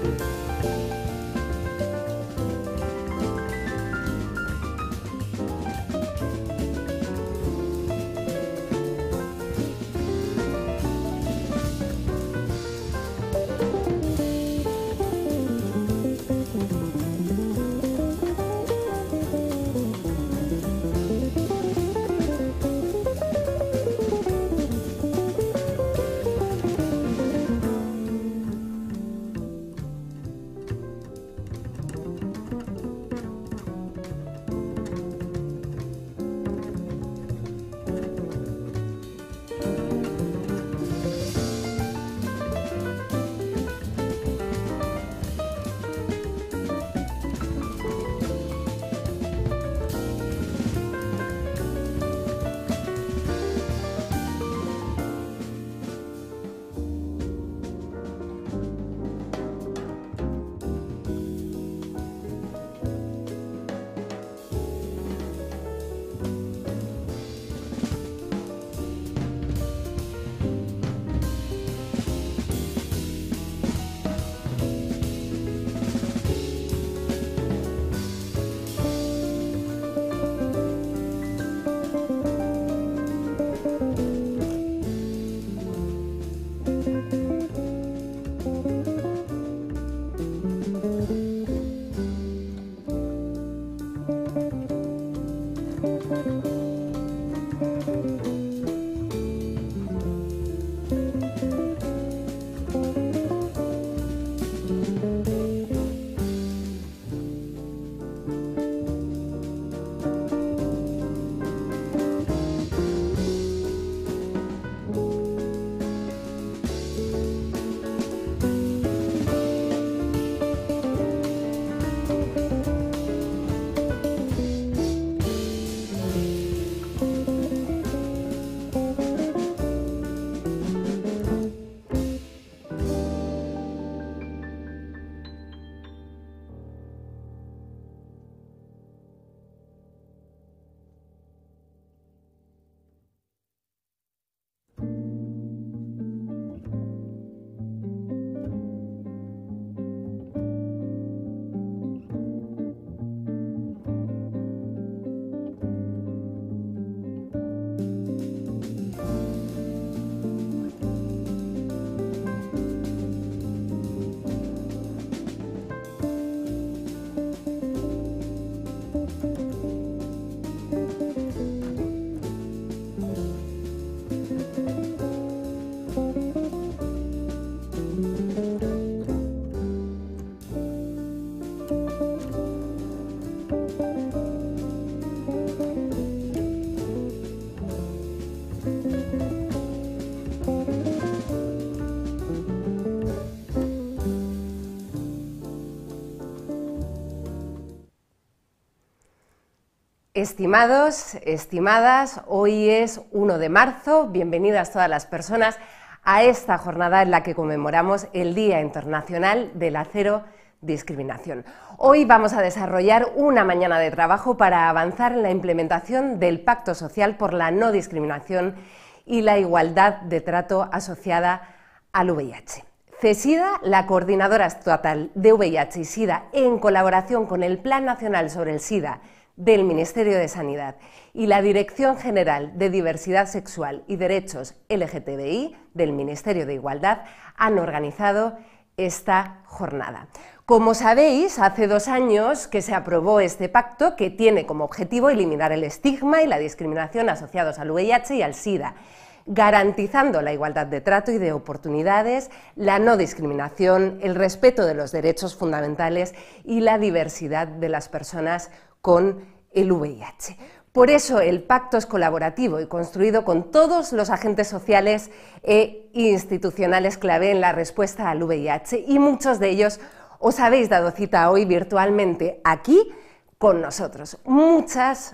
Estimados, estimadas, hoy es 1 de marzo, bienvenidas todas las personas a esta jornada en la que conmemoramos el Día Internacional de la Cero Discriminación. Hoy vamos a desarrollar una mañana de trabajo para avanzar en la implementación del Pacto Social por la No Discriminación y la Igualdad de Trato asociada al VIH. CESIDA, la Coordinadora Estatal de VIH y SIDA, en colaboración con el Plan Nacional sobre el SIDA del Ministerio de Sanidad y la Dirección General de Diversidad Sexual y Derechos LGTBI del Ministerio de Igualdad, han organizado esta jornada. Como sabéis, hace 2 años que se aprobó este pacto que tiene como objetivo eliminar el estigma y la discriminación asociados al VIH y al SIDA, garantizando la igualdad de trato y de oportunidades, la no discriminación, el respeto de los derechos fundamentales y la diversidad de las personas con el VIH. Por eso el pacto es colaborativo y construido con todos los agentes sociales e institucionales clave en la respuesta al VIH, y muchos de ellos os habéis dado cita hoy virtualmente aquí con nosotros. Muchas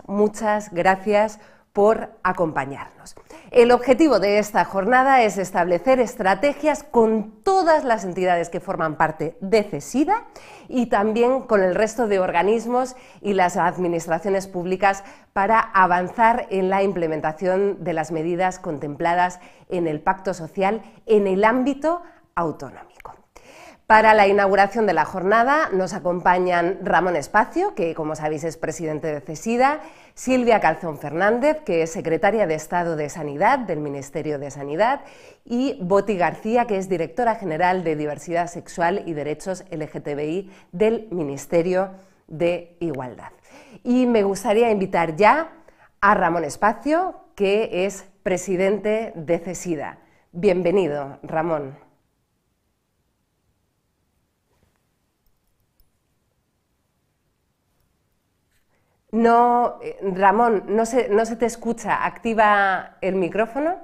gracias por acompañarnos. El objetivo de esta jornada es establecer estrategias con todas las entidades que forman parte de CESIDA y también con el resto de organismos y las administraciones públicas para avanzar en la implementación de las medidas contempladas en el Pacto Social en el ámbito autonómico. Para la inauguración de la jornada nos acompañan Ramón Espacio, que como sabéis es presidente de CESIDA, Silvia Calzón Fernández, que es secretaria de Estado de Sanidad del Ministerio de Sanidad, y Boti García, que es directora general de Diversidad Sexual y Derechos LGTBI del Ministerio de Igualdad. Y me gustaría invitar ya a Ramón Espacio, que es presidente de CESIDA. Bienvenido, Ramón. No, Ramón, no se te escucha. Activa el micrófono.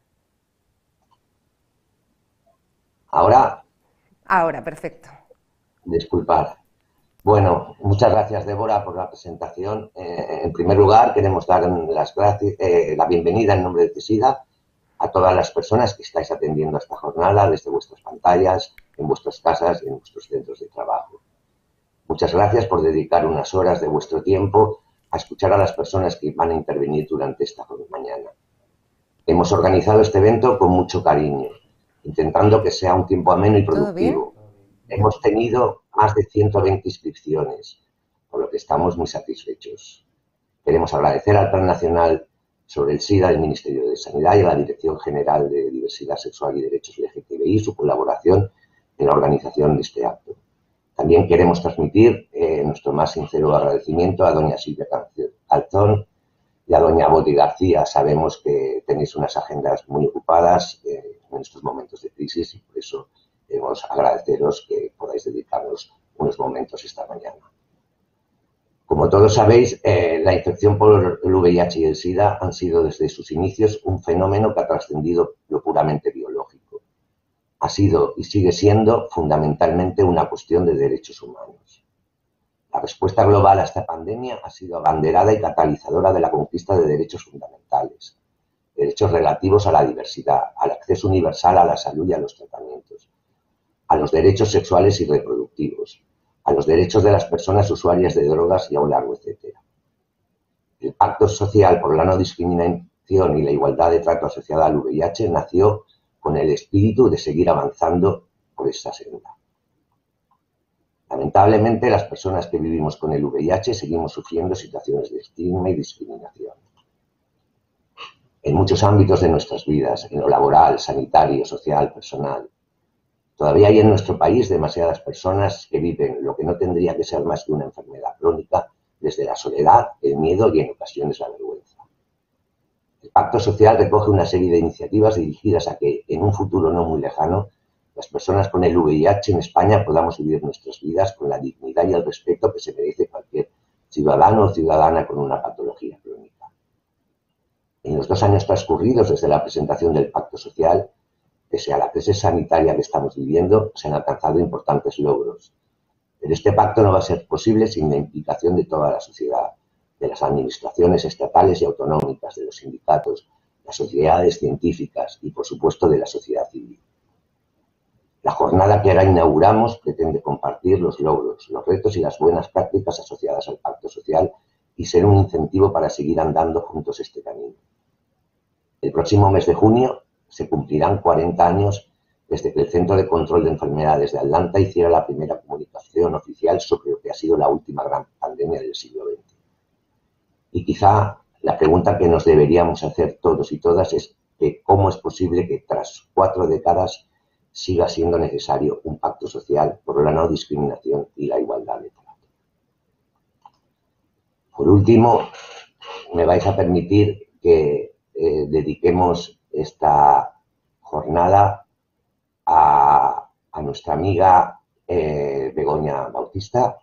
Ahora, Ahora, perfecto. disculpad. Bueno, muchas gracias, Débora, por la presentación. En primer lugar, queremos dar la bienvenida en nombre de CESIDA a todas las personas que estáis atendiendo a esta jornada desde vuestras pantallas, en vuestras casas y en vuestros centros de trabajo. Muchas gracias por dedicar unas horas de vuestro tiempo a escuchar a las personas que van a intervenir durante esta mañana. Hemos organizado este evento con mucho cariño, intentando que sea un tiempo ameno y productivo. Hemos tenido más de 120 inscripciones, por lo que estamos muy satisfechos. Queremos agradecer al Plan Nacional sobre el SIDA del Ministerio de Sanidad y a la Dirección General de Diversidad Sexual y Derechos LGTBI su colaboración en la organización de este acto. También queremos transmitir nuestro más sincero agradecimiento a doña Silvia Calzón y a doña Boti García. Sabemos que tenéis unas agendas muy ocupadas en estos momentos de crisis y por eso queremos agradeceros que podáis dedicarnos unos momentos esta mañana. Como todos sabéis, la infección por el VIH y el SIDA han sido desde sus inicios un fenómeno que ha trascendido lo puramente biológico. Ha sido y sigue siendo fundamentalmente una cuestión de derechos humanos. La respuesta global a esta pandemia ha sido abanderada y catalizadora de la conquista de derechos fundamentales, derechos relativos a la diversidad, al acceso universal a la salud y a los tratamientos, a los derechos sexuales y reproductivos, a los derechos de las personas usuarias de drogas y a un largo etcétera. El Pacto Social por la No Discriminación y la Igualdad de Trato asociada al VIH nació con el espíritu de seguir avanzando por esta senda. Lamentablemente, las personas que vivimos con el VIH seguimos sufriendo situaciones de estigma y discriminación. En muchos ámbitos de nuestras vidas, en lo laboral, sanitario, social, personal. Todavía hay en nuestro país demasiadas personas que viven lo que no tendría que ser más que una enfermedad crónica desde la soledad, el miedo y en ocasiones la vergüenza. El Pacto Social recoge una serie de iniciativas dirigidas a que, en un futuro no muy lejano, las personas con el VIH en España podamos vivir nuestras vidas con la dignidad y el respeto que se merece cualquier ciudadano o ciudadana con una patología crónica. En los 2 años transcurridos desde la presentación del Pacto Social, pese a la crisis sanitaria que estamos viviendo, se han alcanzado importantes logros. Pero este pacto no va a ser posible sin la implicación de toda la sociedad, de las administraciones estatales y autonómicas, de los sindicatos, las sociedades científicas y, por supuesto, de la sociedad civil. La jornada que ahora inauguramos pretende compartir los logros, los retos y las buenas prácticas asociadas al Pacto Social y ser un incentivo para seguir andando juntos este camino. El próximo mes de junio se cumplirán 40 años desde que el Centro de Control de Enfermedades de Atlanta hiciera la primera comunicación oficial sobre lo que ha sido la última gran pandemia del siglo XX. Y quizá la pregunta que nos deberíamos hacer todos y todas es que cómo es posible que tras 4 décadas siga siendo necesario un pacto social por la no discriminación y la igualdad de trato. Por último, me vais a permitir que dediquemos esta jornada a nuestra amiga Begoña Bautista.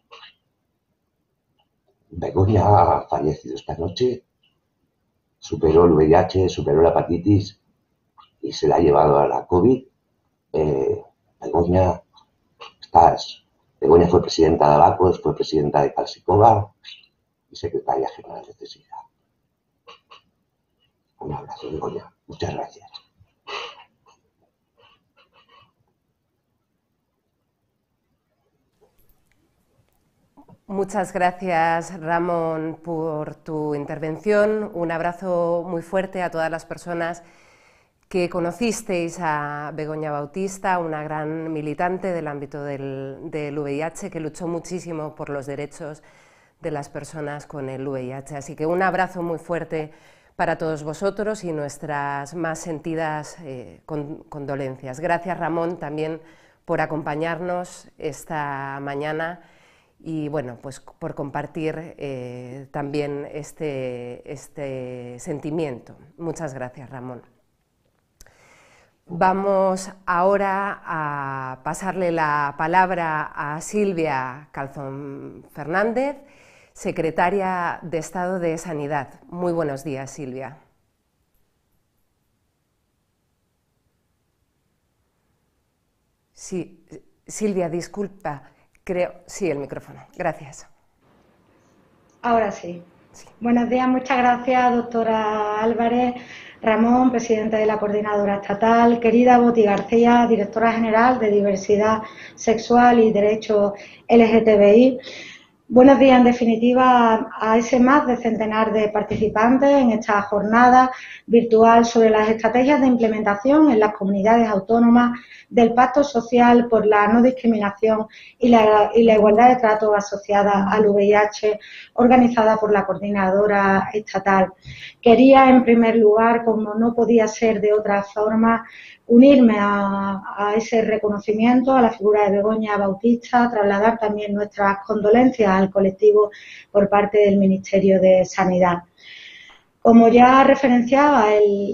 Begoña ha fallecido esta noche, superó el VIH, superó la hepatitis y se la ha llevado a la COVID. Begoña fue presidenta de Abacos, fue presidenta de Calsicova y secretaria general de CESIDA. Un abrazo, Begoña. Muchas gracias. Muchas gracias, Ramón, por tu intervención. Un abrazo muy fuerte a todas las personas que conocisteis a Begoña Bautista, una gran militante del ámbito del VIH, que luchó muchísimo por los derechos de las personas con el VIH. Así que un abrazo muy fuerte para todos vosotros y nuestras más sentidas condolencias. Gracias, Ramón, también por acompañarnos esta mañana y bueno, pues por compartir también este sentimiento. Muchas gracias, Ramón. Vamos ahora a pasarle la palabra a Silvia Calzón Fernández, secretaria de Estado de Sanidad. Muy buenos días, Silvia. Sí, Silvia, disculpa, creo... Sí, el micrófono. Gracias. Ahora sí. Buenos días, muchas gracias, doctora Álvarez. Ramón, presidente de la Coordinadora Estatal, querida Boti García, directora general de Diversidad Sexual y Derechos LGTBI. Buenos días, en definitiva, a ese más de centenar de participantes en esta jornada virtual sobre las estrategias de implementación en las comunidades autónomas del Pacto Social por la No Discriminación y la Igualdad de Trato asociada al VIH, organizada por la Coordinadora Estatal. Quería, en primer lugar, como no podía ser de otra forma, unirme a ese reconocimiento a la figura de Begoña Bautista, trasladar también nuestras condolencias al colectivo por parte del Ministerio de Sanidad. Como ya referenciaba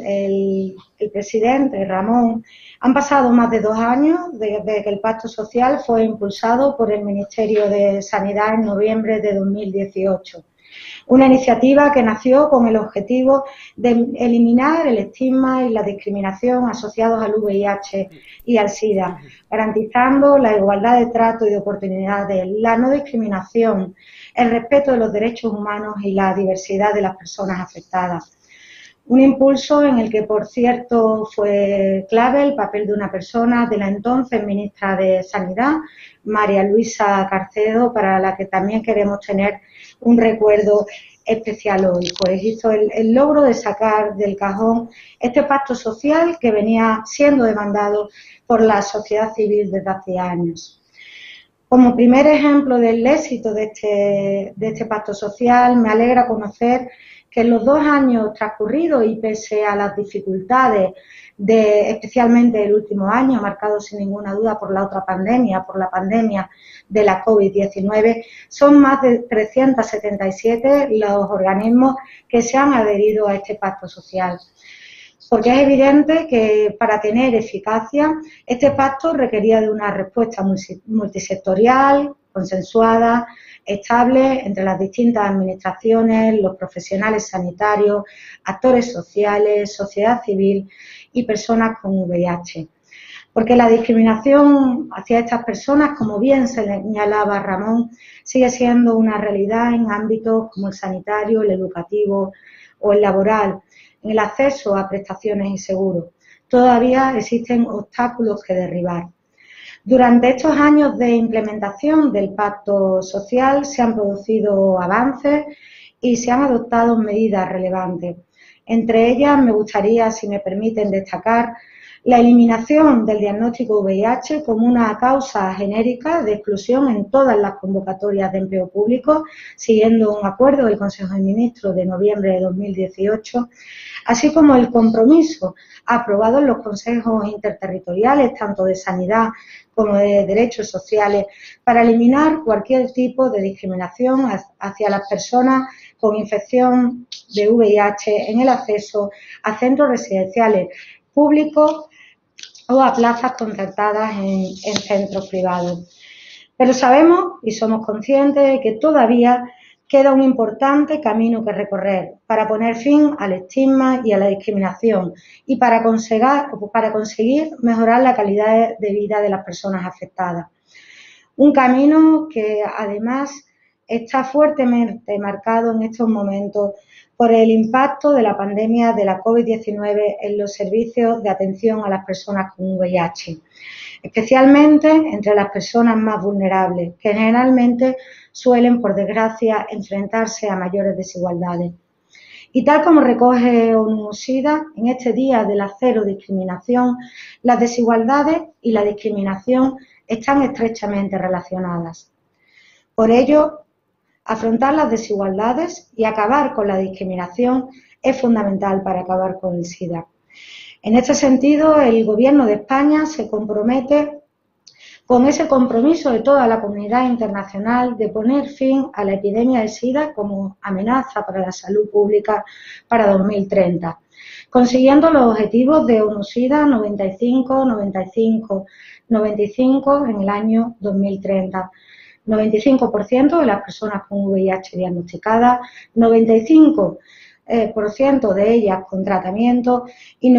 el presidente Ramón, han pasado más de 2 años desde que el Pacto Social fue impulsado por el Ministerio de Sanidad en noviembre de 2018. Una iniciativa que nació con el objetivo de eliminar el estigma y la discriminación asociados al VIH y al SIDA, garantizando la igualdad de trato y de oportunidades, la no discriminación, el respeto de los derechos humanos y la diversidad de las personas afectadas. Un impulso en el que, por cierto, fue clave el papel de una persona, de la entonces ministra de Sanidad, María Luisa Carcedo, para la que también queremos tener un recuerdo especial hoy, pues hizo el logro de sacar del cajón este pacto social que venía siendo demandado por la sociedad civil desde hace años. Como primer ejemplo del éxito de este pacto social, me alegra conocer que en los 2 años transcurridos y pese a las dificultades especialmente el último año, marcado sin ninguna duda por la otra pandemia, por la pandemia de la COVID-19, son más de 377 los organismos que se han adherido a este pacto social. Porque es evidente que para tener eficacia, este pacto requería de una respuesta multisectorial, consensuada, estable entre las distintas administraciones, los profesionales sanitarios, actores sociales, sociedad civil y personas con VIH. Porque la discriminación hacia estas personas, como bien señalaba Ramón, sigue siendo una realidad en ámbitos como el sanitario, el educativo o el laboral, en el acceso a prestaciones y seguros. Todavía existen obstáculos que derribar. Durante estos años de implementación del Pacto Social se han producido avances y se han adoptado medidas relevantes. Entre ellas me gustaría, si me permiten, destacar la eliminación del diagnóstico VIH como una causa genérica de exclusión en todas las convocatorias de empleo público, siguiendo un acuerdo del Consejo de Ministros de noviembre de 2018, así como el compromiso aprobado en los consejos interterritoriales, tanto de sanidad como de derechos sociales, para eliminar cualquier tipo de discriminación hacia las personas con infección de VIH en el acceso a centros residenciales públicos o a plazas contratadas en centros privados. Pero sabemos y somos conscientes de que todavía queda un importante camino que recorrer para poner fin al estigma y a la discriminación y para conseguir mejorar la calidad de vida de las personas afectadas. Un camino que además está fuertemente marcado en estos momentos por el impacto de la pandemia de la COVID-19 en los servicios de atención a las personas con VIH, especialmente entre las personas más vulnerables, que generalmente suelen, por desgracia, enfrentarse a mayores desigualdades. Y tal como recoge ONU-SIDA, en este Día de la Cero Discriminación, las desigualdades y la discriminación están estrechamente relacionadas. Por ello, afrontar las desigualdades y acabar con la discriminación es fundamental para acabar con el SIDA. En este sentido, el Gobierno de España se compromete con ese compromiso de toda la comunidad internacional de poner fin a la epidemia de SIDA como amenaza para la salud pública para 2030, consiguiendo los objetivos de ONU-SIDA 95, 95, 95 en el año 2030. 95% de las personas con VIH diagnosticadas, 95% de ellas con tratamiento y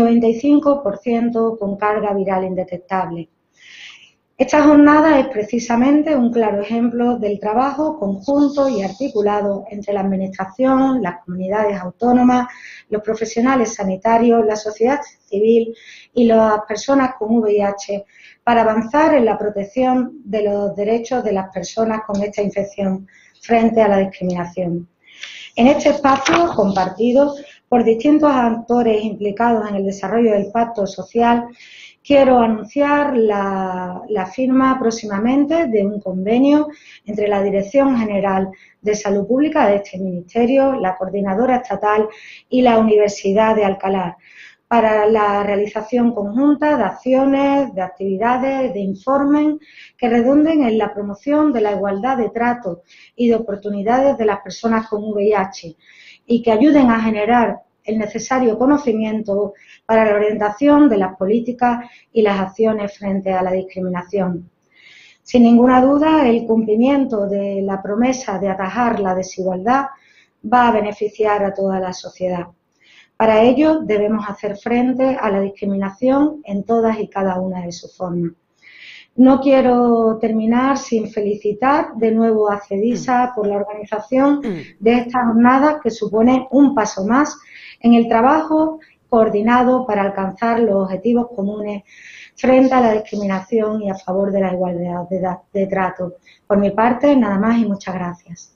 95% con carga viral indetectable. Esta jornada es precisamente un claro ejemplo del trabajo conjunto y articulado entre la Administración, las comunidades autónomas, los profesionales sanitarios, la sociedad civil y las personas con VIH para avanzar en la protección de los derechos de las personas con esta infección frente a la discriminación. En este espacio compartido por distintos actores implicados en el desarrollo del pacto social, quiero anunciar la firma próximamente de un convenio entre la Dirección General de Salud Pública de este Ministerio, la Coordinadora Estatal y la Universidad de Alcalá para la realización conjunta de acciones, de actividades, de informes que redunden en la promoción de la igualdad de trato y de oportunidades de las personas con VIH y que ayuden a generar el necesario conocimiento para la orientación de las políticas y las acciones frente a la discriminación. Sin ninguna duda, el cumplimiento de la promesa de atajar la desigualdad va a beneficiar a toda la sociedad. Para ello, debemos hacer frente a la discriminación en todas y cada una de sus formas. No quiero terminar sin felicitar de nuevo a CEDISA por la organización de esta jornada que supone un paso más en el trabajo coordinado para alcanzar los objetivos comunes frente a la discriminación y a favor de la igualdad de trato. Por mi parte, nada más y muchas gracias.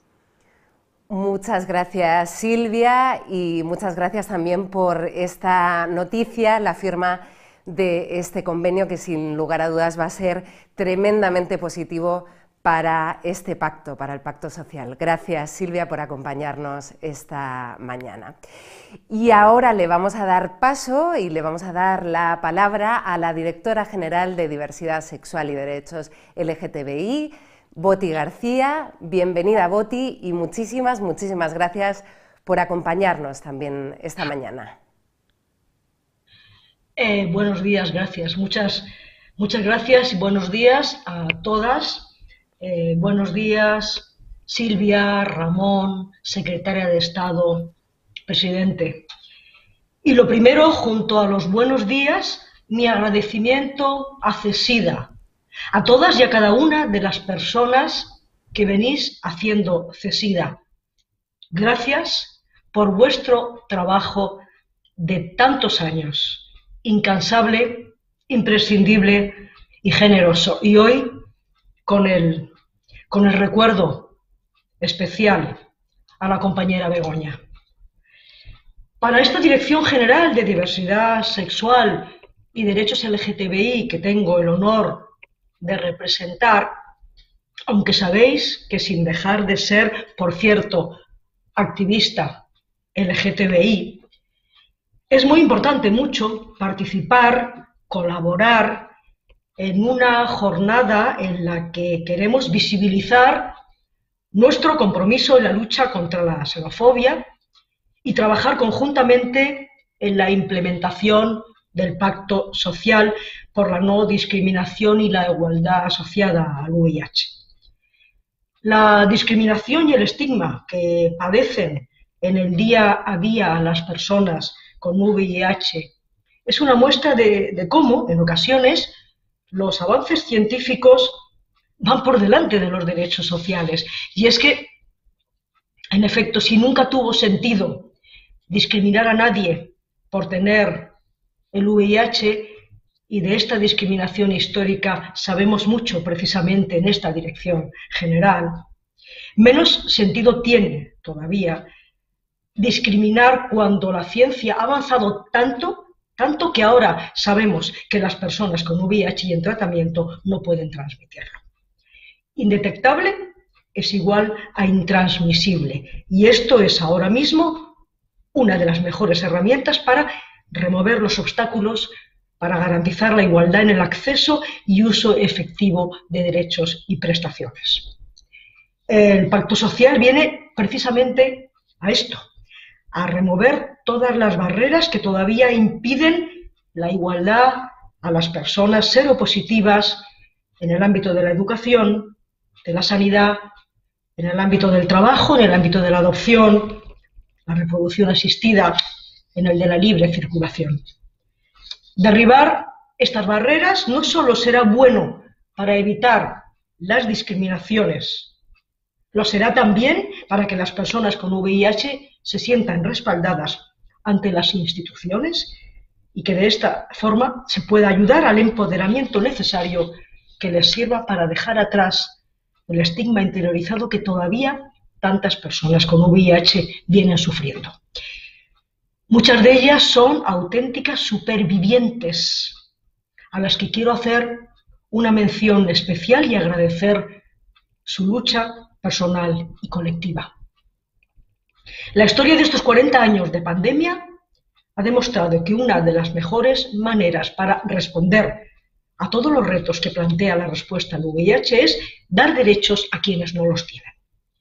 Muchas gracias, Silvia, y muchas gracias también por esta noticia, la firma de este convenio que sin lugar a dudas va a ser tremendamente positivo para este pacto, para el pacto social. Gracias, Silvia, por acompañarnos esta mañana. Y ahora le vamos a dar paso y le vamos a dar la palabra a la Directora General de Diversidad Sexual y Derechos LGTBI, Boti García. Bienvenida, Boti, y muchísimas gracias por acompañarnos también esta mañana. Buenos días, gracias. Muchas gracias y buenos días a todas. Buenos días, Silvia, Ramón, Secretaria de Estado, Presidente. Y lo primero, junto a los buenos días, mi agradecimiento a CESIDA, a todas y a cada una de las personas que venís haciendo CESIDA. Gracias por vuestro trabajo de tantos años, incansable, imprescindible y generoso. Y hoy, con el recuerdo especial a la compañera Begoña. Para esta Dirección General de Diversidad Sexual y Derechos LGTBI que tengo el honor de representar, aunque sabéis que sin dejar de ser, por cierto, activista LGTBI, es muy importante mucho participar, colaborar en una jornada en la que queremos visibilizar nuestro compromiso en la lucha contra la xenofobia y trabajar conjuntamente en la implementación del Pacto Social por la no discriminación y la igualdad asociada al VIH. La discriminación y el estigma que padecen en el día a día las personas con VIH es una muestra de cómo, en ocasiones, los avances científicos van por delante de los derechos sociales. Y es que, en efecto, si nunca tuvo sentido discriminar a nadie por tener el VIH, y de esta discriminación histórica sabemos mucho precisamente en esta Dirección General, menos sentido tiene todavía discriminar cuando la ciencia ha avanzado tanto que ahora sabemos que las personas con VIH y en tratamiento no pueden transmitirlo. Indetectable es igual a intransmisible, y esto es ahora mismo una de las mejores herramientas para remover los obstáculos, para garantizar la igualdad en el acceso y uso efectivo de derechos y prestaciones. El Pacto Social viene precisamente a esto, a remover todas las barreras que todavía impiden la igualdad a las personas seropositivas en el ámbito de la educación, de la sanidad, en el ámbito del trabajo, en el ámbito de la adopción, la reproducción asistida, en el de la libre circulación. Derribar estas barreras no solo será bueno para evitar las discriminaciones, lo será también para que las personas con VIH se sientan respaldadas ante las instituciones y que de esta forma se pueda ayudar al empoderamiento necesario que les sirva para dejar atrás el estigma interiorizado que todavía tantas personas con VIH vienen sufriendo. Muchas de ellas son auténticas supervivientes, a las que quiero hacer una mención especial y agradecer su lucha personal y colectiva. La historia de estos 40 años de pandemia ha demostrado que una de las mejores maneras para responder a todos los retos que plantea la respuesta al VIH es dar derechos a quienes no los tienen.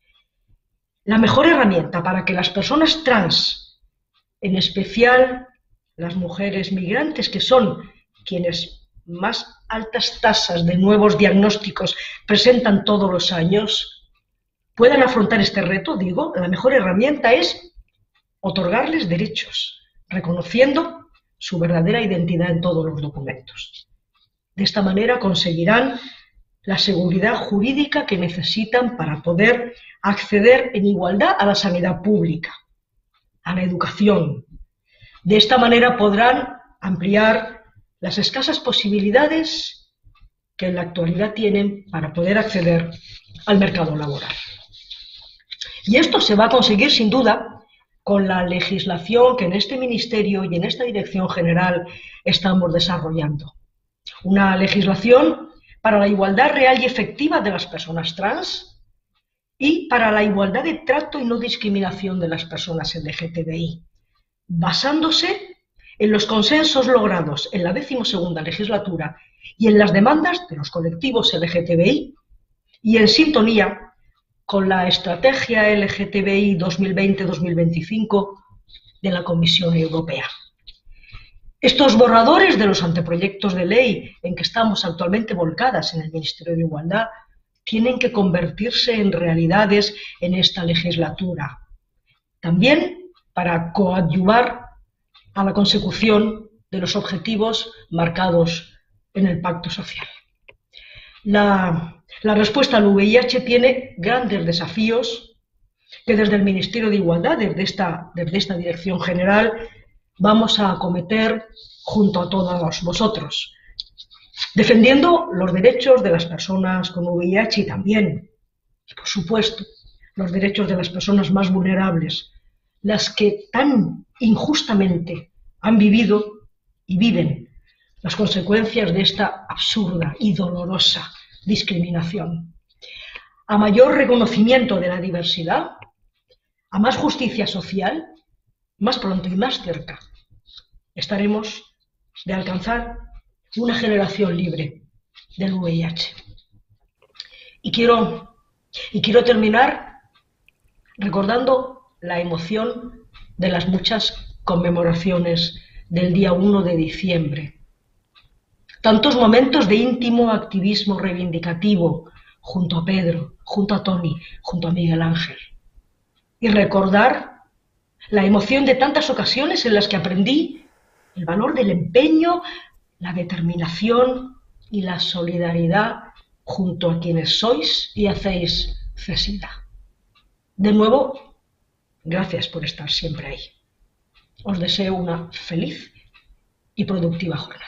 La mejor herramienta para que las personas trans, en especial las mujeres migrantes, que son quienes más altas tasas de nuevos diagnósticos presentan todos los años, puedan afrontar este reto, la mejor herramienta es otorgarles derechos, reconociendo su verdadera identidad en todos los documentos. De esta manera conseguirán la seguridad jurídica que necesitan para poder acceder en igualdad a la sanidad pública, a la educación. De esta manera podrán ampliar las escasas posibilidades que en la actualidad tienen para poder acceder al mercado laboral. Y esto se va a conseguir sin duda con la legislación que en este Ministerio y en esta Dirección General estamos desarrollando. Una legislación para la igualdad real y efectiva de las personas trans y para la igualdad de trato y no discriminación de las personas LGTBI, basándose en los consensos logrados en la 12ª legislatura y en las demandas de los colectivos LGTBI y en sintonía con la Estrategia LGTBI 2020-2025 de la Comisión Europea. Estos borradores de los anteproyectos de ley en que estamos actualmente volcadas en el Ministerio de Igualdad tienen que convertirse en realidades en esta legislatura, también para coadyuvar a la consecución de los objetivos marcados en el Pacto Social. La respuesta al VIH tiene grandes desafíos que desde el Ministerio de Igualdad, desde esta Dirección General, vamos a acometer junto a todos vosotros, defendiendo los derechos de las personas con VIH y también, por supuesto, los derechos de las personas más vulnerables, las que tan injustamente han vivido y viven las consecuencias de esta absurda y dolorosa discriminación. A mayor reconocimiento de la diversidad, a más justicia social, más pronto y más cerca estaremos de alcanzar una generación libre del VIH. Y quiero terminar recordando la emoción de las muchas conmemoraciones del día 1 de diciembre. Tantos momentos de íntimo activismo reivindicativo junto a Pedro, junto a Toni, junto a Miguel Ángel. Y recordar la emoción de tantas ocasiones en las que aprendí el valor del empeño, la determinación y la solidaridad junto a quienes sois y hacéis CESIDA. De nuevo, gracias por estar siempre ahí. Os deseo una feliz y productiva jornada.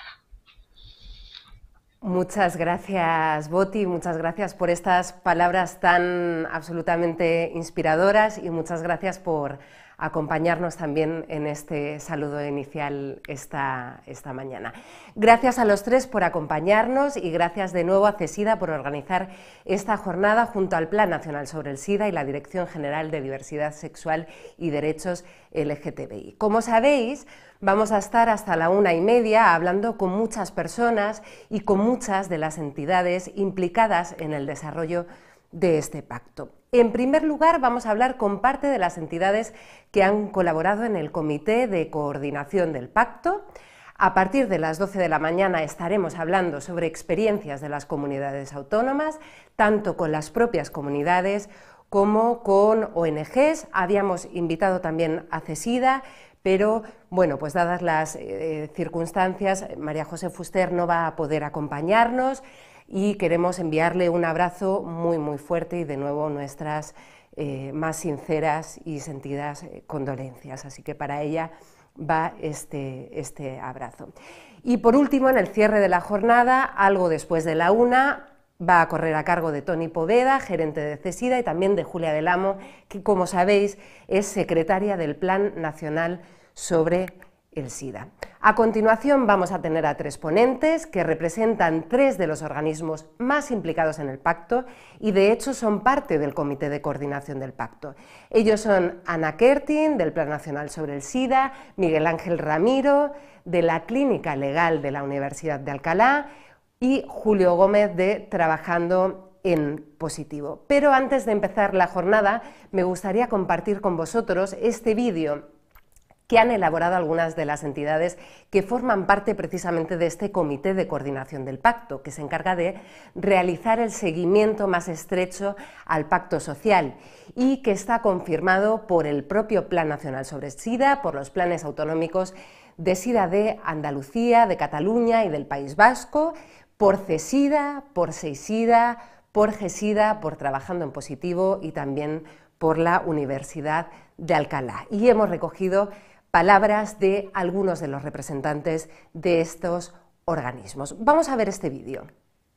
Muchas gracias, Boti, muchas gracias por estas palabras tan absolutamente inspiradoras y muchas gracias por acompañarnos también en este saludo inicial esta mañana. Gracias a los tres por acompañarnos y gracias de nuevo a CESIDA por organizar esta jornada junto al Plan Nacional sobre el SIDA y la Dirección General de Diversidad Sexual y Derechos LGTBI. Como sabéis, vamos a estar hasta la 1:30 hablando con muchas personas y con muchas de las entidades implicadas en el desarrollo de este pacto. En primer lugar, vamos a hablar con parte de las entidades que han colaborado en el Comité de Coordinación del Pacto. A partir de las 12 de la mañana estaremos hablando sobre experiencias de las comunidades autónomas, tanto con las propias comunidades como con ONGs. Habíamos invitado también a CESIDA, pero bueno, pues dadas las circunstancias, María José Fuster no va a poder acompañarnos y queremos enviarle un abrazo muy muy fuerte y de nuevo nuestras más sinceras y sentidas condolencias. Así que para ella va este abrazo. Y por último, en el cierre de la jornada, algo después de la 1, va a correr a cargo de Toni Poveda, gerente de CESIDA, y también de Julia del Amo, que como sabéis es secretaria del Plan Nacional sobre el SIDA. A continuación vamos a tener a 3 ponentes que representan 3 de los organismos más implicados en el pacto y de hecho son parte del Comité de Coordinación del Pacto. Ellos son Ana Kertin, del Plan Nacional sobre el SIDA, Miguel Ángel Ramiro, de la Clínica Legal de la Universidad de Alcalá y Julio Gómez, de Trabajando en Positivo. Pero antes de empezar la jornada me gustaría compartir con vosotros este vídeo que han elaborado algunas de las entidades que forman parte precisamente de este Comité de Coordinación del Pacto, que se encarga de realizar el seguimiento más estrecho al Pacto Social y que está confirmado por el propio Plan Nacional sobre SIDA, por los planes autonómicos de SIDA de Andalucía, de Cataluña y del País Vasco, por CESIDA, por SEISIDA, por GESIDA, por Trabajando en Positivo y también por la Universidad de Alcalá. Y hemos recogido palabras de algunos de los representantes de estos organismos. Vamos a ver este vídeo.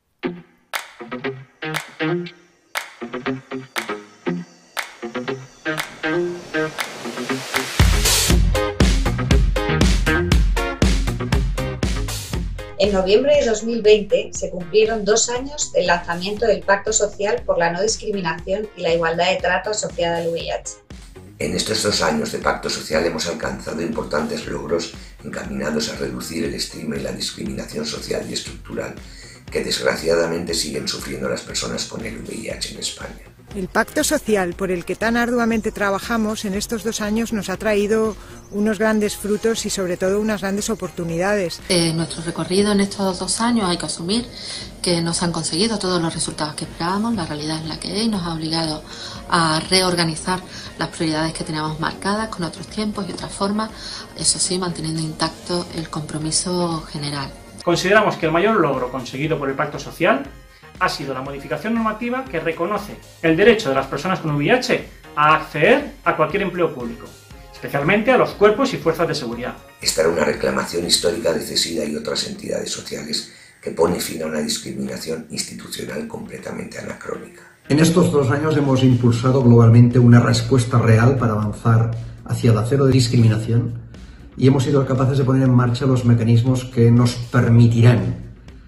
En noviembre de 2020 se cumplieron 2 años del lanzamiento del Pacto Social por la No Discriminación y la Igualdad de Trato asociada al VIH. En estos 2 años de Pacto Social hemos alcanzado importantes logros encaminados a reducir el estigma y la discriminación social y estructural que desgraciadamente siguen sufriendo las personas con el VIH en España. El Pacto Social por el que tan arduamente trabajamos en estos 2 años nos ha traído unos grandes frutos y sobre todo unas grandes oportunidades. Nuestro recorrido en estos 2 años hay que asumir que no se han conseguido todos los resultados que esperábamos, la realidad es la que es y nos ha obligado a reorganizar las prioridades que teníamos marcadas con otros tiempos y otras formas, eso sí, manteniendo intacto el compromiso general. Consideramos que el mayor logro conseguido por el Pacto Social ha sido la modificación normativa que reconoce el derecho de las personas con VIH a acceder a cualquier empleo público, especialmente a los cuerpos y fuerzas de seguridad. Esta era una reclamación histórica de CESIDA y otras entidades sociales que pone fin a una discriminación institucional completamente anacrónica. En estos 2 años hemos impulsado globalmente una respuesta real para avanzar hacia la cero de discriminación y hemos sido capaces de poner en marcha los mecanismos que nos permitirán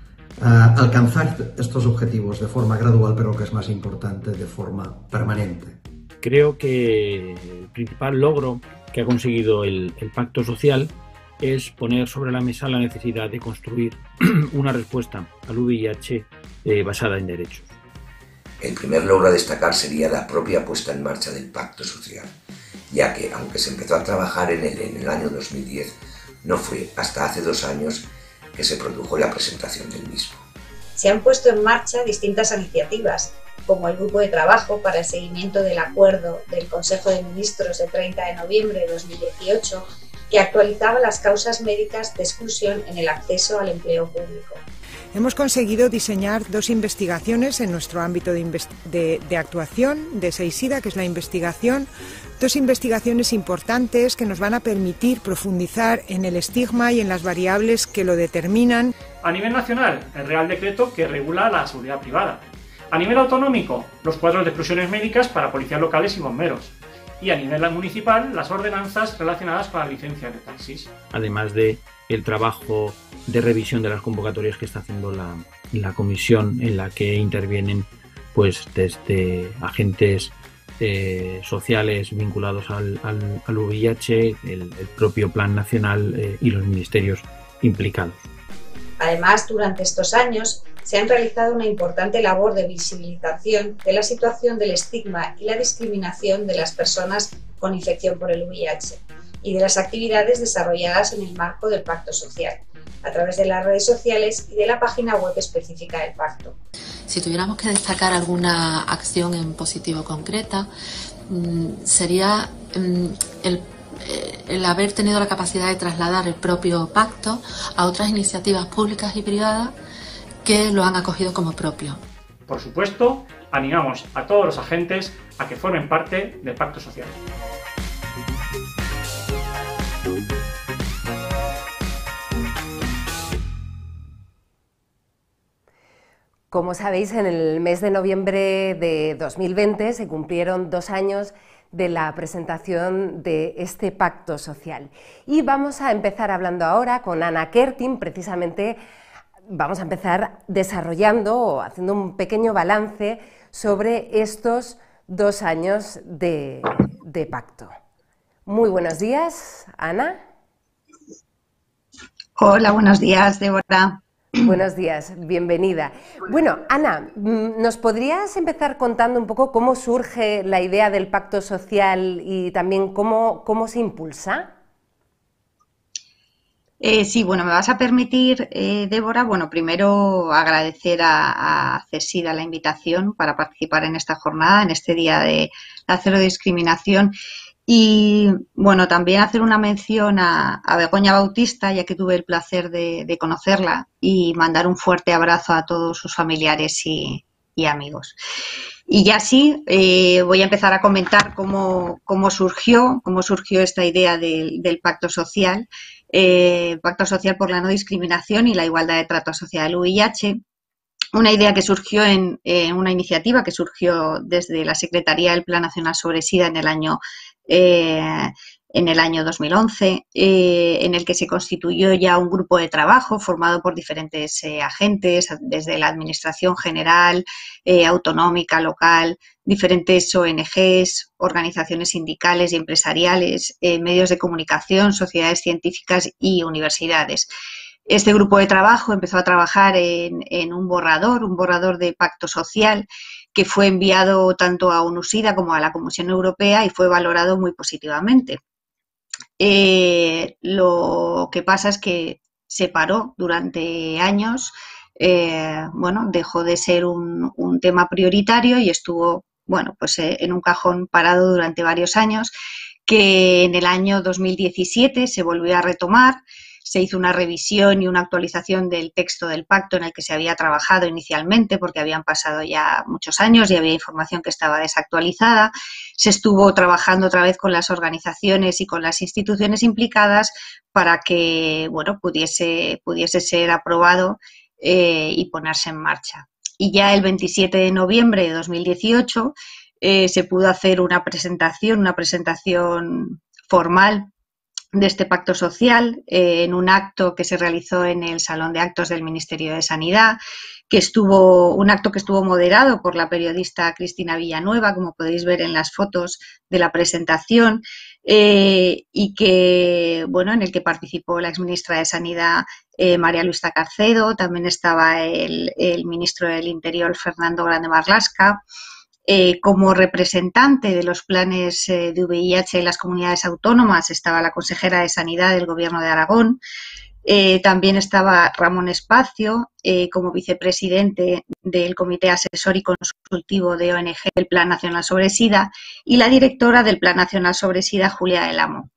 alcanzar estos objetivos de forma gradual, pero lo que es más importante, de forma permanente. Creo que el principal logro que ha conseguido el Pacto Social es poner sobre la mesa la necesidad de construir una respuesta al VIH basada en derechos. El primer logro a destacar sería la propia puesta en marcha del Pacto Social, ya que, aunque se empezó a trabajar en él en el año 2010, no fue hasta hace 2 años que se produjo la presentación del mismo. Se han puesto en marcha distintas iniciativas, como el Grupo de Trabajo para el Seguimiento del Acuerdo del Consejo de Ministros del 30 de noviembre de 2018, que actualizaba las causas médicas de exclusión en el acceso al empleo público. Hemos conseguido diseñar 2 investigaciones en nuestro ámbito de actuación de SEISIDA, que es la investigación, 2 investigaciones importantes que nos van a permitir profundizar en el estigma y en las variables que lo determinan. A nivel nacional, el Real Decreto que regula la seguridad privada. A nivel autonómico, los cuadros de exclusiones médicas para policías locales y bomberos. y a nivel municipal las ordenanzas relacionadas con la licencia de taxis. Además de el trabajo de revisión de las convocatorias que está haciendo la comisión, en la que intervienen pues desde agentes sociales vinculados al VIH, el propio Plan Nacional y los ministerios implicados. Además, durante estos años se han realizado una importante labor de visibilización de la situación del estigma y la discriminación de las personas con infección por el VIH y de las actividades desarrolladas en el marco del Pacto Social, a través de las redes sociales y de la página web específica del Pacto. Si tuviéramos que destacar alguna acción en positivo concreta, sería el haber tenido la capacidad de trasladar el propio pacto a otras iniciativas públicas y privadas que lo han acogido como propio. Por supuesto, animamos a todos los agentes a que formen parte del Pacto Social. Como sabéis, en el mes de noviembre de 2020 se cumplieron 2 años de la presentación de este pacto social. Y vamos a empezar hablando ahora con Ana Kertin, precisamente vamos a empezar desarrollando o haciendo un pequeño balance sobre estos 2 años de pacto. Muy buenos días, Ana. Hola, buenos días, Débora. Buenos días, bienvenida. Bueno, Ana, ¿nos podrías empezar contando un poco cómo surge la idea del pacto social y también cómo se impulsa? Sí, bueno, me vas a permitir, Débora, bueno, primero agradecer a CESIDA la invitación para participar en esta jornada, en este día de la cero discriminación. Y, bueno, también hacer una mención a Begoña Bautista, ya que tuve el placer de conocerla, y mandar un fuerte abrazo a todos sus familiares y amigos. Y ya sí, voy a empezar a comentar cómo surgió esta idea del Pacto Social, Pacto Social por la no discriminación y la igualdad de trato social del VIH. Una idea que surgió en una iniciativa que surgió desde la Secretaría del Plan Nacional sobre SIDA en el año 2011, en el que se constituyó ya un grupo de trabajo formado por diferentes agentes, desde la Administración General, autonómica, local, diferentes ONGs, organizaciones sindicales y empresariales, medios de comunicación, sociedades científicas y universidades. Este grupo de trabajo empezó a trabajar en un borrador de pacto social que fue enviado tanto a ONU-SIDA como a la Comisión Europea y fue valorado muy positivamente. Lo que pasa es que se paró durante años, bueno, dejó de ser un tema prioritario y estuvo, bueno, pues en un cajón parado durante varios años, que en el año 2017 se volvió a retomar. Se hizo una revisión y una actualización del texto del pacto en el que se había trabajado inicialmente, porque habían pasado ya muchos años y había información que estaba desactualizada. Se estuvo trabajando otra vez con las organizaciones y con las instituciones implicadas para que, bueno, pudiese ser aprobado y ponerse en marcha. Y ya el 27 de noviembre de 2018 se pudo hacer una presentación formal de este pacto social en un acto que se realizó en el Salón de Actos del Ministerio de Sanidad, un acto que estuvo moderado por la periodista Cristina Villanueva, como podéis ver en las fotos de la presentación, y que, bueno, en el que participó la exministra de Sanidad María Luisa Carcedo, también estaba el ministro del Interior Fernando Grande Marlaska. Como representante de los planes de VIH en las comunidades autónomas estaba la consejera de Sanidad del Gobierno de Aragón, también estaba Ramón Espacio como vicepresidente del Comité Asesor y Consultivo de ONG del Plan Nacional sobre SIDA y la directora del Plan Nacional sobre SIDA, Julia del Amo.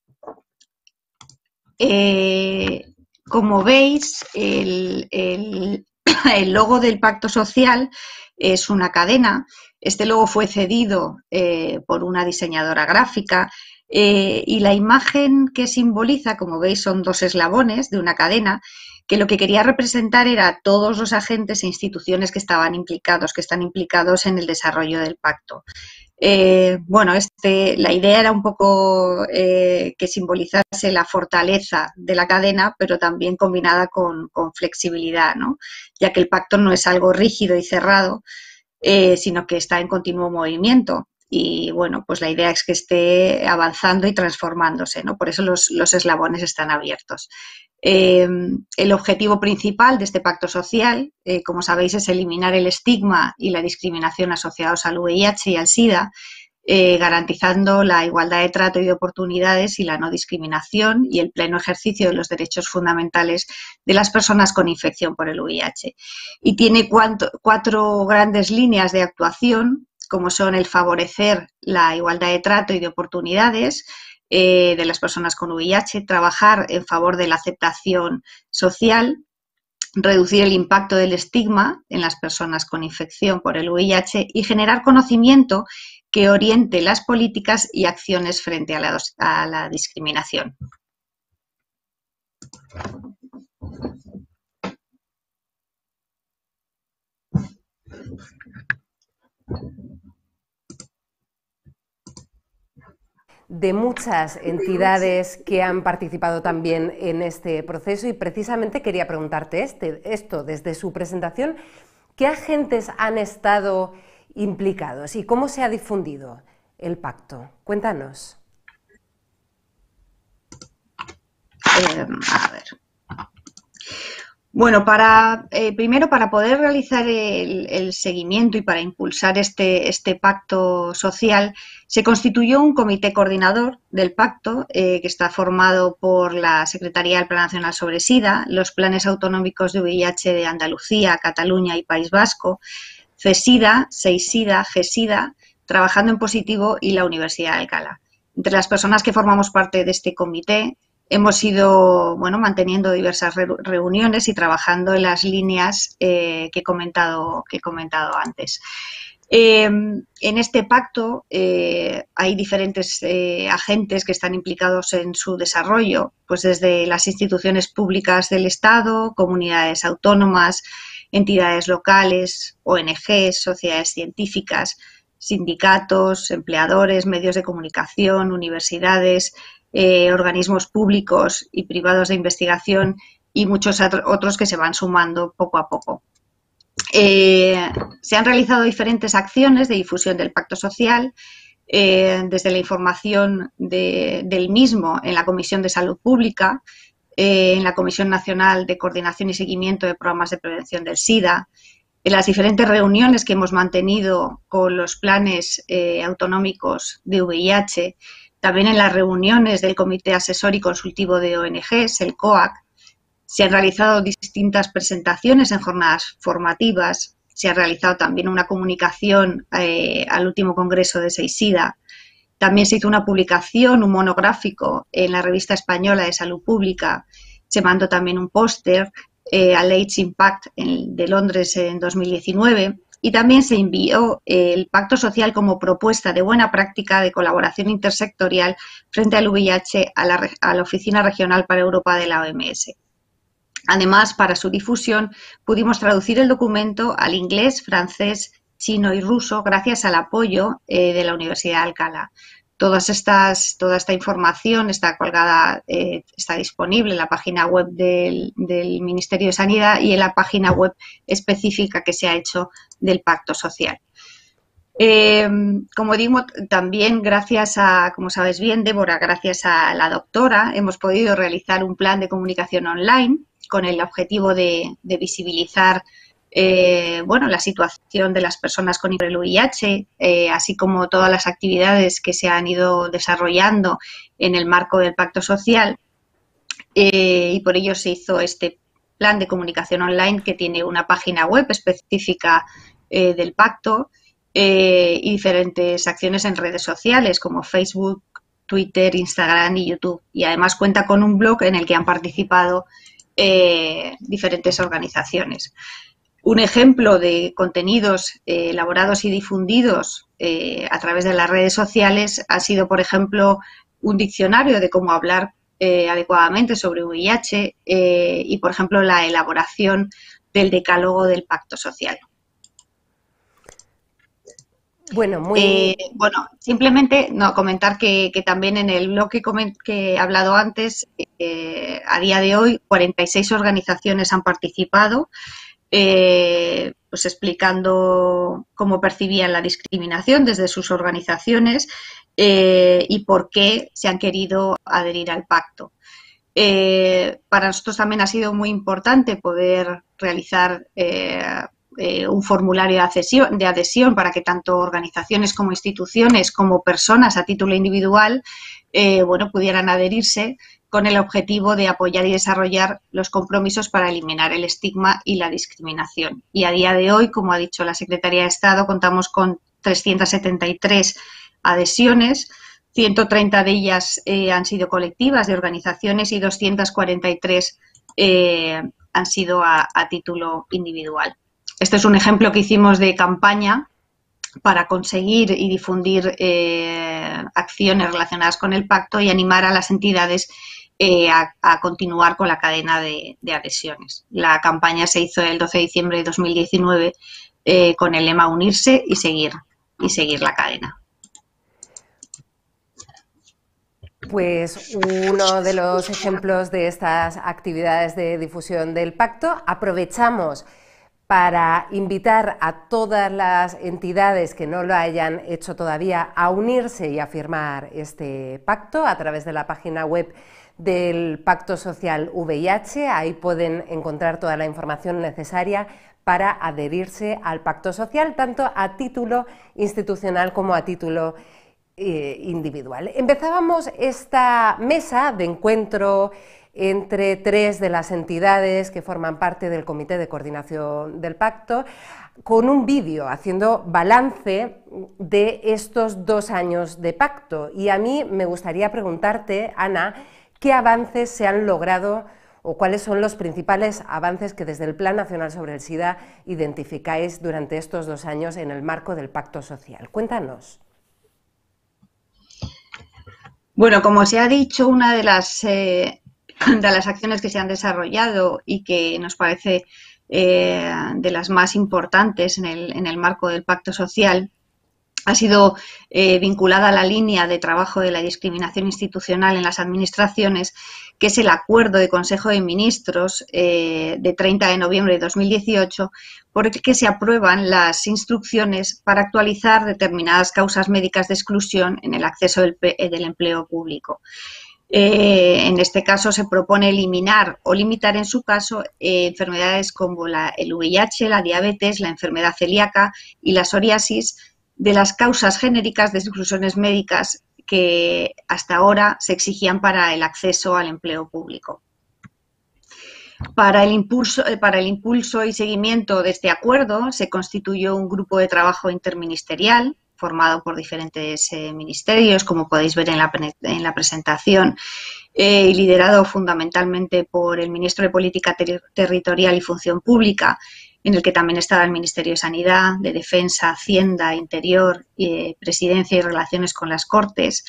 Como veis, el logo del Pacto Social es una cadena. Este logo fue cedido por una diseñadora gráfica y la imagen que simboliza, como veis, son 2 eslabones de una cadena que lo que quería representar era todos los agentes e instituciones que están implicados en el desarrollo del pacto. Bueno, la idea era un poco que simbolizase la fortaleza de la cadena, pero también combinada con flexibilidad, ¿no? Ya que el pacto no es algo rígido y cerrado, sino que está en continuo movimiento. Y bueno, pues la idea es que esté avanzando y transformándose, ¿no? Por eso los eslabones están abiertos. El objetivo principal de este pacto social, como sabéis, es eliminar el estigma y la discriminación asociados al VIH y al SIDA, garantizando la igualdad de trato y de oportunidades y la no discriminación y el pleno ejercicio de los derechos fundamentales de las personas con infección por el VIH. Y tiene cuatro grandes líneas de actuación, como son el favorecer la igualdad de trato y de oportunidades de las personas con VIH, trabajar en favor de la aceptación social, reducir el impacto del estigma en las personas con infección por el VIH y generar conocimiento que oriente las políticas y acciones frente a la discriminación. De muchas entidades que han participado también en este proceso y precisamente quería preguntarte esto desde su presentación, ¿qué agentes han estado implicados y cómo se ha difundido el pacto? Cuéntanos. A ver. Bueno, primero para poder realizar el seguimiento y para impulsar este pacto social, se constituyó un comité coordinador del pacto que está formado por la Secretaría del Plan Nacional sobre SIDA, los planes autonómicos de VIH de Andalucía, Cataluña y País Vasco, CESIDA, SEISIDA, GESIDA, Trabajando en Positivo y la Universidad de Alcalá. Entre las personas que formamos parte de este comité, hemos ido manteniendo diversas reuniones y trabajando en las líneas que he comentado antes. En este pacto hay diferentes agentes que están implicados en su desarrollo, pues desde las instituciones públicas del Estado, comunidades autónomas, entidades locales, ONGs, sociedades científicas, sindicatos, empleadores, medios de comunicación, universidades, organismos públicos y privados de investigación y muchos otros que se van sumando poco a poco. Se han realizado diferentes acciones de difusión del pacto social, desde la información del mismo en la Comisión de Salud Pública, en la Comisión Nacional de Coordinación y Seguimiento de Programas de Prevención del SIDA, en las diferentes reuniones que hemos mantenido con los planes autonómicos de VIH, también en las reuniones del Comité Asesor y Consultivo de ONGs, el COAC. Se han realizado distintas presentaciones en jornadas formativas, se ha realizado también una comunicación al último congreso de SEISIDA. También se hizo una publicación, un monográfico en la Revista Española de Salud Pública. Se mandó también un póster al AIDS Impact de Londres en 2019. Y también se envió el Pacto Social como propuesta de buena práctica de colaboración intersectorial frente al VIH a la Oficina Regional para Europa de la OMS. Además, para su difusión, pudimos traducir el documento al inglés, francés, chino y ruso gracias al apoyo de la Universidad de Alcalá. Toda esta información está colgada, está disponible en la página web del Ministerio de Sanidad y en la página web específica que se ha hecho del Pacto Social. Como digo, también gracias a, como sabes bien, Débora, gracias a la doctora, hemos podido realizar un plan de comunicación online con el objetivo de visibilizar la situación de las personas con el VIH, así como todas las actividades que se han ido desarrollando en el marco del Pacto Social, y por ello se hizo este plan de comunicación online que tiene una página web específica del Pacto y diferentes acciones en redes sociales como Facebook, Twitter, Instagram y YouTube. Y además cuenta con un blog en el que han participado diferentes organizaciones. Un ejemplo de contenidos elaborados y difundidos a través de las redes sociales ha sido, por ejemplo, un diccionario de cómo hablar adecuadamente sobre VIH y, por ejemplo, la elaboración del decálogo del Pacto Social. Bueno, bueno, simplemente comentar que también en el blog que he hablado antes, a día de hoy 46 organizaciones han participado, pues explicando cómo percibían la discriminación desde sus organizaciones y por qué se han querido adherir al pacto. Para nosotros también ha sido muy importante poder realizar un formulario de adhesión para que tanto organizaciones como instituciones como personas a título individual bueno, pudieran adherirse con el objetivo de apoyar y desarrollar los compromisos para eliminar el estigma y la discriminación. Y a día de hoy, como ha dicho la Secretaría de Estado, contamos con 373 adhesiones, 130 de ellas han sido colectivas de organizaciones y 243 han sido a título individual. Este es un ejemplo que hicimos de campaña para conseguir y difundir acciones relacionadas con el pacto y animar a las entidades a continuar con la cadena de adhesiones. La campaña se hizo el 12 de diciembre de 2019 con el lema unirse y seguir la cadena. Pues uno de los ejemplos de estas actividades de difusión del pacto. Aprovechamos para invitar a todas las entidades que no lo hayan hecho todavía a unirse y a firmar este pacto a través de la página web del Pacto Social VIH. Ahí pueden encontrar toda la información necesaria para adherirse al Pacto Social, tanto a título institucional como a título individual. Empezábamos esta mesa de encuentro entre tres de las entidades que forman parte del Comité de Coordinación del Pacto, con un vídeo haciendo balance de estos 2 años de pacto. Y a mí me gustaría preguntarte, Ana, ¿qué avances se han logrado o cuáles son los principales avances que desde el Plan Nacional sobre el SIDA identificáis durante estos 2 años en el marco del Pacto Social? Cuéntanos. Bueno, como se ha dicho, una de las acciones que se han desarrollado y que nos parece de las más importantes en el marco del Pacto Social ha sido vinculada a la línea de trabajo de la discriminación institucional en las administraciones, que es el Acuerdo de Consejo de Ministros de 30 de noviembre de 2018, por el que se aprueban las instrucciones para actualizar determinadas causas médicas de exclusión en el acceso del empleo público. En este caso se propone eliminar o limitar en su caso enfermedades como el VIH, la diabetes, la enfermedad celíaca y la psoriasis de las causas genéricas de exclusiones médicas que hasta ahora se exigían para el acceso al empleo público. Para el impulso y seguimiento de este acuerdo se constituyó un grupo de trabajo interministerial formado por diferentes ministerios, como podéis ver en la presentación, y liderado fundamentalmente por el ministro de Política Territorial y Función Pública, en el que también estaba el Ministerio de Sanidad, de Defensa, Hacienda, Interior, Presidencia y Relaciones con las Cortes.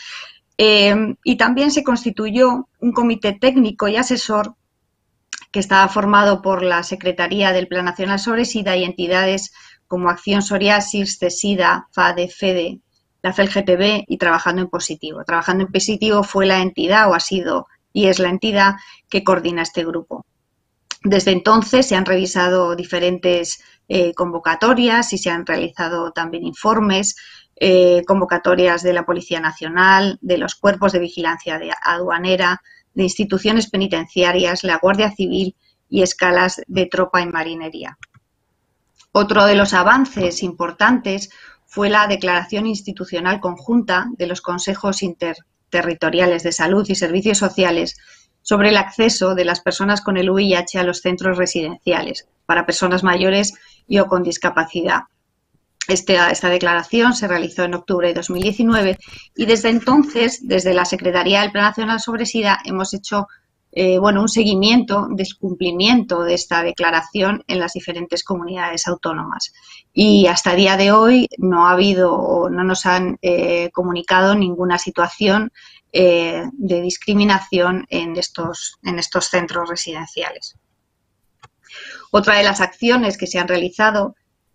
Y también se constituyó un comité técnico y asesor que estaba formado por la Secretaría del Plan Nacional sobre SIDA y entidades como Acción Psoriasis, CESIDA, FADE, FEDE, la FELGTB y Trabajando en Positivo. Trabajando en Positivo fue la entidad, o ha sido y es la entidad que coordina este grupo. Desde entonces se han revisado diferentes convocatorias y se han realizado también informes, convocatorias de la Policía Nacional, de los cuerpos de vigilancia aduanera, de instituciones penitenciarias, la Guardia Civil y escalas de tropa en marinería. Otro de los avances importantes fue la declaración institucional conjunta de los consejos interterritoriales de salud y servicios sociales sobre el acceso de las personas con el VIH a los centros residenciales para personas mayores y o con discapacidad. Esta declaración se realizó en octubre de 2019 y desde entonces, desde la Secretaría del Plan Nacional sobre SIDA, hemos hecho un seguimiento del cumplimiento de esta declaración en las diferentes comunidades autónomas. Y hasta el día de hoy no ha habido o no nos han comunicado ninguna situación de discriminación en estos centros residenciales. Otra de las acciones que se han realizado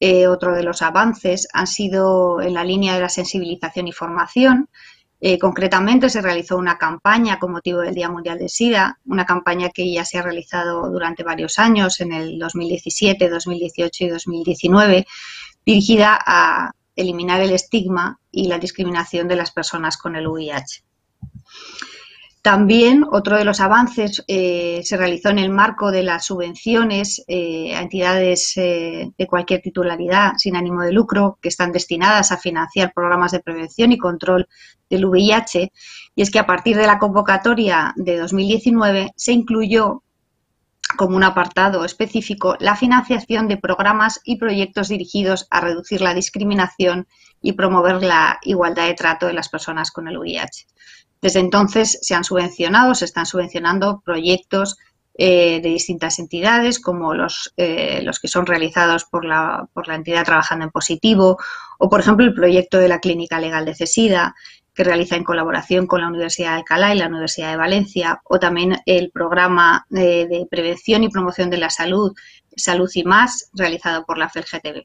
otro de los avances han sido en la línea de la sensibilización y formación. Concretamente se realizó una campaña con motivo del Día Mundial del SIDA, una campaña que ya se ha realizado durante varios años, en el 2017, 2018 y 2019, dirigida a eliminar el estigma y la discriminación de las personas con el VIH. También otro de los avances se realizó en el marco de las subvenciones a entidades de cualquier titularidad sin ánimo de lucro que están destinadas a financiar programas de prevención y control del VIH, y es que a partir de la convocatoria de 2019 se incluyó como un apartado específico la financiación de programas y proyectos dirigidos a reducir la discriminación y promover la igualdad de trato de las personas con el VIH. Desde entonces se están subvencionando proyectos de distintas entidades, como los que son realizados por la entidad Trabajando en Positivo, o por ejemplo el proyecto de la Clínica Legal de CESIDA, que realiza en colaboración con la Universidad de Alcalá y la Universidad de Valencia, o también el programa de prevención y promoción de la salud, Salud y Más, realizado por la FELGTB.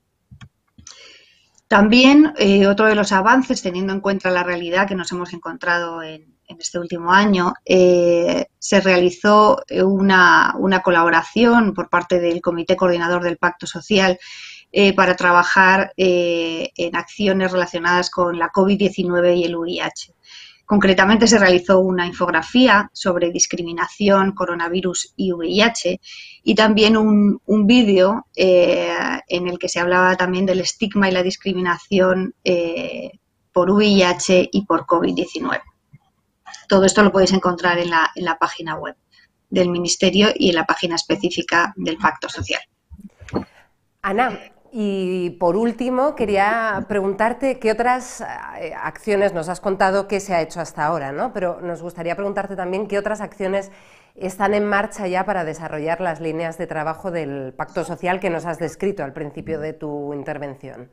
También otro de los avances, teniendo en cuenta la realidad que nos hemos encontrado en este último año, se realizó una colaboración por parte del Comité Coordinador del Pacto Social para trabajar en acciones relacionadas con la COVID-19 y el VIH. Concretamente se realizó una infografía sobre discriminación, coronavirus y VIH, y también un vídeo en el que se hablaba también del estigma y la discriminación por VIH y por COVID-19. Todo esto lo podéis encontrar en la página web del Ministerio y en la página específica del Pacto Social. Ana, y por último quería preguntarte qué otras acciones, nos has contado qué se ha hecho hasta ahora, ¿no? Pero nos gustaría preguntarte también qué otras acciones están en marcha ya para desarrollar las líneas de trabajo del Pacto Social que nos has descrito al principio de tu intervención.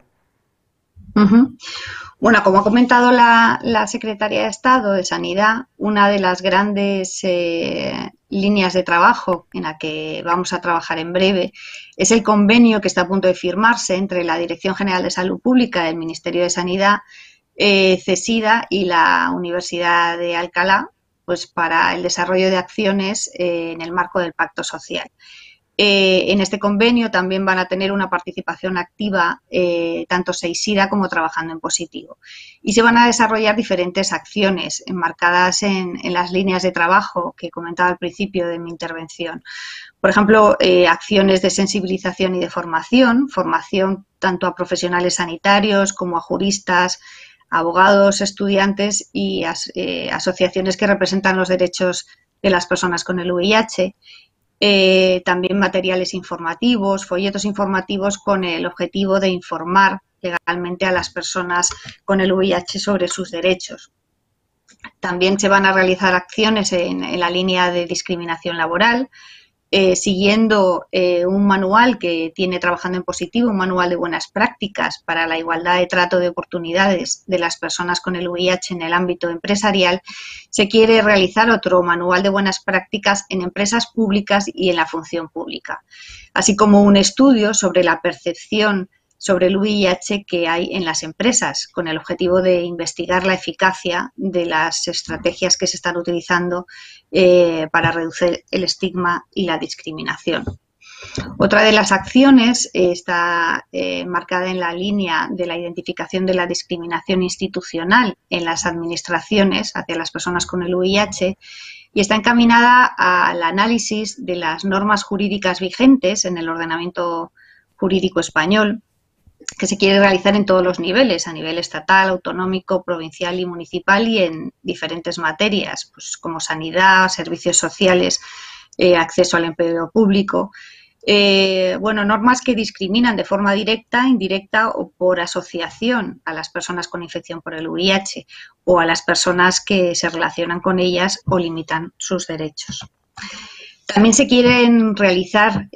Bueno, como ha comentado la Secretaria de Estado de Sanidad, una de las grandes líneas de trabajo en la que vamos a trabajar en breve es el convenio que está a punto de firmarse entre la Dirección General de Salud Pública del Ministerio de Sanidad, CESIDA y la Universidad de Alcalá, pues para el desarrollo de acciones en el marco del Pacto Social. En este convenio también van a tener una participación activa tanto CESIDA como Trabajando en Positivo. Y se van a desarrollar diferentes acciones enmarcadas en las líneas de trabajo que comentaba al principio de mi intervención. Por ejemplo, acciones de sensibilización y de formación tanto a profesionales sanitarios como a juristas, abogados, estudiantes y asociaciones que representan los derechos de las personas con el VIH. También materiales informativos, folletos informativos con el objetivo de informar legalmente a las personas con el VIH sobre sus derechos. También se van a realizar acciones en la línea de discriminación laboral, siguiendo un manual que tiene Trabajando en Positivo, un manual de buenas prácticas para la igualdad de trato de oportunidades de las personas con el VIH en el ámbito empresarial. Se quiere realizar otro manual de buenas prácticas en empresas públicas y en la función pública, así como un estudio sobre la percepción sobre el VIH que hay en las empresas, con el objetivo de investigar la eficacia de las estrategias que se están utilizando para reducir el estigma y la discriminación. Otra de las acciones está marcada en la línea de la identificación de la discriminación institucional en las administraciones hacia las personas con el VIH y está encaminada al análisis de las normas jurídicas vigentes en el ordenamiento jurídico español, que se quiere realizar en todos los niveles, a nivel estatal, autonómico, provincial y municipal, y en diferentes materias, pues como sanidad, servicios sociales, acceso al empleo público. Normas que discriminan de forma directa, indirecta o por asociación a las personas con infección por el VIH o a las personas que se relacionan con ellas o limitan sus derechos. También se quieren realizar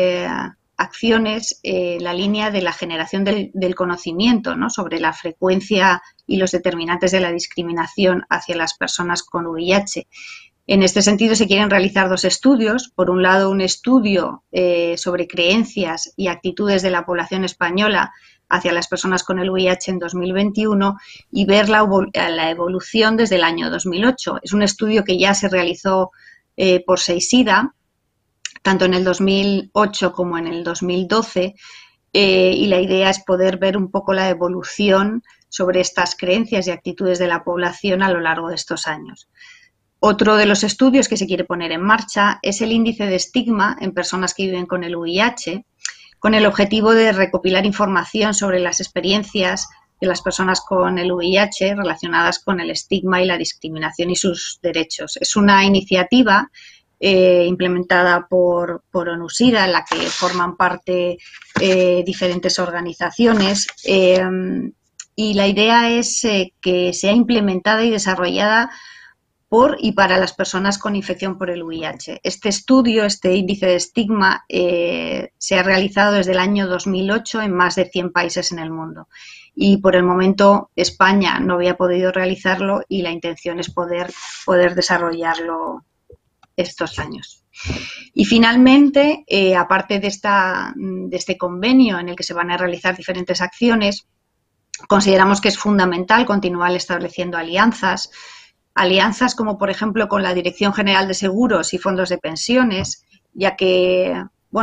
acciones en la línea de la generación del conocimiento, ¿no?, sobre la frecuencia y los determinantes de la discriminación hacia las personas con VIH. En este sentido, se quieren realizar dos estudios. Por un lado, un estudio sobre creencias y actitudes de la población española hacia las personas con el VIH en 2021 y ver la evolución desde el año 2008. Es un estudio que ya se realizó por SEISIDA, tanto en el 2008 como en el 2012, y la idea es poder ver un poco la evolución sobre estas creencias y actitudes de la población a lo largo de estos años. Otro de los estudios que se quiere poner en marcha es el índice de estigma en personas que viven con el VIH, con el objetivo de recopilar información sobre las experiencias de las personas con el VIH relacionadas con el estigma y la discriminación y sus derechos. Es una iniciativa implementada por ONU-SIDA, en la que forman parte diferentes organizaciones, y la idea es que sea implementada y desarrollada por y para las personas con infección por el VIH. Este estudio, este índice de estigma, se ha realizado desde el año 2008 en más de 100 países en el mundo. Y por el momento España no había podido realizarlo y la intención es poder desarrollarlo estos años. Y finalmente, aparte de este convenio en el que se van a realizar diferentes acciones, consideramos que es fundamental continuar estableciendo alianzas como por ejemplo con la Dirección General de Seguros y Fondos de Pensiones, ya que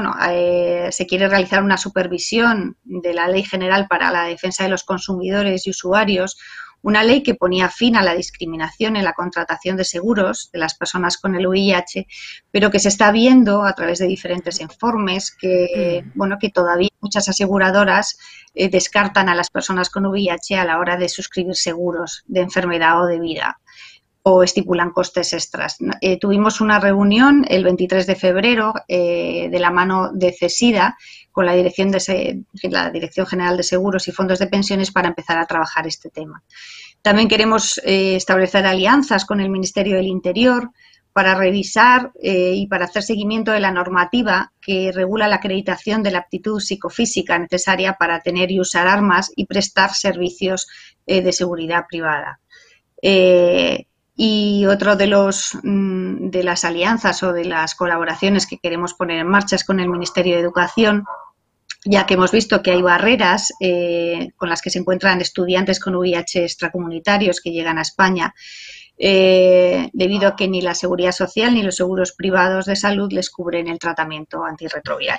se quiere realizar una supervisión de la Ley General para la Defensa de los Consumidores y Usuarios, una ley que ponía fin a la discriminación en la contratación de seguros de las personas con el VIH, pero que se está viendo a través de diferentes informes que todavía muchas aseguradoras descartan a las personas con VIH a la hora de suscribir seguros de enfermedad o de vida, o estipulan costes extras. Tuvimos una reunión el 23 de febrero de la mano de CESIDA con la Dirección General de Seguros y Fondos de Pensiones para empezar a trabajar este tema. También queremos establecer alianzas con el Ministerio del Interior para revisar y para hacer seguimiento de la normativa que regula la acreditación de la aptitud psicofísica necesaria para tener y usar armas y prestar servicios de seguridad privada. Y otro de las alianzas o de las colaboraciones que queremos poner en marcha es con el Ministerio de Educación, ya que hemos visto que hay barreras con las que se encuentran estudiantes con VIH extracomunitarios que llegan a España, debido a que ni la Seguridad Social ni los seguros privados de salud les cubren el tratamiento antirretroviral.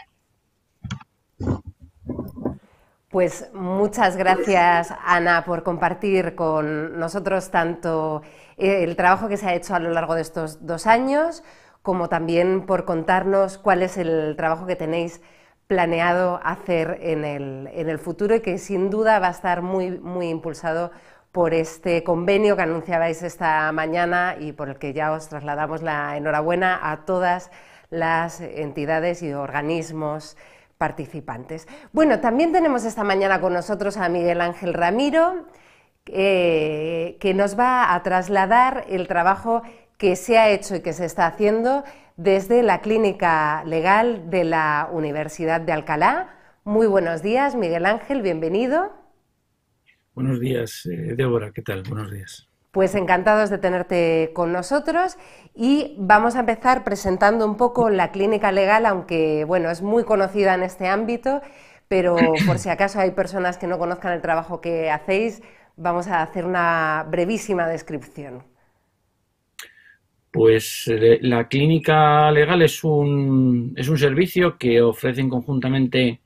Pues muchas gracias, Ana, por compartir con nosotros tanto el trabajo que se ha hecho a lo largo de estos 2 años, como también por contarnos cuál es el trabajo que tenéis planeado hacer en el futuro y que sin duda va a estar muy, muy impulsado por este convenio que anunciabais esta mañana y por el que ya os trasladamos la enhorabuena a todas las entidades y organismos participantes. Bueno, también tenemos esta mañana con nosotros a Miguel Ángel Ramiro, que nos va a trasladar el trabajo que se ha hecho y que se está haciendo desde la Clínica Legal de la Universidad de Alcalá. Muy buenos días, Miguel Ángel, bienvenido. Buenos días, Débora, ¿qué tal? Buenos días. Pues encantados de tenerte con nosotros y vamos a empezar presentando un poco la Clínica Legal, aunque bueno, es muy conocida en este ámbito, pero por si acaso hay personas que no conozcan el trabajo que hacéis, vamos a hacer una brevísima descripción. Pues la Clínica Legal es un servicio que ofrecen conjuntamente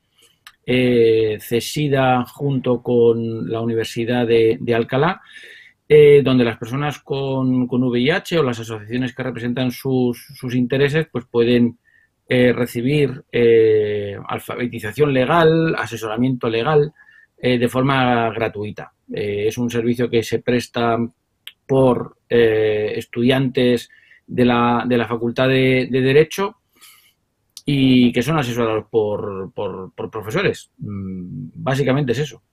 CESIDA junto con la Universidad de Alcalá, donde las personas con VIH o las asociaciones que representan sus intereses pues pueden recibir alfabetización legal, asesoramiento legal de forma gratuita. Es un servicio que se presta por estudiantes de la Facultad de Derecho y que son asesorados por profesores. Básicamente es eso.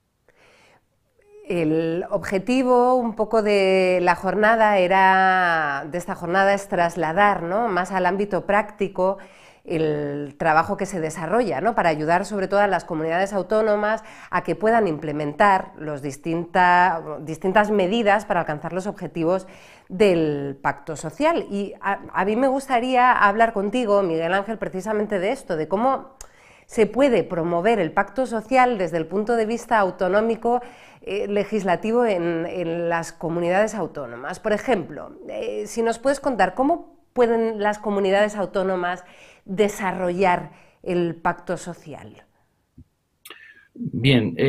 El objetivo un poco de esta jornada es trasladar, ¿no?, más al ámbito práctico el trabajo que se desarrolla, ¿no?, para ayudar sobre todo a las comunidades autónomas a que puedan implementar distintas medidas para alcanzar los objetivos del Pacto Social. Y a mí me gustaría hablar contigo, Miguel Ángel, precisamente de esto, de cómo se puede promover el Pacto Social desde el punto de vista autonómico, legislativo en las comunidades autónomas. Por ejemplo, si nos puedes contar cómo pueden las comunidades autónomas desarrollar el Pacto Social. Bien,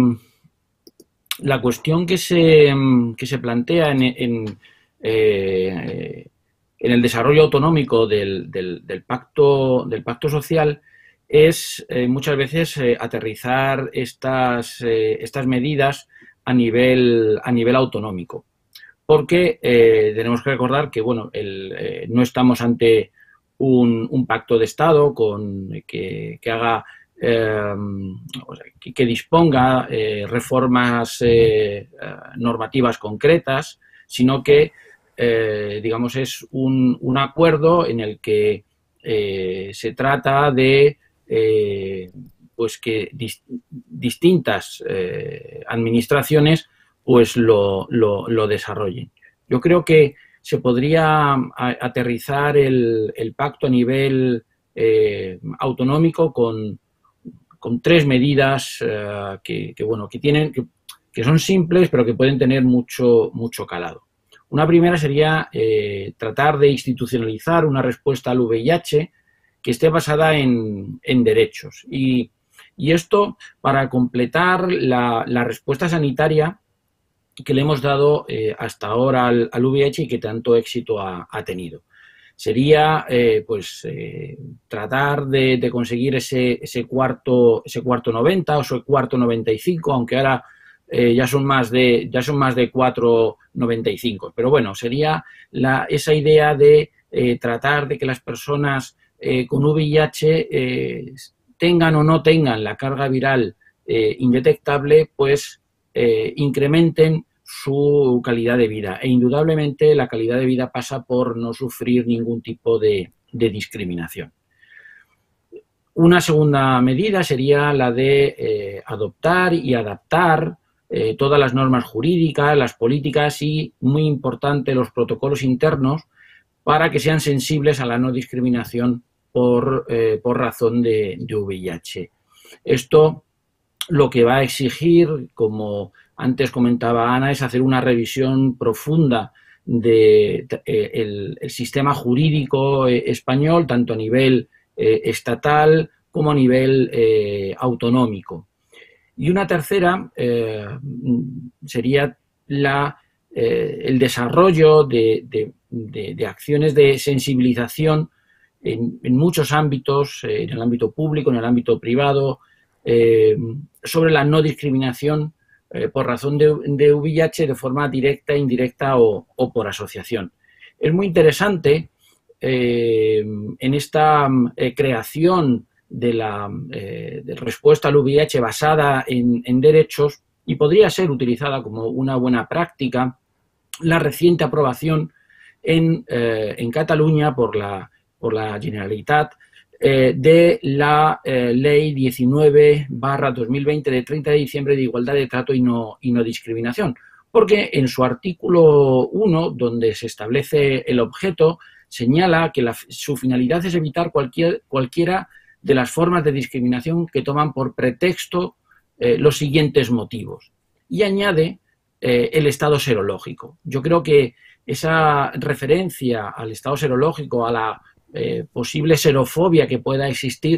la cuestión que se plantea en el desarrollo autonómico del pacto social es muchas veces aterrizar estas medidas a nivel autonómico, porque tenemos que recordar que no estamos ante un pacto de Estado que haga que disponga reformas normativas concretas, sino que digamos es un acuerdo en el que se trata de pues que distintas administraciones pues lo desarrollen. Yo creo que se podría aterrizar el pacto a nivel autonómico con 3 medidas que son simples pero que pueden tener mucho calado. Una primera sería tratar de institucionalizar una respuesta al VIH que esté basada en derechos. Y esto para completar la respuesta sanitaria que le hemos dado hasta ahora al VIH y que tanto éxito ha tenido. Sería tratar de conseguir ese cuarto 90 o ese cuarto 95, aunque ahora ya son más de 4,95. Pero bueno, sería esa idea de tratar de que las personas con VIH tengan o no tengan la carga viral indetectable, pues incrementen su calidad de vida. E indudablemente la calidad de vida pasa por no sufrir ningún tipo de discriminación. Una segunda medida sería la de adoptar y adaptar todas las normas jurídicas, las políticas y, muy importante, los protocolos internos para que sean sensibles a la no discriminación por razón de VIH. Esto lo que va a exigir, como antes comentaba Ana, es hacer una revisión profunda del sistema jurídico español, tanto a nivel estatal como a nivel autonómico. Y una tercera sería el desarrollo de acciones de sensibilización en muchos ámbitos, en el ámbito público, en el ámbito privado, sobre la no discriminación por razón de VIH de forma directa, indirecta o por asociación. Es muy interesante en esta creación de respuesta al VIH basada en derechos, y podría ser utilizada como una buena práctica, la reciente aprobación en Cataluña por la Generalitat de la Ley 19/2020 de 30 de diciembre de igualdad de trato y no discriminación, porque en su artículo 1, donde se establece el objeto, señala que su finalidad es evitar cualquiera de las formas de discriminación que toman por pretexto los siguientes motivos, y añade el estado serológico. Yo creo que esa referencia al estado serológico, a la posible serofobia que pueda existir,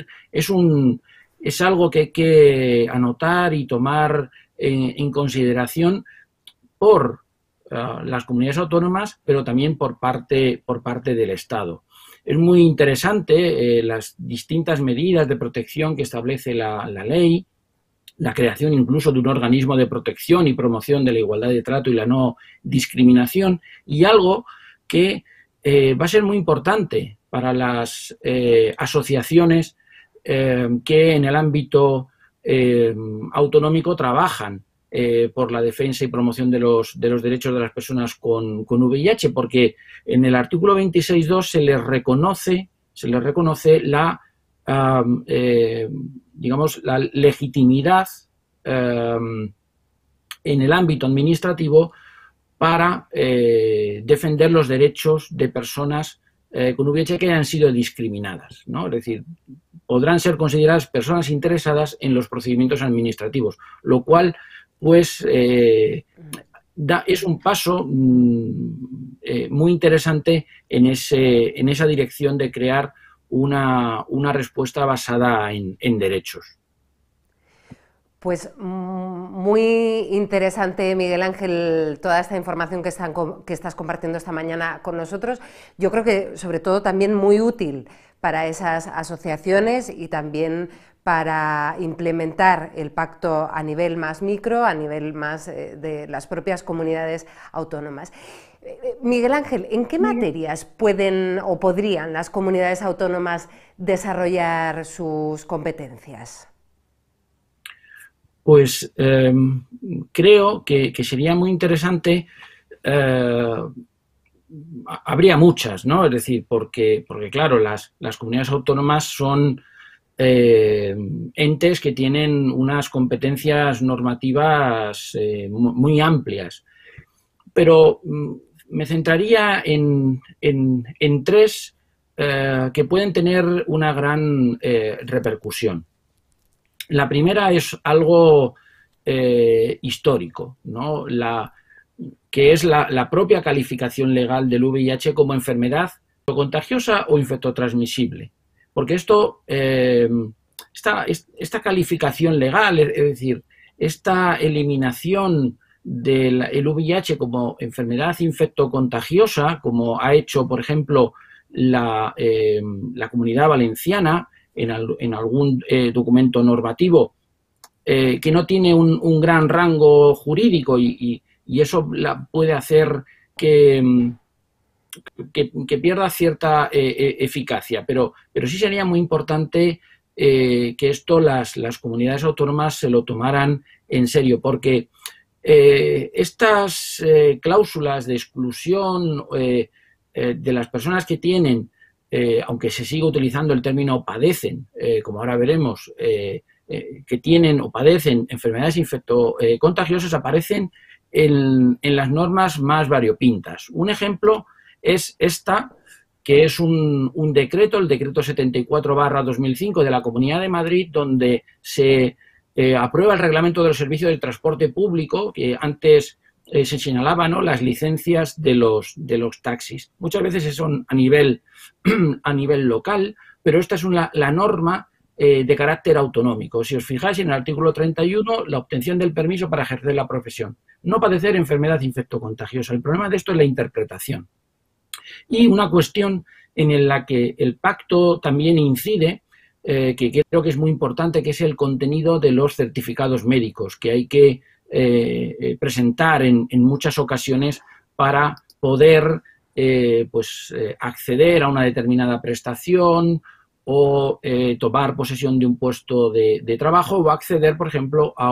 es algo que hay que anotar y tomar en consideración por las comunidades autónomas, pero también por parte del Estado. Es muy interesante las distintas medidas de protección que establece la ley, la creación incluso de un organismo de protección y promoción de la igualdad de trato y la no discriminación, y algo que va a ser muy importante para las asociaciones que en el ámbito autonómico trabajan por la defensa y promoción de los derechos de las personas con VIH, porque en el artículo 26.2 se les reconoce se les reconoce digamos, la legitimidad en el ámbito administrativo para defender los derechos de personas con VIH que hayan sido discriminadas, ¿no? Es decir, podrán ser consideradas personas interesadas en los procedimientos administrativos, lo cual, pues, es un paso muy interesante en esa dirección de crear una respuesta basada en derechos. Pues muy interesante, Miguel Ángel, toda esta información que estás compartiendo esta mañana con nosotros. Yo creo que sobre todo también muy útil para esas asociaciones y también para implementar el pacto a nivel más micro, a nivel más de las propias comunidades autónomas. Miguel Ángel, ¿en qué materias pueden o podrían las comunidades autónomas desarrollar sus competencias? Pues creo que sería muy interesante, habría muchas, ¿no? Es decir, porque claro, las comunidades autónomas son entes que tienen unas competencias normativas muy amplias, pero me centraría en tres que pueden tener una gran repercusión. La primera es algo histórico, ¿no? Que es la propia calificación legal del VIH como enfermedad contagiosa o infectotransmisible. Porque esta calificación legal, es decir, esta eliminación del VIH como enfermedad infectocontagiosa, como ha hecho, por ejemplo, la Comunidad Valenciana, en algún documento normativo que no tiene un gran rango jurídico y eso puede hacer que pierda cierta eficacia, pero sí sería muy importante que esto las comunidades autónomas se lo tomaran en serio, porque estas cláusulas de exclusión de las personas que tienen, aunque se siga utilizando el término padecen, como ahora veremos, que tienen o padecen enfermedades infectocontagiosas, aparecen en las normas más variopintas. Un ejemplo es esta, que es un decreto, el decreto 74/2005 de la Comunidad de Madrid, donde se aprueba el reglamento de los servicios de transporte público, que antes se señalaba, ¿no?, las licencias de los taxis. Muchas veces son a nivel local, pero esta es la norma de carácter autonómico. Si os fijáis en el artículo 31, la obtención del permiso para ejercer la profesión. No padecer enfermedad infectocontagiosa. El problema de esto es la interpretación. Y una cuestión en la que el pacto también incide, que creo que es muy importante, que es el contenido de los certificados médicos, que hay que presentar en muchas ocasiones para poder acceder a una determinada prestación o tomar posesión de un puesto de trabajo o acceder, por ejemplo, a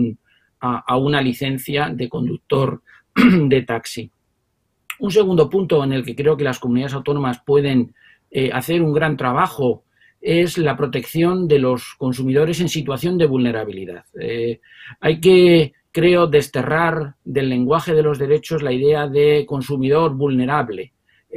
una licencia de conductor de taxi. Un segundo punto en el que creo que las comunidades autónomas pueden hacer un gran trabajo es la protección de los consumidores en situación de vulnerabilidad. Hay que, creo, desterrar del lenguaje de los derechos la idea de consumidor vulnerable.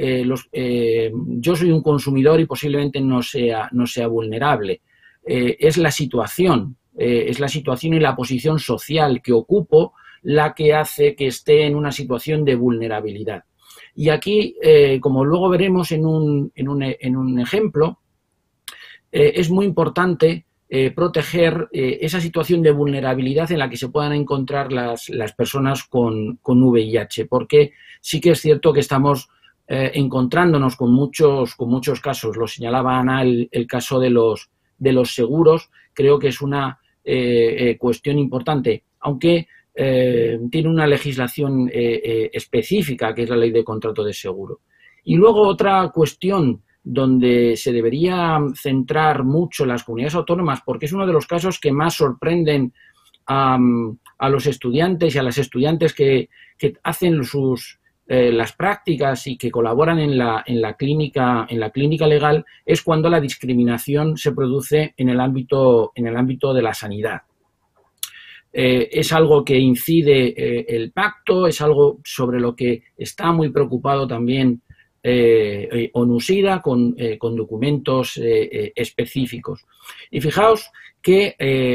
Yo soy un consumidor y posiblemente no sea vulnerable. Es la situación y la posición social que ocupo la que hace que esté en una situación de vulnerabilidad. Y aquí, como luego veremos en un ejemplo, es muy importante proteger esa situación de vulnerabilidad en la que se puedan encontrar las personas con VIH, porque sí que es cierto que estamos encontrándonos con muchos casos. Lo señalaba Ana, el caso de los seguros. Creo que es una cuestión importante, aunque tiene una legislación específica, que es la Ley de Contrato de Seguro. Y luego otra cuestión donde se debería centrar mucho las comunidades autónomas, porque es uno de los casos que más sorprenden a los estudiantes y a las estudiantes que hacen sus las prácticas y que colaboran en la clínica legal es cuando la discriminación se produce en el ámbito de la sanidad. Es algo que incide el pacto, es algo sobre lo que está muy preocupado también ONU-SIDA con documentos específicos. Y fijaos que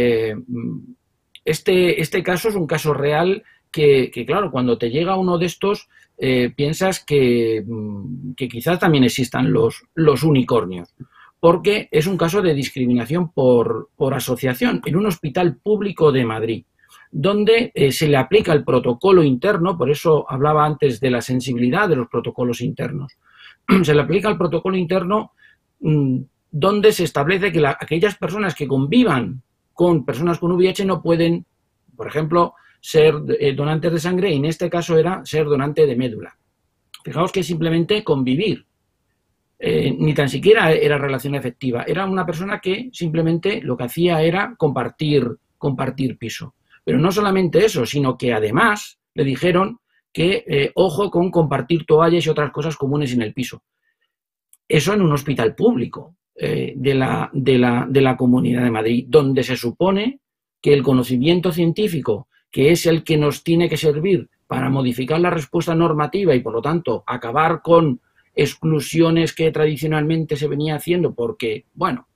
este caso es un caso real que claro, cuando te llega uno de estos, piensas que quizás también existan los unicornios, porque es un caso de discriminación por asociación en un hospital público de Madrid, donde se le aplica el protocolo interno, por eso hablaba antes de la sensibilidad de los protocolos internos. Se le aplica el protocolo interno donde se establece que aquellas personas que convivan con personas con VIH no pueden, por ejemplo, ser donantes de sangre, y en este caso era ser donante de médula. Fijaos que simplemente convivir, ni tan siquiera era relación efectiva, era una persona que simplemente lo que hacía era compartir piso. Pero no solamente eso, sino que además le dijeron que ojo con compartir toallas y otras cosas comunes en el piso. Eso en un hospital público de la Comunidad de Madrid, donde se supone que el conocimiento científico, que es el que nos tiene que servir para modificar la respuesta normativa y, por lo tanto, acabar con exclusiones que tradicionalmente se venía haciendo porque, bueno,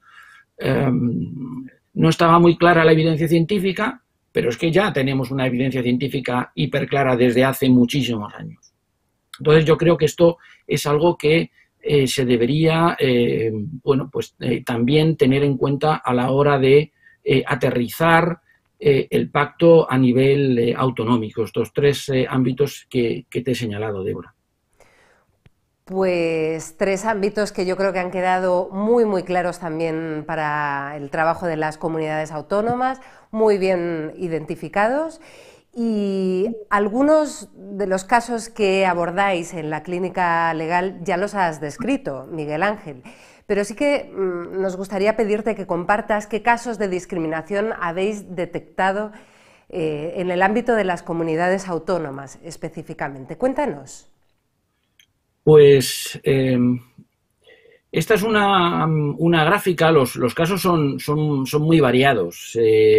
no estaba muy clara la evidencia científica, pero es que ya tenemos una evidencia científica hiperclara desde hace muchísimos años. Entonces, yo creo que esto es algo que se debería, también tener en cuenta a la hora de aterrizar el pacto a nivel autonómico, estos tres ámbitos que te he señalado, Débora. Pues tres ámbitos que yo creo que han quedado muy, muy claros también para el trabajo de las comunidades autónomas, muy bien identificados, y algunos de los casos que abordáis en la clínica legal ya los has descrito, Miguel Ángel. Pero sí que nos gustaría pedirte que compartas qué casos de discriminación habéis detectado en el ámbito de las comunidades autónomas específicamente. Cuéntanos. Pues esta es una gráfica, los casos son muy variados.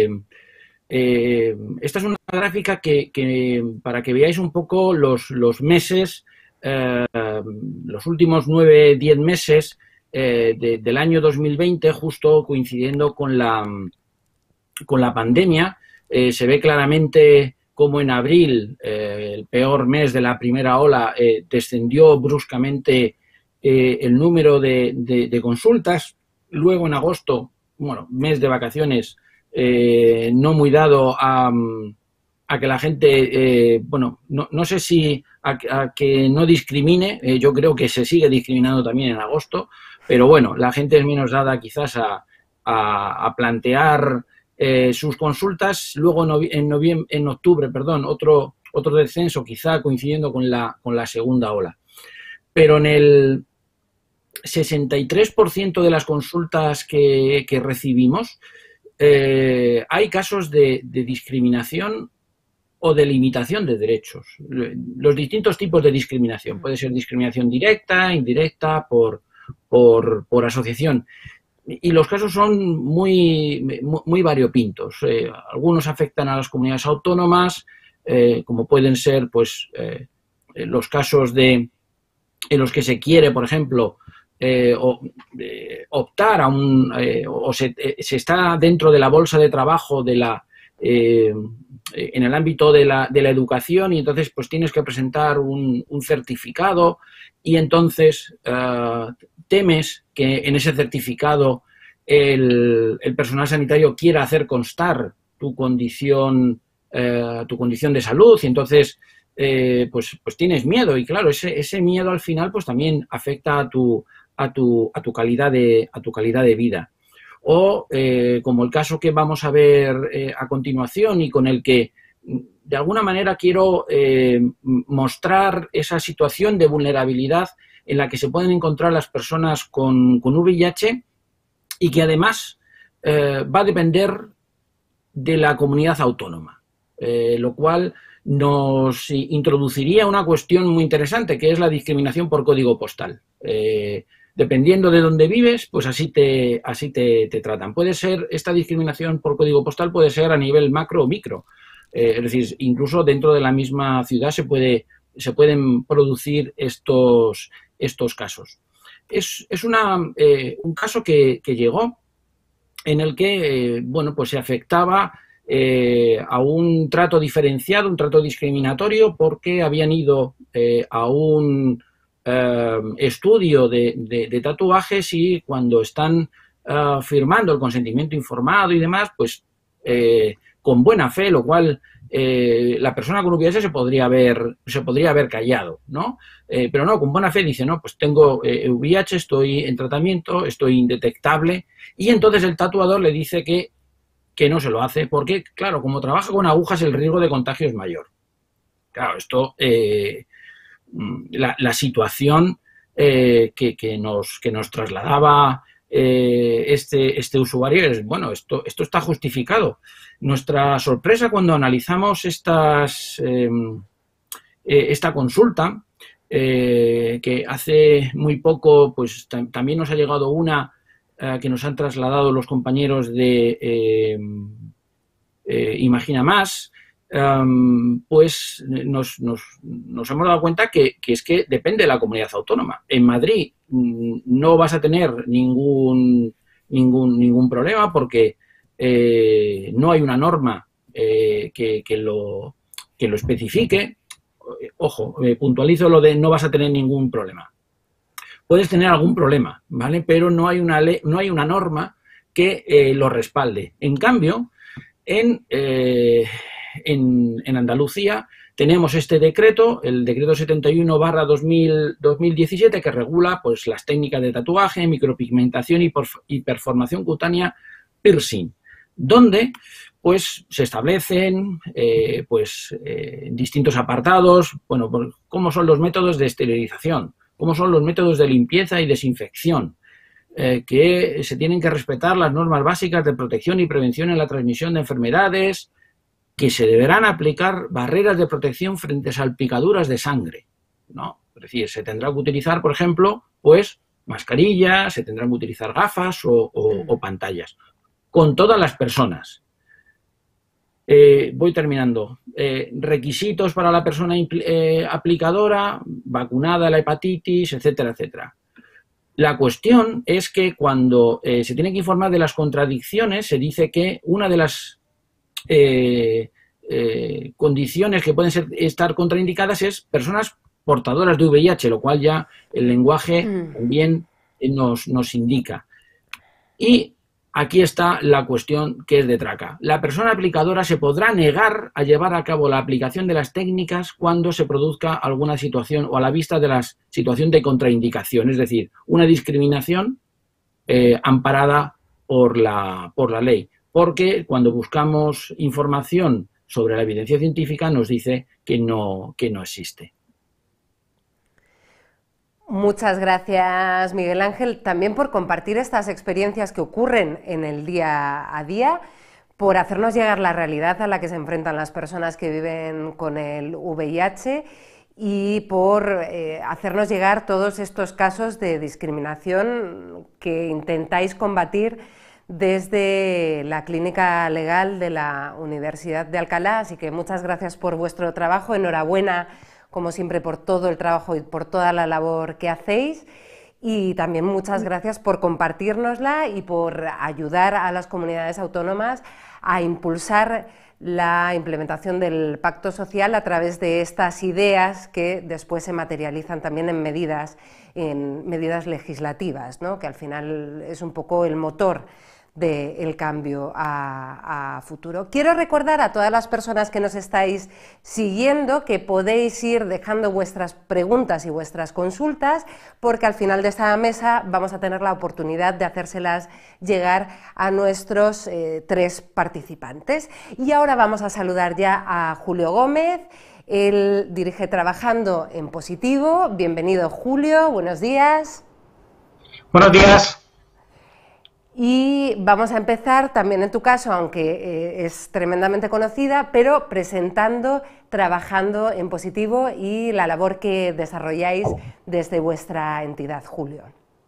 Esta es una gráfica que para que veáis un poco los meses, los últimos 9-10 meses del año 2020, justo coincidiendo con la pandemia. Se ve claramente cómo en abril, el peor mes de la primera ola, descendió bruscamente el número de consultas. Luego en agosto, bueno, mes de vacaciones, no muy dado a que la gente, no sé si a que no discrimine, yo creo que se sigue discriminando también en agosto, pero bueno, la gente es menos dada quizás a plantear sus consultas. Luego en octubre, otro descenso, quizá coincidiendo con la segunda ola. Pero en el 63% de las consultas que recibimos hay casos de discriminación o de limitación de derechos. Los distintos tipos de discriminación. Puede ser discriminación directa, indirecta, por asociación. Y los casos son muy variopintos. Algunos afectan a las comunidades autónomas, como pueden ser pues los casos en los que se quiere, por ejemplo, optar a o se está dentro de la bolsa de trabajo en el ámbito de la educación, y entonces pues tienes que presentar un certificado, y entonces temes que en ese certificado el personal sanitario quiera hacer constar tu condición de salud, y entonces pues tienes miedo, y claro, ese miedo al final pues también afecta a tu calidad de vida. O como el caso que vamos a ver a continuación, y con el que de alguna manera quiero mostrar esa situación de vulnerabilidad en la que se pueden encontrar las personas con VIH, y que además va a depender de la comunidad autónoma. lo cual nos introduciría una cuestión muy interesante, que es la discriminación por código postal. Dependiendo de dónde vives, pues así te tratan. Puede ser, esta discriminación por código postal puede ser a nivel macro o micro. Es decir, incluso dentro de la misma ciudad se pueden producir estos casos. Es un caso que llegó en el que bueno, pues se afectaba a un trato diferenciado, un trato discriminatorio, porque habían ido a un estudio de tatuajes y cuando están firmando el consentimiento informado y demás, pues con buena fe, lo cual la persona con VIH se podría haber callado, ¿no? Pero no, con buena fe dice, no, pues tengo VIH, estoy en tratamiento, estoy indetectable, y entonces el tatuador le dice que no se lo hace, porque, claro, como trabaja con agujas, el riesgo de contagio es mayor. Claro, esto, la situación que nos trasladaba este usuario es, bueno, esto está justificado. Nuestra sorpresa cuando analizamos esta consulta, que hace muy poco pues también nos ha llegado una que nos han trasladado los compañeros de Imagina Más, pues nos hemos dado cuenta que es que depende de la comunidad autónoma. En Madrid no vas a tener ningún problema porque no hay una norma que lo especifique. Ojo, puntualizo lo de no vas a tener ningún problema. Puedes tener algún problema, ¿vale? Pero no hay una norma que lo respalde. En cambio, en Andalucía tenemos este decreto, el decreto 71/2017, que regula pues las técnicas de tatuaje, micropigmentación y performación cutánea, piercing, donde pues se establecen distintos apartados, bueno, cómo son los métodos de esterilización, cómo son los métodos de limpieza y desinfección, que se tienen que respetar las normas básicas de protección y prevención en la transmisión de enfermedades, que se deberán aplicar barreras de protección frente a salpicaduras de sangre, ¿no? Es decir, se tendrá que utilizar, por ejemplo, pues mascarillas, se tendrán que utilizar gafas o pantallas, con todas las personas. Voy terminando. Requisitos para la persona aplicadora, vacunada a la hepatitis, etcétera, etcétera. La cuestión es que cuando se tiene que informar de las contradicciones, se dice que una de las condiciones que pueden estar contraindicadas es personas portadoras de VIH, lo cual ya el lenguaje también nos indica. Y aquí está la cuestión que es de traca. La persona aplicadora se podrá negar a llevar a cabo la aplicación de las técnicas cuando se produzca alguna situación o a la vista de la situación de contraindicación, es decir, una discriminación amparada por la ley. Porque cuando buscamos información sobre la evidencia científica nos dice que no existe. Muchas gracias, Miguel Ángel, también por compartir estas experiencias que ocurren en el día a día, por hacernos llegar la realidad a la que se enfrentan las personas que viven con el VIH y por hacernos llegar todos estos casos de discriminación que intentáis combatir desde la Clínica Legal de la Universidad de Alcalá. Así que muchas gracias por vuestro trabajo, enhorabuena como siempre por todo el trabajo y por toda la labor que hacéis, y también muchas gracias por compartírnosla y por ayudar a las comunidades autónomas a impulsar la implementación del Pacto Social a través de estas ideas que después se materializan también en medidas legislativas, ¿no? Que al final es un poco el motor del cambio a futuro. Quiero recordar a todas las personas que nos estáis siguiendo que podéis ir dejando vuestras preguntas y vuestras consultas, porque al final de esta mesa vamos a tener la oportunidad de hacérselas llegar a nuestros 3 participantes. Y ahora vamos a saludar ya a Julio Gómez. Él dirige Trabajando en Positivo. Bienvenido, Julio, buenos días. Buenos días. Y vamos a empezar también en tu caso, aunque es tremendamente conocida, pero presentando, trabajando en positivo y la labor que desarrolláis desde vuestra entidad, Julio.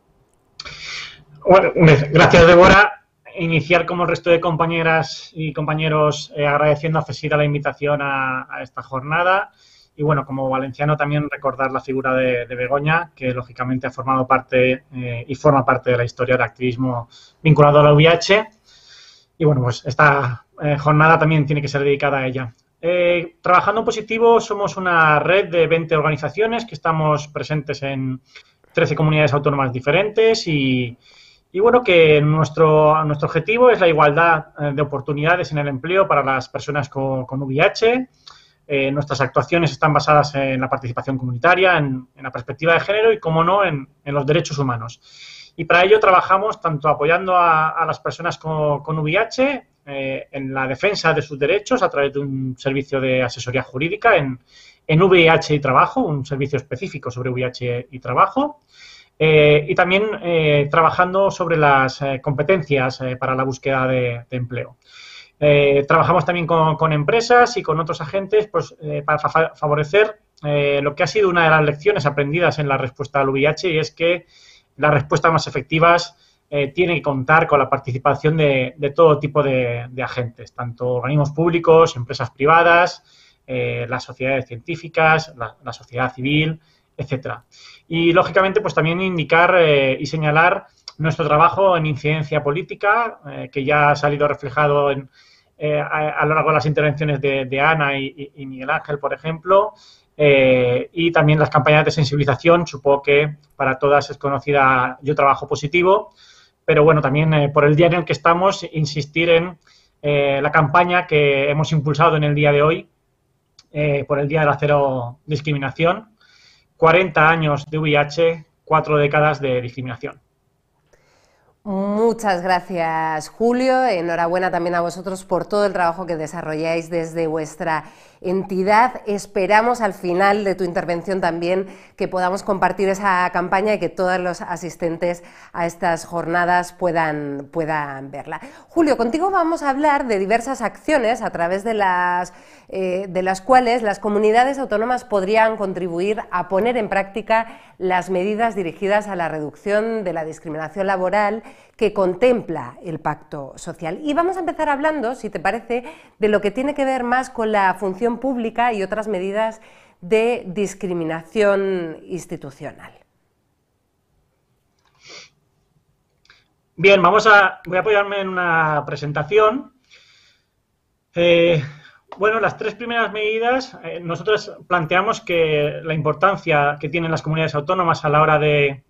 Bueno, gracias, Débora. Iniciar como el resto de compañeras y compañeros agradeciendo a FESIDA la invitación a esta jornada. Y bueno, como valenciano también recordar la figura de Begoña, que lógicamente ha formado parte y forma parte de la historia del activismo vinculado a la VIH. Y bueno, pues esta jornada también tiene que ser dedicada a ella. Trabajando en positivo somos una red de 20 organizaciones que estamos presentes en 13 comunidades autónomas diferentes y bueno, que nuestro objetivo es la igualdad de oportunidades en el empleo para las personas con VIH. Nuestras actuaciones están basadas en la participación comunitaria, en la perspectiva de género y, como no, en los derechos humanos. Y para ello trabajamos tanto apoyando a las personas con VIH en la defensa de sus derechos a través de un servicio de asesoría jurídica en VIH y trabajo, un servicio específico sobre VIH y trabajo. Y también trabajando sobre las competencias para la búsqueda de empleo. Trabajamos también con empresas y con otros agentes pues, para favorecer lo que ha sido una de las lecciones aprendidas en la respuesta al VIH, y es que las respuestas más efectivas tienen que contar con la participación de todo tipo de agentes, tanto organismos públicos, empresas privadas, las sociedades científicas, la sociedad civil, etcétera. Y, lógicamente, pues también indicar y señalar nuestro trabajo en incidencia política, que ya ha salido reflejado a lo largo de las intervenciones de Ana y Miguel Ángel, por ejemplo, y también las campañas de sensibilización. Supongo que para todas es conocida Yo Trabajo Positivo, pero bueno, también por el día en el que estamos, insistir en la campaña que hemos impulsado en el día de hoy, por el Día de la Cero Discriminación. 40 años de VIH, 4 décadas de discriminación. Muchas gracias, Julio. Enhorabuena también a vosotros por todo el trabajo que desarrolláis desde vuestra entidad. Esperamos al final de tu intervención también que podamos compartir esa campaña y que todos los asistentes a estas jornadas puedan verla. Julio, contigo vamos a hablar de diversas acciones a través de las cuales las comunidades autónomas podrían contribuir a poner en práctica las medidas dirigidas a la reducción de la discriminación laboral que contempla el Pacto Social. Y vamos a empezar hablando, si te parece, de lo que tiene que ver más con la función pública y otras medidas de discriminación institucional. Bien, voy a apoyarme en una presentación. Bueno, las tres primeras medidas, nosotros planteamos que la importancia que tienen las comunidades autónomas a la hora de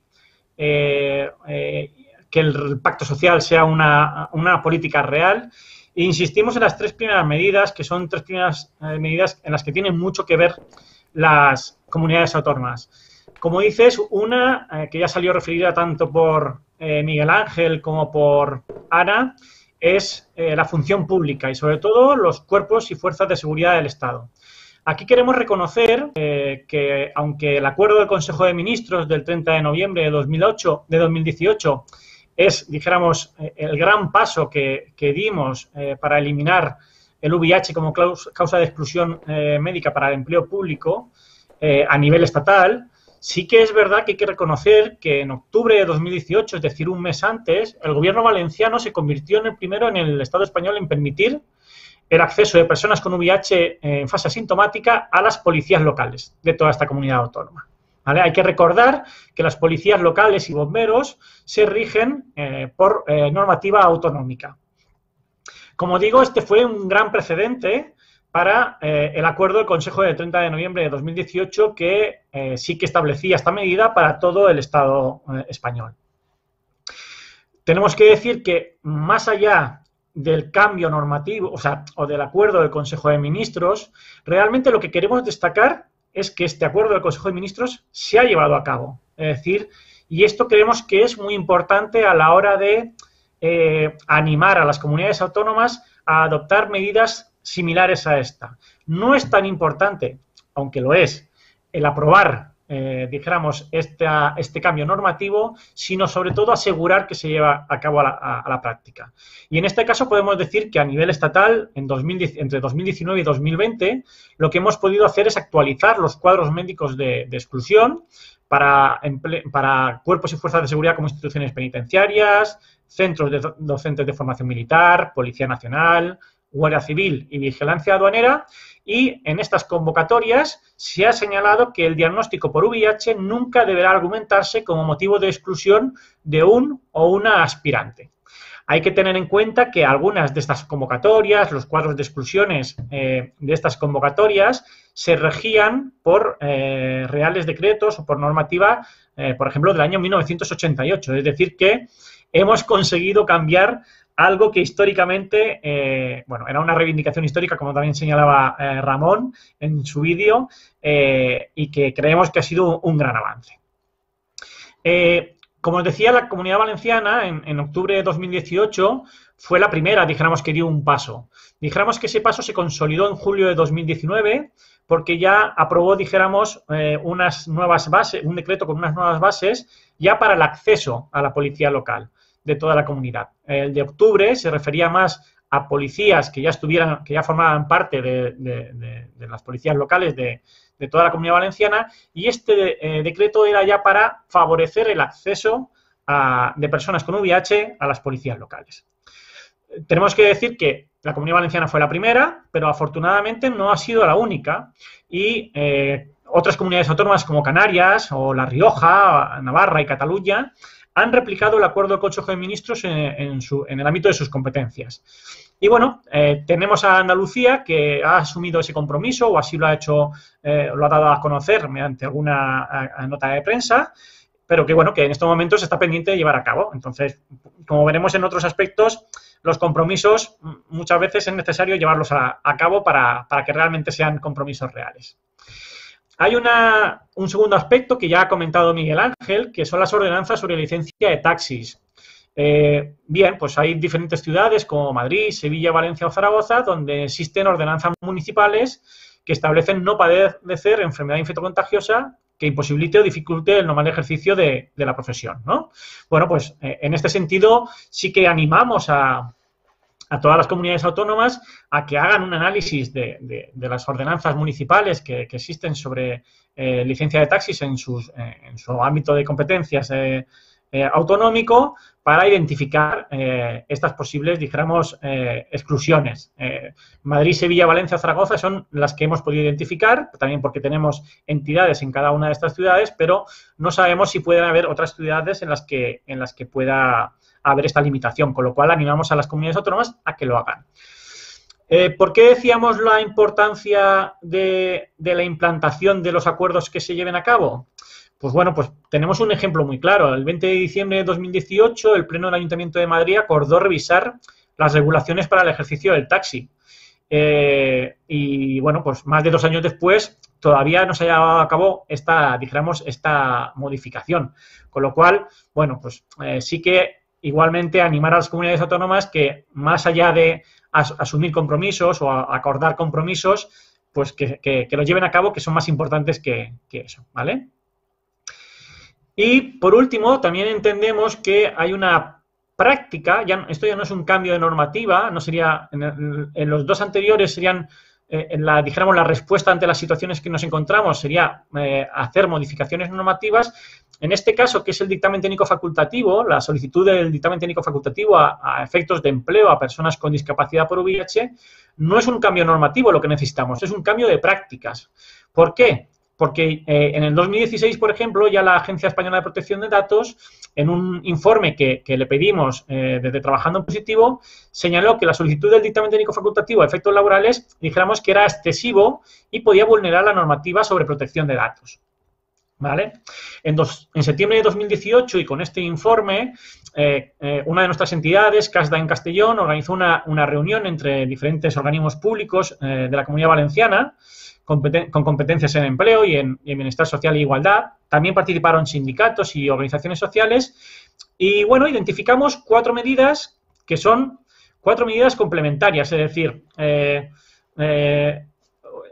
que el pacto social sea una política real. E insistimos en las tres primeras medidas, que son tres primeras medidas en las que tienen mucho que ver las comunidades autónomas. Como dices, una que ya salió referida tanto por Miguel Ángel como por Ana, es la función pública y, sobre todo, los cuerpos y fuerzas de seguridad del Estado. Aquí queremos reconocer que, aunque el acuerdo del Consejo de Ministros del 30 de noviembre de 2018 es, dijéramos, el gran paso que dimos para eliminar el VIH como causa de exclusión médica para el empleo público a nivel estatal, sí que es verdad que hay que reconocer que en octubre de 2018, es decir, un mes antes, el gobierno valenciano se convirtió en el primero en el Estado español en permitir el acceso de personas con VIH en fase asintomática a las policías locales de toda esta comunidad autónoma. ¿Vale? Hay que recordar que las policías locales y bomberos se rigen por normativa autonómica. Como digo, este fue un gran precedente para el acuerdo del Consejo del 30 de noviembre de 2018 que sí que establecía esta medida para todo el Estado español. Tenemos que decir que más allá del cambio normativo, o del acuerdo del Consejo de Ministros, realmente lo que queremos destacar es que este acuerdo del Consejo de Ministros se ha llevado a cabo. Es decir, y esto creemos que es muy importante a la hora de animar a las comunidades autónomas a adoptar medidas similares a esta. No es tan importante, aunque lo es, el aprobar dijéramos, este cambio normativo, sino sobre todo asegurar que se lleva a cabo a la práctica. Y en este caso podemos decir que a nivel estatal, entre 2019 y 2020, lo que hemos podido hacer es actualizar los cuadros médicos de exclusión para cuerpos y fuerzas de seguridad como instituciones penitenciarias, centros docentes de formación militar, Policía Nacional, Guardia Civil y Vigilancia Aduanera, y en estas convocatorias se ha señalado que el diagnóstico por VIH nunca deberá argumentarse como motivo de exclusión de un o una aspirante. Hay que tener en cuenta que algunas de estas convocatorias, los cuadros de exclusiones de estas convocatorias, se regían por reales decretos o por normativa, por ejemplo, del año 1988. Es decir, que hemos conseguido cambiar algo que históricamente, bueno, era una reivindicación histórica, como también señalaba Ramón en su vídeo, y que creemos que ha sido un gran avance. Como os decía, la Comunidad Valenciana en octubre de 2018 fue la primera, dijéramos, que dio un paso. Dijéramos que ese paso se consolidó en julio de 2019 porque ya aprobó, dijéramos, unas nuevas bases, un decreto con unas nuevas bases ya para el acceso a la policía local de toda la comunidad. El de octubre se refería más a policías que ya formaban parte de las policías locales de toda la Comunidad Valenciana, y este decreto era ya para favorecer el acceso de personas con VIH a las policías locales. Tenemos que decir que la Comunidad Valenciana fue la primera, pero afortunadamente no ha sido la única, y otras comunidades autónomas como Canarias o La Rioja, Navarra y Cataluña han replicado el acuerdo del Consejo de Ministros en el ámbito de sus competencias. Y bueno, tenemos a Andalucía, que ha asumido ese compromiso, o así lo ha hecho, lo ha dado a conocer mediante alguna nota de prensa, pero que bueno, que en estos momentos está pendiente de llevar a cabo. Entonces, como veremos en otros aspectos, los compromisos muchas veces es necesario llevarlos a cabo para que realmente sean compromisos reales. Hay un segundo aspecto que ya ha comentado Miguel Ángel, que son las ordenanzas sobre licencia de taxis. Bien, pues hay diferentes ciudades como Madrid, Sevilla, Valencia o Zaragoza, donde existen ordenanzas municipales que establecen no padecer enfermedad infectocontagiosa que imposibilite o dificulte el normal ejercicio de la profesión, ¿no? Bueno, pues en este sentido sí que animamos a todas las comunidades autónomas a que hagan un análisis de las ordenanzas municipales que existen sobre licencia de taxis en su ámbito de competencias autonómico, para identificar estas posibles, dijéramos, exclusiones. Madrid, Sevilla, Valencia, Zaragoza son las que hemos podido identificar, también porque tenemos entidades en cada una de estas ciudades, pero no sabemos si pueden haber otras ciudades en las que pueda haber esta limitación, con lo cual animamos a las comunidades autónomas a que lo hagan. ¿Por qué decíamos la importancia de la implantación de los acuerdos que se lleven a cabo? Pues bueno, pues tenemos un ejemplo muy claro. El 20 de diciembre de 2018, el Pleno del Ayuntamiento de Madrid acordó revisar las regulaciones para el ejercicio del taxi. Y bueno, pues más de 2 años después todavía no se ha llevado a cabo esta modificación. Con lo cual, bueno, pues sí que igualmente animar a las comunidades autónomas que, más allá de asumir compromisos o acordar compromisos, pues que los lleven a cabo, que son más importantes que eso, ¿vale? Y, por último, también entendemos que hay una práctica, esto ya no es un cambio de normativa, no sería, en los dos anteriores serían, dijéramos, la respuesta ante las situaciones que nos encontramos sería hacer modificaciones normativas. En este caso, que es el dictamen técnico facultativo, la solicitud del dictamen técnico facultativo a efectos de empleo a personas con discapacidad por VIH, no es un cambio normativo lo que necesitamos, es un cambio de prácticas. ¿Por qué? Porque en el 2016, por ejemplo, ya la Agencia Española de Protección de Datos, en un informe que le pedimos desde Trabajando en Positivo, señaló que la solicitud del dictamen técnico facultativo a efectos laborales, dijéramos que era excesivo y podía vulnerar la normativa sobre protección de datos. ¿Vale? En septiembre de 2018, y con este informe, una de nuestras entidades, CASDA en Castellón, organizó una reunión entre diferentes organismos públicos de la Comunidad Valenciana, con competencias en empleo y en bienestar social e igualdad. También participaron sindicatos y organizaciones sociales. Y, bueno, identificamos 4 medidas que son 4 medidas complementarias. Es decir,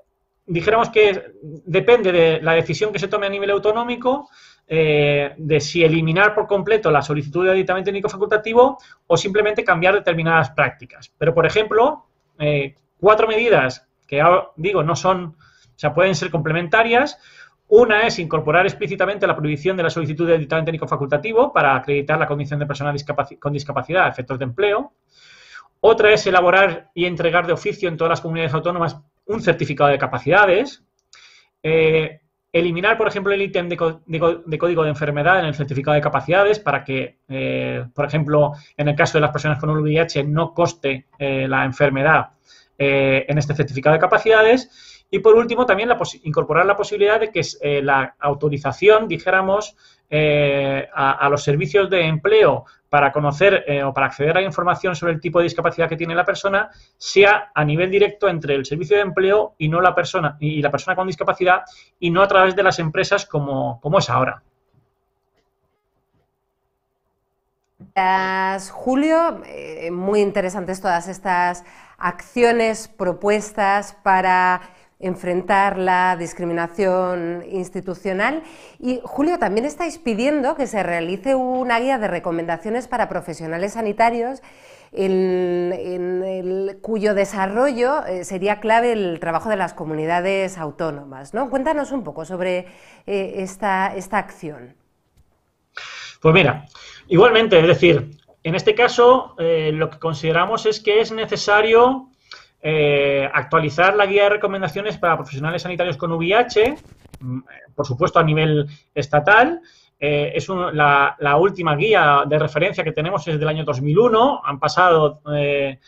dijéramos que depende de la decisión que se tome a nivel autonómico, de si eliminar por completo la solicitud de dictamen técnico facultativo o simplemente cambiar determinadas prácticas. Pero, por ejemplo, 4 medidas que, digo, no son, o sea, pueden ser complementarias. Una es incorporar explícitamente la prohibición de la solicitud de dictamen técnico facultativo para acreditar la condición de persona con discapacidad a efectos de empleo. Otra es elaborar y entregar de oficio en todas las comunidades autónomas un certificado de capacidades. Eliminar, por ejemplo, el ítem de código de enfermedad en el certificado de capacidades para que, por ejemplo, en el caso de las personas con VIH no conste la enfermedad en este certificado de capacidades. Y, por último, también incorporar la posibilidad de que la autorización, dijéramos, a los servicios de empleo para conocer o para acceder a la información sobre el tipo de discapacidad que tiene la persona sea a nivel directo entre el servicio de empleo y no la persona con discapacidad, y no a través de las empresas como es ahora. Gracias, Julio. Muy interesantes todas estas acciones propuestas para enfrentar la discriminación institucional. Y, Julio, también estáis pidiendo que se realice una guía de recomendaciones para profesionales sanitarios cuyo desarrollo sería clave el trabajo de las comunidades autónomas, ¿no? Cuéntanos un poco sobre esta acción. Pues mira, igualmente, es decir, en este caso lo que consideramos es que es necesario actualizar la guía de recomendaciones para profesionales sanitarios con VIH, por supuesto a nivel estatal. La última guía de referencia que tenemos es del año 2001, han pasado más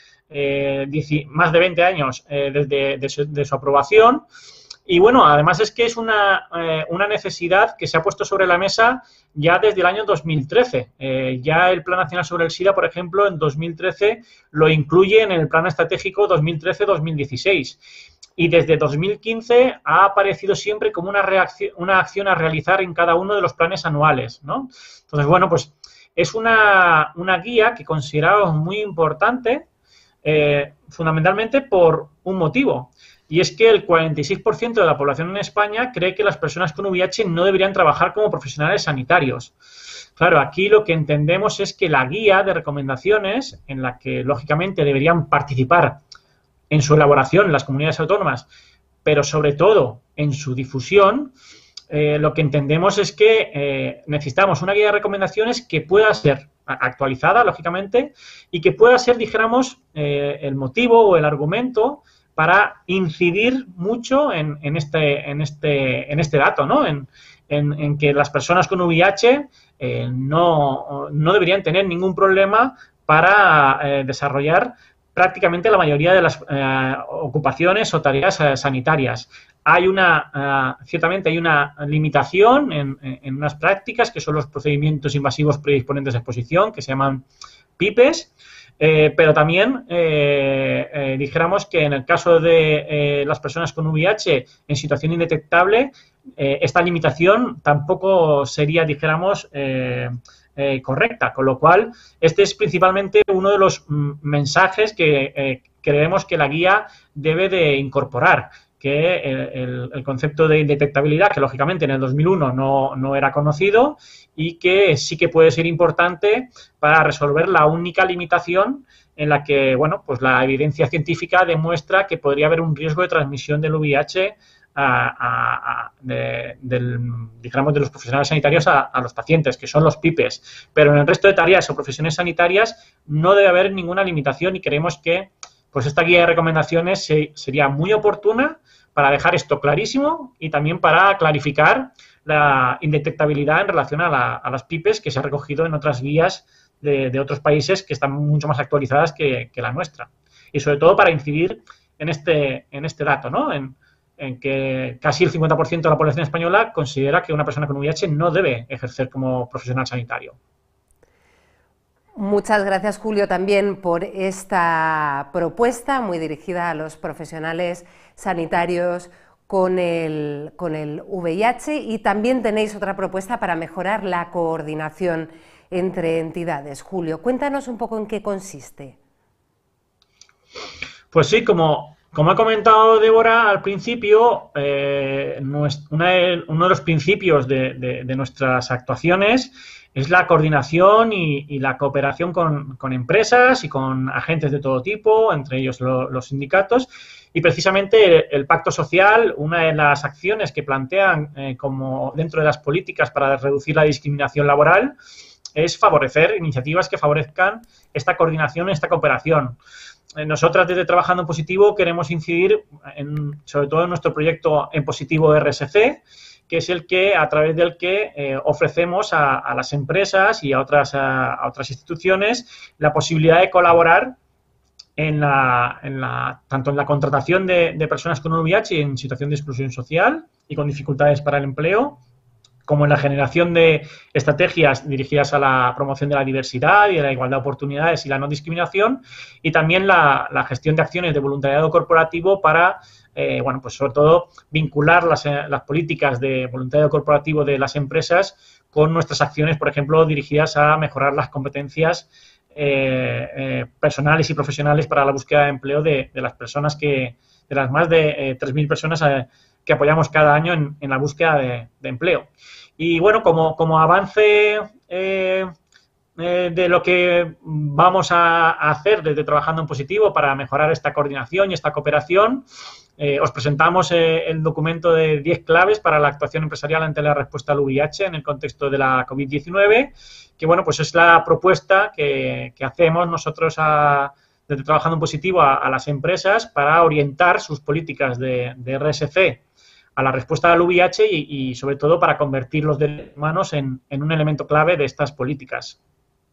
de 20 años desde su aprobación. Y bueno, además es que es una necesidad que se ha puesto sobre la mesa ya desde el año 2013. Ya el Plan Nacional sobre el SIDA, por ejemplo, en 2013 lo incluye en el Plan Estratégico 2013-2016. Y desde 2015 ha aparecido siempre como una acción a realizar en cada uno de los planes anuales, ¿no? Entonces, bueno, pues es una guía que consideramos muy importante, fundamentalmente por un motivo. Y es que el 46% de la población en España cree que las personas con VIH no deberían trabajar como profesionales sanitarios. Claro, aquí lo que entendemos es que la guía de recomendaciones, en la que lógicamente deberían participar en su elaboración las comunidades autónomas, pero sobre todo en su difusión, lo que entendemos es que necesitamos una guía de recomendaciones que pueda ser actualizada, lógicamente, y que pueda ser, dijéramos, el motivo o el argumento para incidir mucho en este dato, ¿no? En que las personas con VIH no deberían tener ningún problema para desarrollar prácticamente la mayoría de las ocupaciones o tareas sanitarias. Ciertamente hay una limitación en unas prácticas que son los procedimientos invasivos predisponentes a exposición, que se llaman PIPEs. Pero también dijéramos que en el caso de las personas con VIH en situación indetectable, esta limitación tampoco sería, dijéramos, correcta, con lo cual este es principalmente uno de los mensajes que creemos que la guía debe de incorporar, que el concepto de indetectabilidad, que lógicamente en el 2001 no era conocido y que sí que puede ser importante para resolver la única limitación en la que, bueno, pues la evidencia científica demuestra que podría haber un riesgo de transmisión del VIH dijéramos, de los profesionales sanitarios a los pacientes, que son los PIPEs. Pero en el resto de tareas o profesiones sanitarias no debe haber ninguna limitación y creemos que pues esta guía de recomendaciones sería muy oportuna para dejar esto clarísimo y también para clarificar la indetectabilidad en relación a las PIPEs que se ha recogido en otras guías de otros países que están mucho más actualizadas que la nuestra. Y sobre todo para incidir en este dato, ¿no? En que casi el 50% de la población española considera que una persona con VIH no debe ejercer como profesional sanitario. Muchas gracias, Julio, también por esta propuesta muy dirigida a los profesionales sanitarios con el VIH, y también tenéis otra propuesta para mejorar la coordinación entre entidades. Julio, cuéntanos un poco en qué consiste. Pues sí, como Como ha comentado Débora al principio, uno de los principios de nuestras actuaciones es la coordinación y la cooperación con empresas y con agentes de todo tipo, entre ellos los sindicatos. Y precisamente el Pacto Social, una de las acciones que plantean como dentro de las políticas para reducir la discriminación laboral, es favorecer iniciativas que favorezcan esta coordinación, esta cooperación. Nosotras desde Trabajando en Positivo queremos incidir sobre todo en nuestro proyecto En Positivo RSC, que es a través del que ofrecemos a las empresas y a otras instituciones la posibilidad de colaborar tanto en la contratación de personas con VIH y en situación de exclusión social y con dificultades para el empleo, como en la generación de estrategias dirigidas a la promoción de la diversidad y de la igualdad de oportunidades y la no discriminación, y también la gestión de acciones de voluntariado corporativo para, pues sobre todo, vincular las políticas de voluntariado corporativo de las empresas con nuestras acciones, por ejemplo, dirigidas a mejorar las competencias personales y profesionales para la búsqueda de empleo de las personas de las más de 3.000 personas que apoyamos cada año en la búsqueda de empleo. Y bueno, como avance de lo que vamos a hacer desde Trabajando en Positivo para mejorar esta coordinación y esta cooperación, os presentamos el documento de 10 claves para la actuación empresarial ante la respuesta al VIH en el contexto de la COVID-19, que bueno, pues es la propuesta que hacemos nosotros desde Trabajando en Positivo a las empresas para orientar sus políticas de RSC a la respuesta al VIH y sobre todo para convertir los derechos humanos en un elemento clave de estas políticas.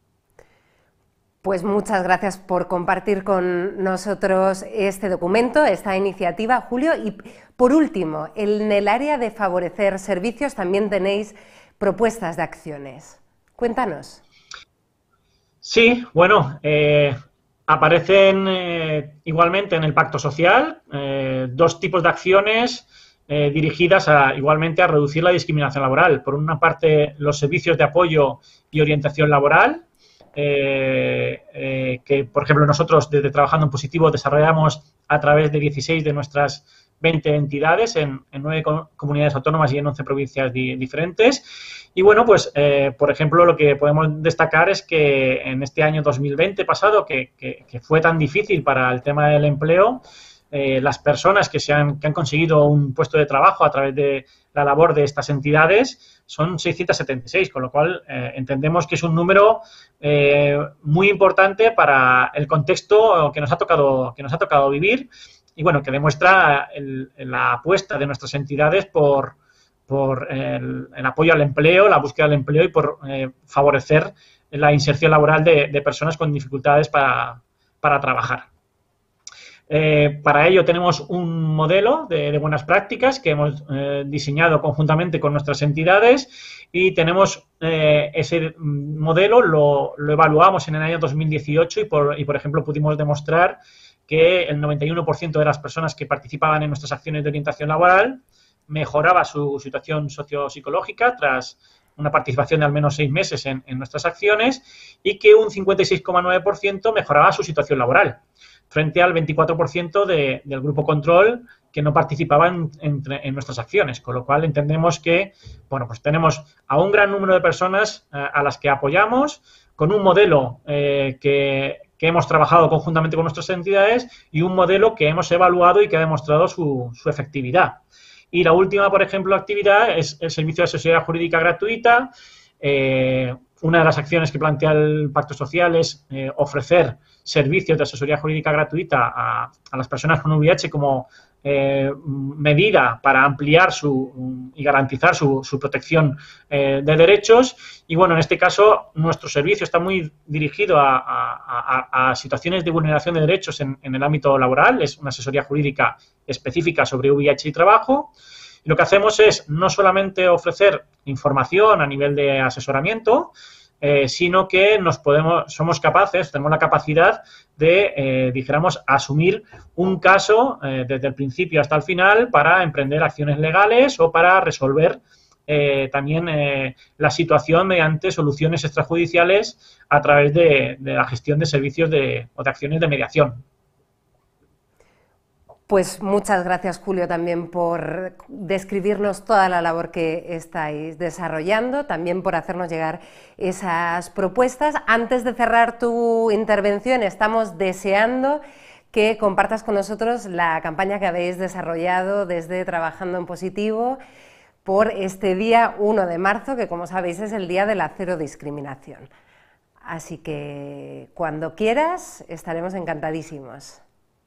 Pues muchas gracias por compartir con nosotros este documento, esta iniciativa, Julio. Y por último, en el área de favorecer servicios también tenéis propuestas de acciones. Cuéntanos. Sí, bueno, aparecen igualmente en el Pacto Social dos tipos de acciones dirigidas igualmente a reducir la discriminación laboral. Por una parte, los servicios de apoyo y orientación laboral, que, por ejemplo, nosotros desde Trabajando en Positivo desarrollamos a través de 16 de nuestras 20 entidades en 9 comunidades autónomas y en 11 provincias diferentes. Y bueno, pues, por ejemplo, lo que podemos destacar es que en este año 2020 pasado, que fue tan difícil para el tema del empleo, las personas que han conseguido un puesto de trabajo a través de la labor de estas entidades son 676, con lo cual entendemos que es un número muy importante para el contexto que nos ha tocado vivir y bueno, que demuestra la apuesta de nuestras entidades por el apoyo al empleo, la búsqueda del empleo y por favorecer la inserción laboral de personas con dificultades para trabajar. Para ello tenemos un modelo de buenas prácticas que hemos diseñado conjuntamente con nuestras entidades y tenemos ese modelo, lo evaluamos en el año 2018 y por ejemplo pudimos demostrar que el 91% de las personas que participaban en nuestras acciones de orientación laboral mejoraba su situación sociopsicológica tras una participación de al menos 6 meses en nuestras acciones y que un 56,9% mejoraba su situación laboral, frente al 24% del grupo control que no participaba en nuestras acciones, con lo cual entendemos que, bueno, pues tenemos a un gran número de personas a las que apoyamos con un modelo que hemos trabajado conjuntamente con nuestras entidades y un modelo que hemos evaluado y que ha demostrado su efectividad. Y la última, por ejemplo, actividad es el servicio de asesoría jurídica gratuita. Una de las acciones que plantea el Pacto Social es ofrecer servicios de asesoría jurídica gratuita a las personas con VIH como medida para ampliar y garantizar su protección de derechos. Y bueno, en este caso, nuestro servicio está muy dirigido a situaciones de vulneración de derechos en el ámbito laboral. Es una asesoría jurídica específica sobre VIH y trabajo. Y lo que hacemos es no solamente ofrecer información a nivel de asesoramiento, sino que somos capaces, tenemos la capacidad de, dijéramos, asumir un caso desde el principio hasta el final para emprender acciones legales o para resolver también la situación mediante soluciones extrajudiciales a través de la gestión de servicios o de acciones de mediación. Pues muchas gracias, Julio, también por describirnos toda la labor que estáis desarrollando, también por hacernos llegar esas propuestas. Antes de cerrar tu intervención, estamos deseando que compartas con nosotros la campaña que habéis desarrollado desde Trabajando en Positivo por este día 1 de marzo, que como sabéis es el día de la cero discriminación. Así que cuando quieras estaremos encantadísimos.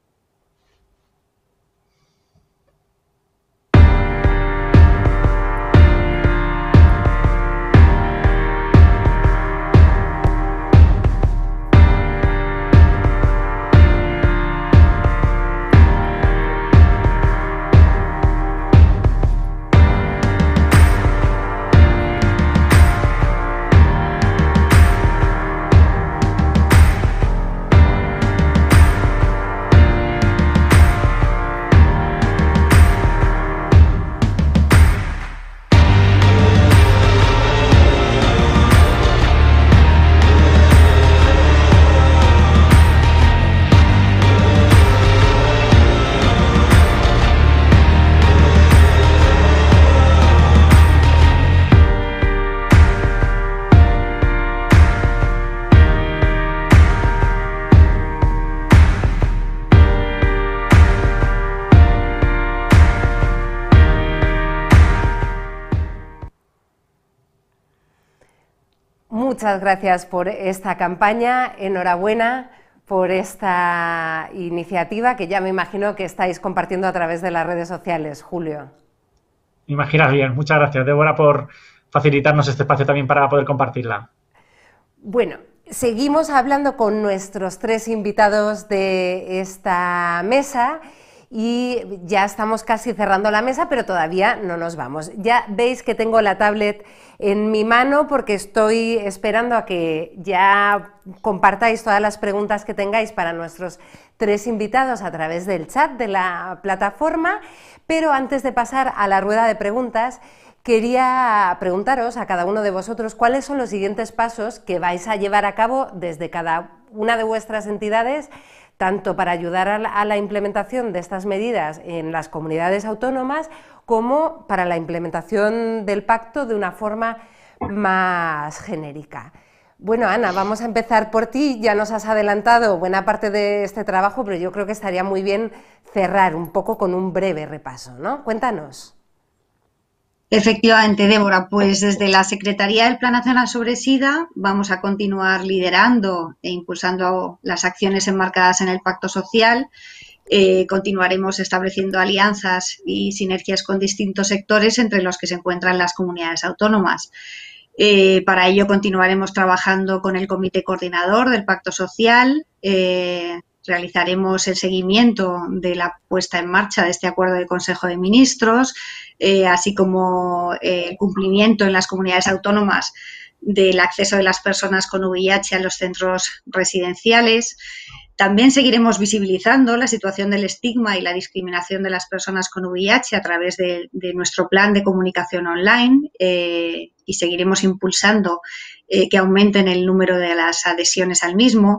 Muchas gracias por esta campaña, enhorabuena por esta iniciativa que ya me imagino que estáis compartiendo a través de las redes sociales, Julio. Imaginas bien, muchas gracias, Débora, por facilitarnos este espacio también para poder compartirla. Bueno, seguimos hablando con nuestros 3 invitados de esta mesa y ya estamos casi cerrando la mesa, pero todavía no nos vamos. Ya veis que tengo la tablet en mi mano porque estoy esperando a que ya compartáis todas las preguntas que tengáis para nuestros 3 invitados a través del chat de la plataforma, pero antes de pasar a la rueda de preguntas, quería preguntaros a cada uno de vosotros cuáles son los siguientes pasos que vais a llevar a cabo desde cada una de vuestras entidades, tanto para ayudar a la implementación de estas medidas en las comunidades autónomas como para la implementación del pacto de una forma más genérica. Bueno, Ana, vamos a empezar por ti. Ya nos has adelantado buena parte de este trabajo, pero yo creo que estaría muy bien cerrar un poco con un breve repaso, ¿no? Cuéntanos. Efectivamente, Débora, pues desde la Secretaría del Plan Nacional sobre SIDA vamos a continuar liderando e impulsando las acciones enmarcadas en el Pacto Social. Continuaremos estableciendo alianzas y sinergias con distintos sectores entre los que se encuentran las comunidades autónomas. Para ello continuaremos trabajando con el Comité Coordinador del Pacto Social, realizaremos el seguimiento de la puesta en marcha de este acuerdo del Consejo de Ministros, así como el cumplimiento en las comunidades autónomas del acceso de las personas con VIH a los centros residenciales. También seguiremos visibilizando la situación del estigma y la discriminación de las personas con VIH a través de nuestro plan de comunicación online y seguiremos impulsando que aumenten el número de las adhesiones al mismo.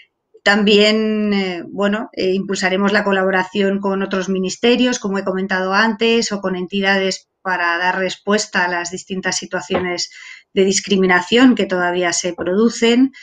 También, impulsaremos la colaboración con otros ministerios, como he comentado antes, o con entidades para dar respuesta a las distintas situaciones de discriminación que todavía se producen.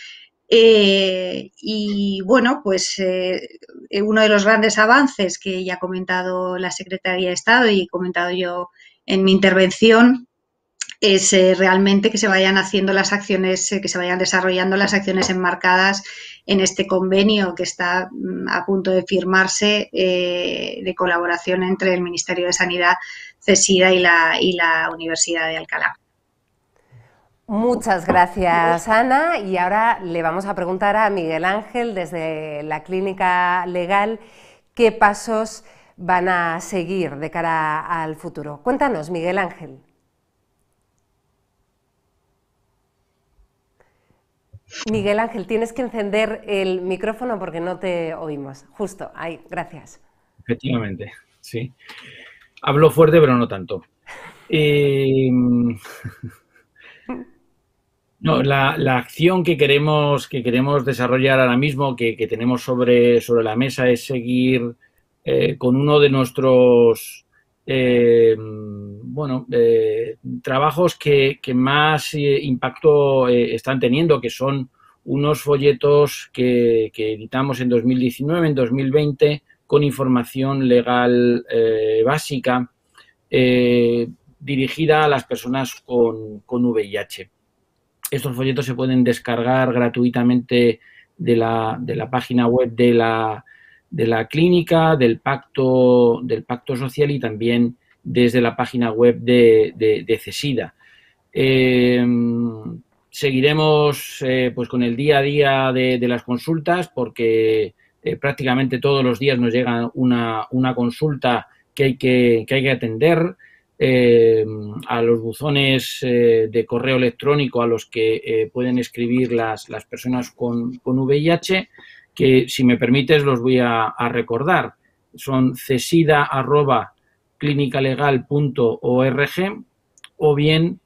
Uno de los grandes avances que ya ha comentado la Secretaría de Estado y he comentado yo en mi intervención es realmente que se vayan haciendo las acciones, que se vayan desarrollando las acciones enmarcadas en este convenio que está a punto de firmarse de colaboración entre el Ministerio de Sanidad, CESIDA y la Universidad de Alcalá. Muchas gracias, Ana. Y ahora le vamos a preguntar a Miguel Ángel, desde la Clínica Legal, qué pasos van a seguir de cara al futuro. Cuéntanos, Miguel Ángel. Miguel Ángel, tienes que encender el micrófono porque no te oímos. Justo, ahí, gracias. Efectivamente, sí. Hablo fuerte, pero no tanto. No, la acción que queremos desarrollar ahora mismo, que tenemos sobre la mesa, es seguir con uno de nuestros trabajos que más impacto están teniendo, que son unos folletos que editamos en 2019, en 2020, con información legal básica dirigida a las personas con VIH. Estos folletos se pueden descargar gratuitamente de la página web de la clínica, del pacto social y también desde la página web de CESIDA. Seguiremos pues con el día a día de las consultas, porque prácticamente todos los días nos llega una consulta que hay que atender, a los buzones de correo electrónico a los que pueden escribir las personas con VIH, que, si me permites, los voy a recordar. Son cesida@clinicalegal.org o bien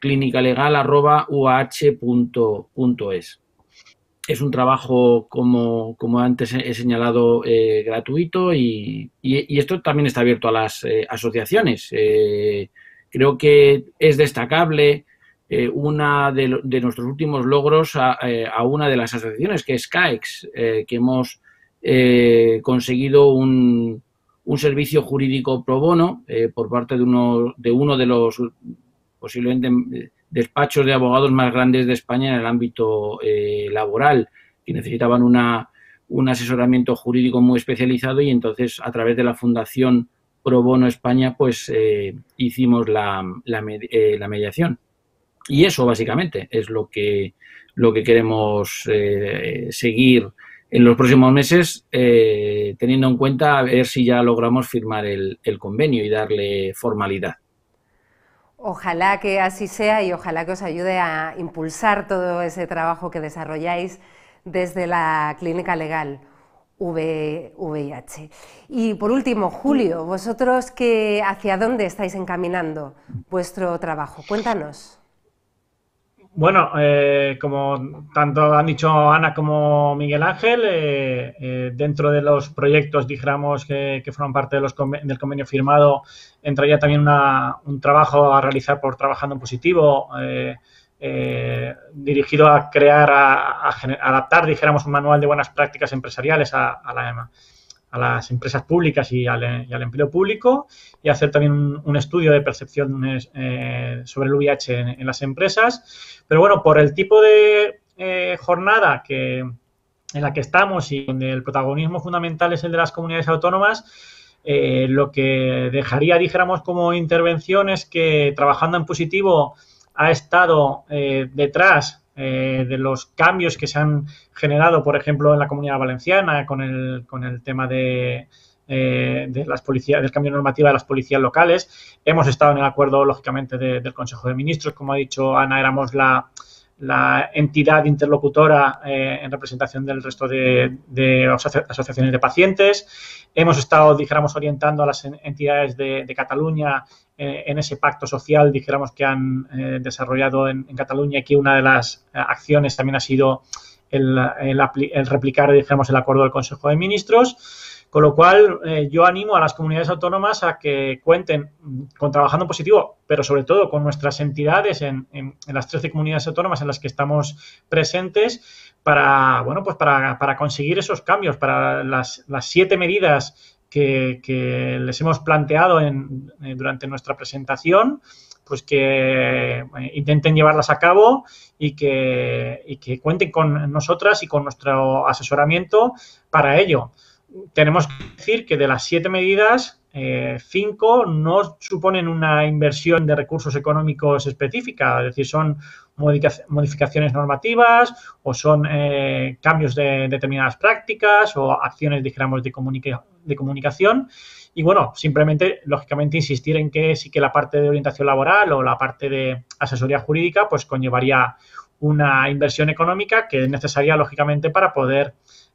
clinicalegal@uah.es. Es un trabajo, como antes he señalado, gratuito y esto también está abierto a las asociaciones. Creo que es destacable una de nuestros últimos logros a una de las asociaciones, que es CAEX, que hemos conseguido un servicio jurídico pro bono por parte de uno de los posiblemente despachos de abogados más grandes de España en el ámbito laboral, que necesitaban un asesoramiento jurídico muy especializado, y entonces, a través de la Fundación Pro Bono España, pues hicimos la mediación. Y eso, básicamente, es lo que queremos seguir en los próximos meses, teniendo en cuenta a ver si ya logramos firmar el convenio y darle formalidad. Ojalá que así sea y ojalá que os ayude a impulsar todo ese trabajo que desarrolláis desde la Clínica Legal VIH. Y por último, Julio, vosotros ¿hacia dónde estáis encaminando vuestro trabajo? Cuéntanos. Bueno, como tanto han dicho Ana como Miguel Ángel, dentro de los proyectos, dijéramos, que forman parte del convenio firmado, entraría también un trabajo a realizar por Trabajando en Positivo, dirigido a crear, a adaptar, dijéramos, un manual de buenas prácticas empresariales a las empresas públicas y al empleo público, y hacer también un estudio de percepciones sobre el VIH en las empresas. Pero bueno, por el tipo de jornada en la que estamos y donde el protagonismo fundamental es el de las comunidades autónomas, lo que dejaría, dijéramos, como intervención es que Trabajando en Positivo ha estado detrás de los cambios que se han generado, por ejemplo, en la Comunidad Valenciana con el tema de las policías, del cambio normativo de las policías locales. Hemos estado en el acuerdo, lógicamente, del Consejo de Ministros. Como ha dicho Ana, éramos la entidad interlocutora en representación del resto de asociaciones de pacientes. Hemos estado, dijéramos, orientando a las entidades de Cataluña en ese pacto social, dijéramos, que han desarrollado en Cataluña. Aquí una de las acciones también ha sido el replicar, dijéramos, el acuerdo del Consejo de Ministros. Con lo cual, yo animo a las comunidades autónomas a que cuenten con Trabajando en Positivo, pero sobre todo con nuestras entidades en las 13 comunidades autónomas en las que estamos presentes para conseguir esos cambios, para las 7 medidas que les hemos planteado durante nuestra presentación, pues que intenten llevarlas a cabo y que cuenten con nosotras y con nuestro asesoramiento para ello. Tenemos que decir que de las 7 medidas, 5 no suponen una inversión de recursos económicos específica, es decir, son modificaciones normativas o son cambios de determinadas prácticas o acciones, dijéramos, de comunicación. Y bueno, simplemente, lógicamente, insistir en que sí que la parte de orientación laboral o la parte de asesoría jurídica pues conllevaría una inversión económica que es necesaria, lógicamente, para poder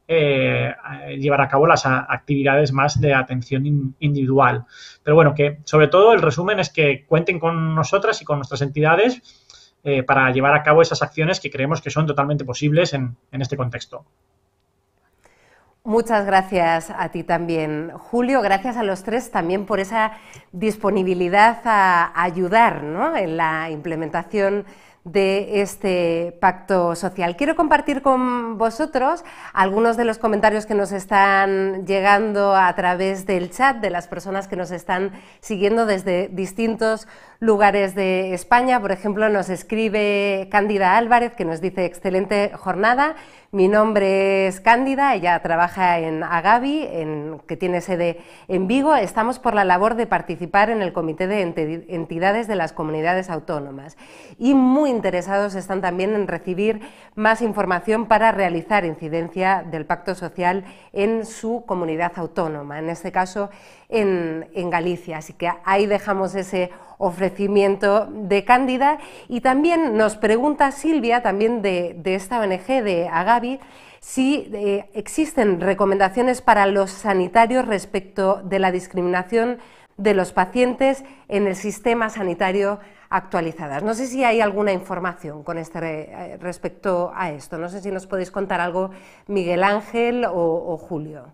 llevar a cabo las actividades más de atención individual. Pero bueno, que sobre todo el resumen es que cuenten con nosotras y con nuestras entidades para llevar a cabo esas acciones que creemos que son totalmente posibles en este contexto. Muchas gracias a ti también, Julio. Gracias a los tres también por esa disponibilidad a ayudar, ¿no?, en la implementación de este pacto social. Quiero compartir con vosotros algunos de los comentarios que nos están llegando a través del chat de las personas que nos están siguiendo desde distintos lugares de España. Por ejemplo, nos escribe Cándida Álvarez, que nos dice: excelente jornada. Mi nombre es Cándida, ella trabaja en Agavi, que tiene sede en Vigo. Estamos por la labor de participar en el Comité de Entidades de las Comunidades Autónomas y muy interesados están también en recibir más información para realizar incidencia del Pacto Social en su comunidad autónoma, en este caso en Galicia. Así que ahí dejamos ese ofrecimiento de Cándida. Y también nos pregunta Silvia, también de esta ONG de Agavi, si existen recomendaciones para los sanitarios respecto de la discriminación de los pacientes en el sistema sanitario actualizadas. No sé si hay alguna información con respecto a esto. No sé si nos podéis contar algo, Miguel Ángel o Julio.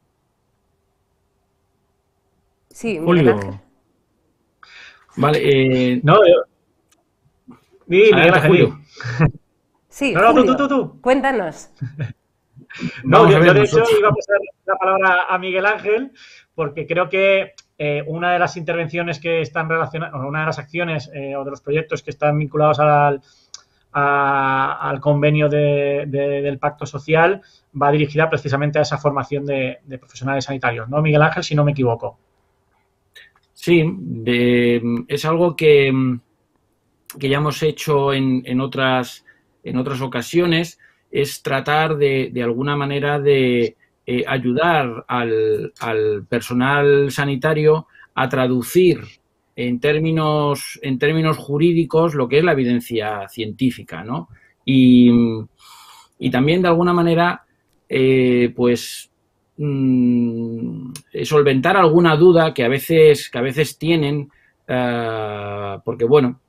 Sí, Miguel Ángel. Vale, no, Miguel Ángel. Julio. Sí, no, Julio, tú. Cuéntanos. No, yo de hecho iba a pasar la palabra a Miguel Ángel porque creo que una de las intervenciones que están relacionadas, una de las acciones o de los proyectos que están vinculados al convenio del Pacto Social va dirigida precisamente a esa formación de profesionales sanitarios, ¿no, Miguel Ángel? Si no me equivoco. Sí, es algo que ya hemos hecho en otras ocasiones, es tratar de alguna manera de ayudar al personal sanitario a traducir en términos jurídicos lo que es la evidencia científica, ¿no? Y también de alguna manera solventar alguna duda que a veces tienen, porque bueno,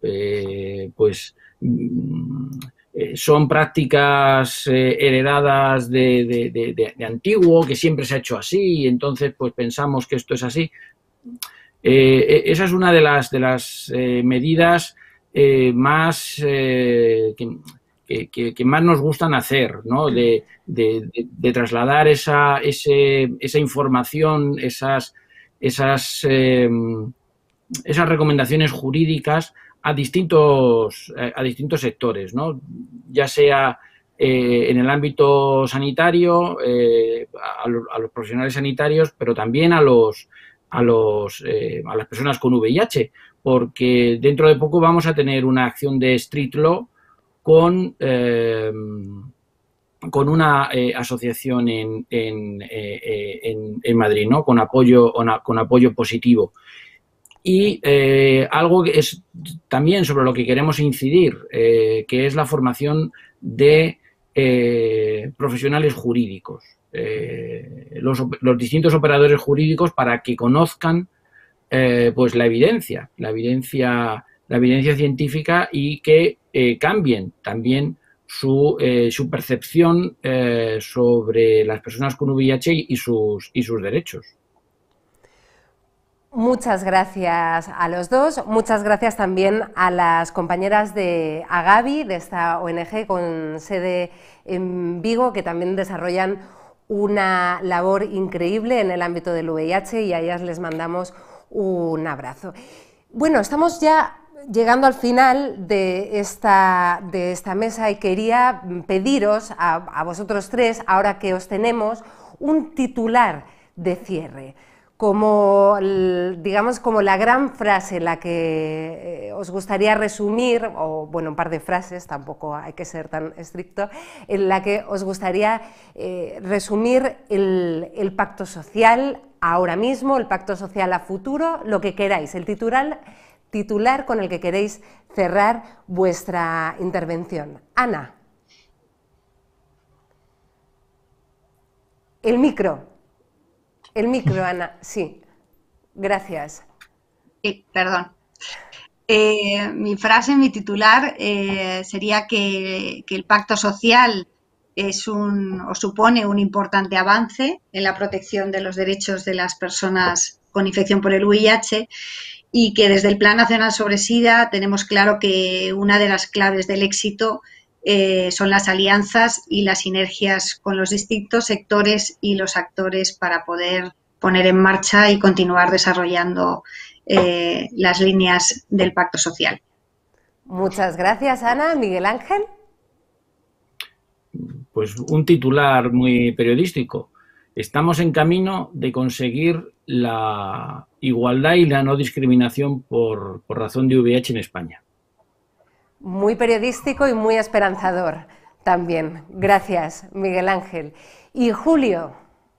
son prácticas heredadas de antiguo, que siempre se ha hecho así, y entonces pues pensamos que esto es así. Esa es una de las medidas más que más nos gustan hacer, ¿no? De trasladar esa información, esas recomendaciones jurídicas a distintos sectores, ¿no? Ya sea en el ámbito sanitario, a los profesionales sanitarios, pero también a las personas con VIH, porque dentro de poco vamos a tener una acción de Street Law con una asociación en Madrid, ¿no? Con apoyo positivo. Y algo que es también sobre lo que queremos incidir, que es la formación de profesionales jurídicos, los distintos operadores jurídicos, para que conozcan pues la evidencia científica y que cambien también su percepción sobre las personas con VIH y sus derechos. Muchas gracias a los dos, muchas gracias también a las compañeras de Agavi, de esta ONG con sede en Vigo, que también desarrollan una labor increíble en el ámbito del VIH, y a ellas les mandamos un abrazo. Bueno, estamos ya llegando al final de esta mesa y quería pediros a vosotros tres, ahora que os tenemos, un titular de cierre, como, digamos, como la gran frase, la que os gustaría resumir, o bueno, un par de frases, tampoco hay que ser tan estricto, en la que os gustaría resumir el pacto social ahora mismo, el pacto social a futuro, lo que queráis, el titular con el que queréis cerrar vuestra intervención. Ana. El micro, Ana, sí. Gracias. Sí, perdón. Mi frase, mi titular, sería que el pacto social supone un importante avance en la protección de los derechos de las personas con infección por el VIH y que desde el Plan Nacional sobre SIDA tenemos claro que una de las claves del éxito son las alianzas y las sinergias con los distintos sectores y los actores para poder poner en marcha y continuar desarrollando las líneas del Pacto Social. Muchas gracias, Ana. Miguel Ángel. Pues un titular muy periodístico. Estamos en camino de conseguir la igualdad y la no discriminación por razón de VIH en España. Muy periodístico y muy esperanzador también. Gracias, Miguel Ángel. Y Julio.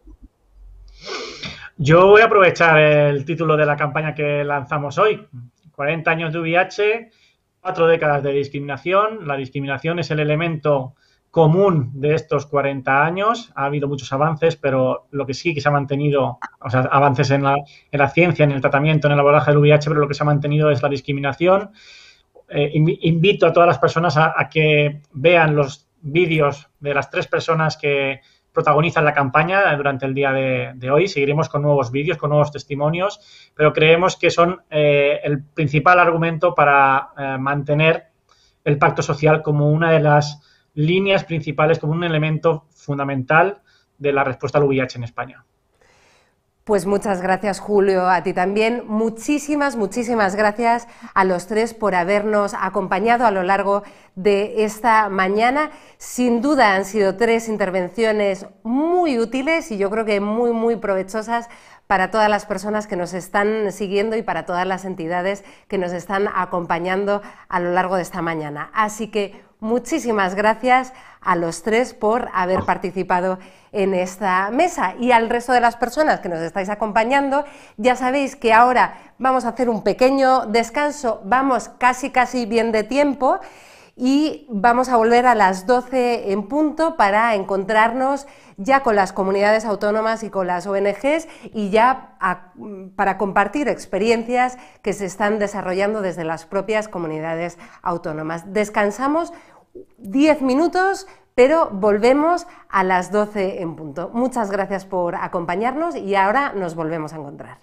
Yo voy a aprovechar el título de la campaña que lanzamos hoy. 40 años de VIH, 4 décadas de discriminación. La discriminación es el elemento común de estos 40 años. Ha habido muchos avances, pero lo que sí que se ha mantenido, o sea, avances en la ciencia, en el tratamiento, en el abordaje del VIH, pero lo que se ha mantenido es la discriminación. Invito a todas las personas a que vean los vídeos de las 3 personas que protagonizan la campaña durante el día de hoy. Seguiremos con nuevos vídeos, con nuevos testimonios, pero creemos que son el principal argumento para mantener el pacto social como una de las líneas principales, como un elemento fundamental de la respuesta al VIH en España. Pues muchas gracias, Julio, a ti también. Muchísimas gracias a los 3 por habernos acompañado a lo largo de esta mañana. Sin duda han sido 3 intervenciones muy útiles y yo creo que muy provechosas para todas las personas que nos están siguiendo y para todas las entidades que nos están acompañando a lo largo de esta mañana. Así que muchísimas gracias a los 3 por haber participado en esta mesa y al resto de las personas que nos estáis acompañando. Ya sabéis que ahora vamos a hacer un pequeño descanso, vamos casi bien de tiempo y vamos a volver a las 12 en punto para encontrarnos ya con las comunidades autónomas y con las ONGs y ya para compartir experiencias que se están desarrollando desde las propias comunidades autónomas. Descansamos 10 minutos, pero volvemos a las 12 en punto. Muchas gracias por acompañarnos y ahora nos volvemos a encontrar.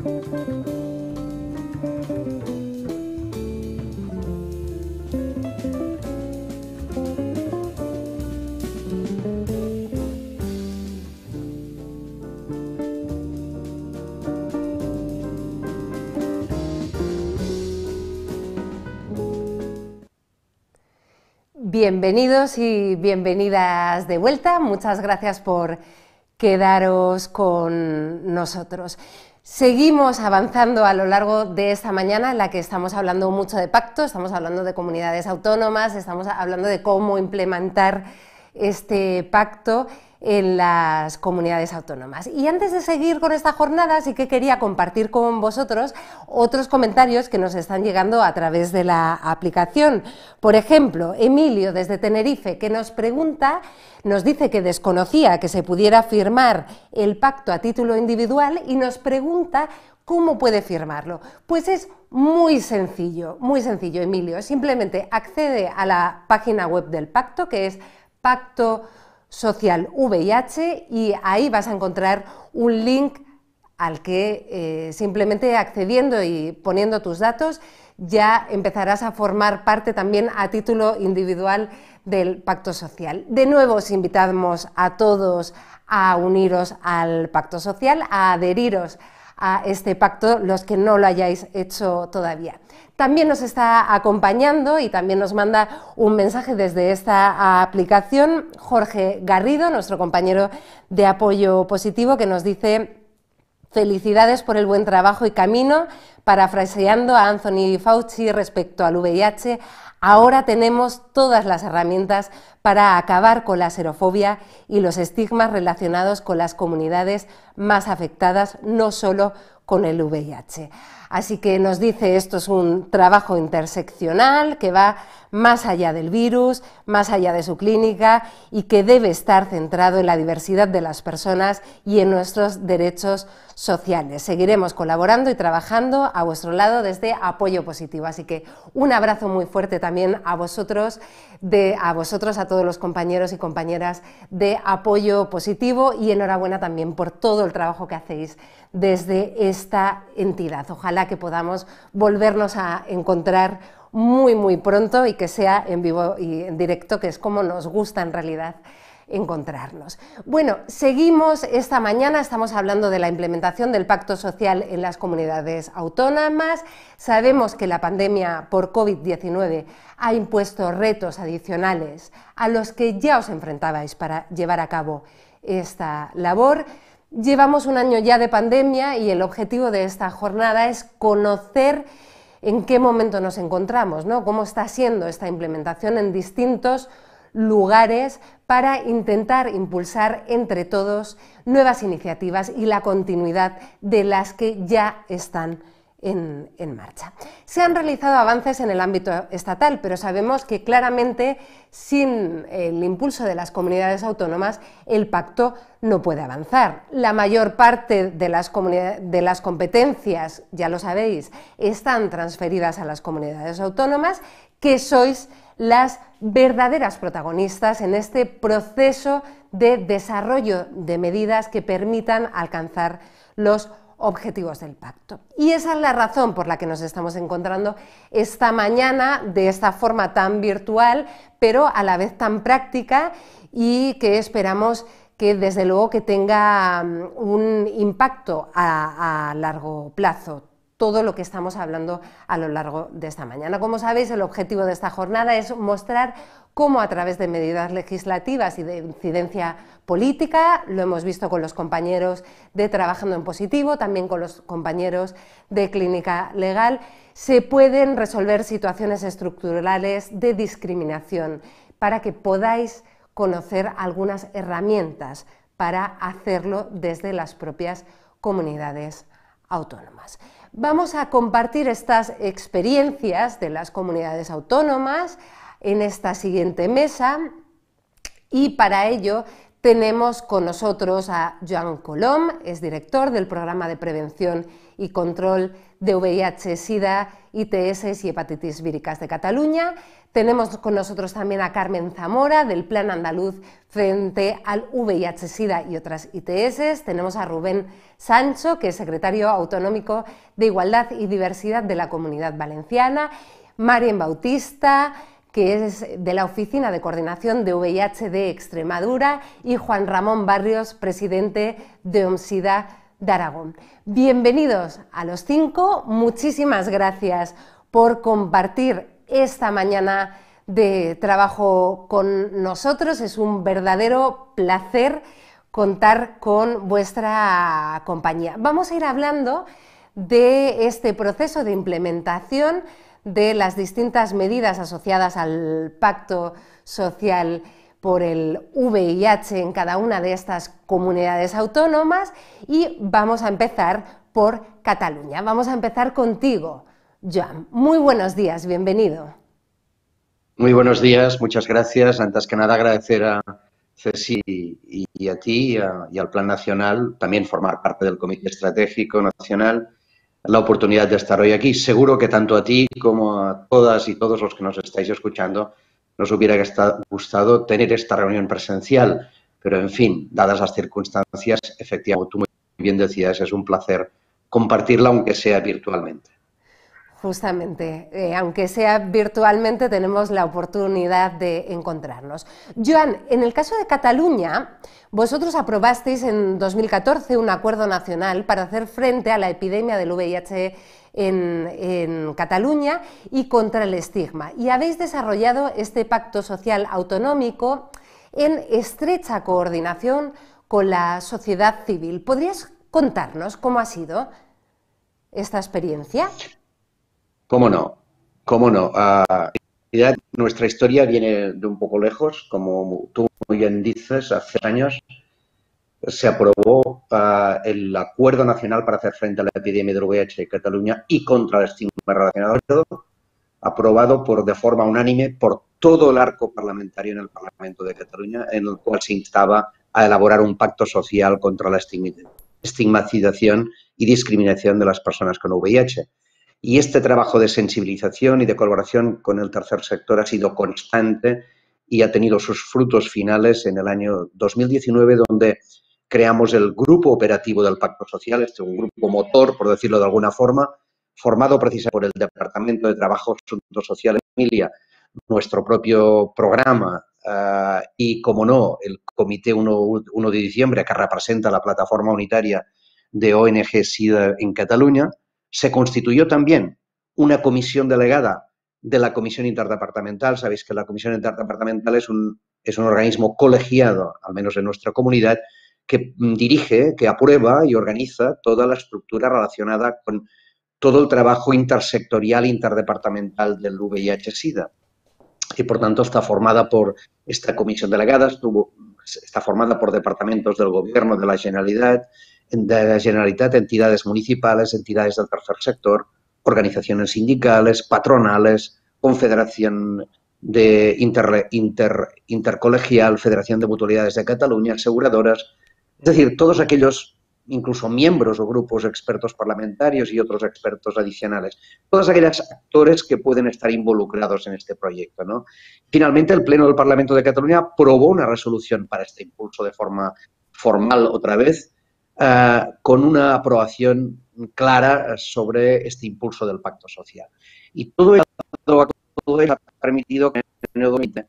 Bienvenidos y bienvenidas de vuelta. Muchas gracias por quedaros con nosotros. Seguimos avanzando a lo largo de esta mañana en la que estamos hablando mucho de pacto, estamos hablando de comunidades autónomas, estamos hablando de cómo implementar este pacto en las comunidades autónomas. Y antes de seguir con esta jornada, sí que quería compartir con vosotros otros comentarios que nos están llegando a través de la aplicación. Por ejemplo, Emilio, desde Tenerife, que nos pregunta, nos dice que desconocía que se pudiera firmar el pacto a título individual y nos pregunta ¿cómo puede firmarlo? Pues es muy sencillo, Emilio. Simplemente accede a la página web del pacto, que es Pacto Social VIH, y ahí vas a encontrar un link al que simplemente accediendo y poniendo tus datos ya empezarás a formar parte también a título individual del Pacto Social. De nuevo os invitamos a todos a uniros al Pacto Social, a adheriros a este pacto los que no lo hayáis hecho todavía. También nos está acompañando y también nos manda un mensaje desde esta aplicación Jorge Garrido, nuestro compañero de Apoyo Positivo, que nos dice: felicidades por el buen trabajo y camino. Parafraseando a Anthony Fauci respecto al VIH, ahora tenemos todas las herramientas para acabar con la xerofobia y los estigmas relacionados con las comunidades más afectadas, no solo con el VIH. Así que nos dice, esto es un trabajo interseccional que va más allá del virus, más allá de su clínica, y que debe estar centrado en la diversidad de las personas y en nuestros derechos sociales. Seguiremos colaborando y trabajando a vuestro lado desde Apoyo Positivo. Así que un abrazo muy fuerte también a vosotros, a todos los compañeros y compañeras de Apoyo Positivo, y enhorabuena también por todo el trabajo que hacéis desde esta entidad. Ojalá que podamos volvernos a encontrar muy pronto, y que sea en vivo y en directo, que es como nos gusta en realidad encontrarnos. Bueno, seguimos esta mañana, estamos hablando de la implementación del Pacto Social en las comunidades autónomas. Sabemos que la pandemia por COVID-19 ha impuesto retos adicionales a los que ya os enfrentabais para llevar a cabo esta labor. Llevamos un año ya de pandemia y el objetivo de esta jornada es conocer en qué momento nos encontramos, ¿no? Cómo está siendo esta implementación en distintos lugares para intentar impulsar entre todos nuevas iniciativas y la continuidad de las que ya están en marcha. Se han realizado avances en el ámbito estatal, pero sabemos que claramente sin el impulso de las comunidades autónomas el pacto no puede avanzar. La mayor parte de las competencias, ya lo sabéis, están transferidas a las comunidades autónomas, que sois las verdaderas protagonistas en este proceso de desarrollo de medidas que permitan alcanzar los objetivos del pacto. Y esa es la razón por la que nos estamos encontrando esta mañana de esta forma tan virtual, pero a la vez tan práctica, y que esperamos que desde luego que tenga un impacto a largo plazo, todo lo que estamos hablando a lo largo de esta mañana. Como sabéis, el objetivo de esta jornada es mostrar cómo a través de medidas legislativas y de incidencia política, lo hemos visto con los compañeros de Trabajando en Positivo, también con los compañeros de Clínica Legal, se pueden resolver situaciones estructurales de discriminación, para que podáis conocer algunas herramientas para hacerlo desde las propias comunidades autónomas. Vamos a compartir estas experiencias de las comunidades autónomas en esta siguiente mesa, y para ello tenemos con nosotros a Joan Colom, es director del Programa de Prevención y Control de VIH-Sida, ITS y hepatitis víricas de Cataluña. Tenemos con nosotros también a Carmen Zamora, del Plan Andaluz frente al VIH-Sida y otras ITS. Tenemos a Rubén Sancho, que es secretario autonómico de Igualdad y Diversidad de la Comunidad Valenciana. Marien Bautista, que es de la Oficina de Coordinación de VIH de Extremadura, y Juan Ramón Barrios, presidente de OMSIDA de Aragón. Bienvenidos a los 5, muchísimas gracias por compartir esta mañana de trabajo con nosotros. Es un verdadero placer contar con vuestra compañía. Vamos a ir hablando de este proceso de implementación de las distintas medidas asociadas al Pacto Social por el VIH en cada una de estas comunidades autónomas, y vamos a empezar por Cataluña. Vamos a empezar contigo, Joan. Muy buenos días, bienvenido. Muy buenos días, muchas gracias. Antes que nada agradecer a Ceci y a ti y al Plan Nacional, también formar parte del Comité Estratégico Nacional, la oportunidad de estar hoy aquí. Seguro que tanto a ti como a todas y todos los que nos estáis escuchando nos hubiera gustado tener esta reunión presencial, pero en fin, dadas las circunstancias, efectivamente, como tú muy bien decías, es un placer compartirla aunque sea virtualmente. Justamente, aunque sea virtualmente, tenemos la oportunidad de encontrarnos. Joan, en el caso de Cataluña, vosotros aprobasteis en 2014 un acuerdo nacional para hacer frente a la epidemia del VIH en Cataluña y contra el estigma. Y habéis desarrollado este pacto social autonómico en estrecha coordinación con la sociedad civil. ¿Podrías contarnos cómo ha sido esta experiencia? ¿Cómo no? ¿Cómo no? Nuestra historia viene de un poco lejos. Como tú muy bien dices, hace años se aprobó el Acuerdo Nacional para hacer frente a la epidemia del VIH en Cataluña y contra el estigma relacionado, aprobado de forma unánime por todo el arco parlamentario en el Parlamento de Cataluña, en el cual se instaba a elaborar un pacto social contra la estigmatización y discriminación de las personas con VIH. Y este trabajo de sensibilización y de colaboración con el tercer sector ha sido constante y ha tenido sus frutos finales en el año 2019, donde creamos el Grupo Operativo del Pacto Social, un grupo motor, por decirlo de alguna forma, formado precisamente por el Departamento de Trabajo, Asuntos Sociales y Familia, nuestro propio programa y, como no, el Comité 1 de diciembre, que representa la plataforma unitaria de ONG SIDA en Cataluña. Se constituyó también una comisión delegada de la Comisión Interdepartamental. Sabéis que la Comisión Interdepartamental es un organismo colegiado, al menos en nuestra comunidad, que dirige, que aprueba y organiza toda la estructura relacionada con todo el trabajo intersectorial interdepartamental del VIH-Sida. Y, por tanto, está formada por esta comisión delegada, está formada por departamentos del Gobierno de la Generalitat, entidades municipales, entidades del tercer sector, organizaciones sindicales, patronales, Confederación de Intercolegial, Federación de Mutualidades de Cataluña, aseguradoras, es decir, todos aquellos, incluso miembros o grupos expertos parlamentarios y otros expertos adicionales, todos aquellos actores que pueden estar involucrados en este proyecto, ¿no? Finalmente, el Pleno del Parlamento de Cataluña aprobó una resolución para este impulso de forma formal otra vez, con una aprobación clara sobre este impulso del pacto social. Y todo esto ha permitido que en el 2020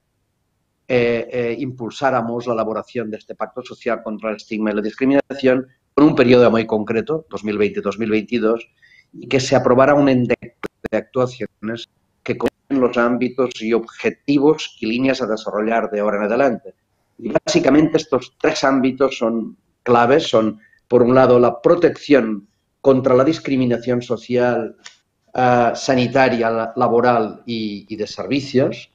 impulsáramos la elaboración de este pacto social contra el estigma y la discriminación con un periodo muy concreto, 2020-2022, y que se aprobara un índice de actuaciones que contienen los ámbitos y objetivos y líneas a desarrollar de ahora en adelante. Y básicamente estos tres ámbitos son claves, son, por un lado, la protección contra la discriminación social, sanitaria, laboral y de servicios.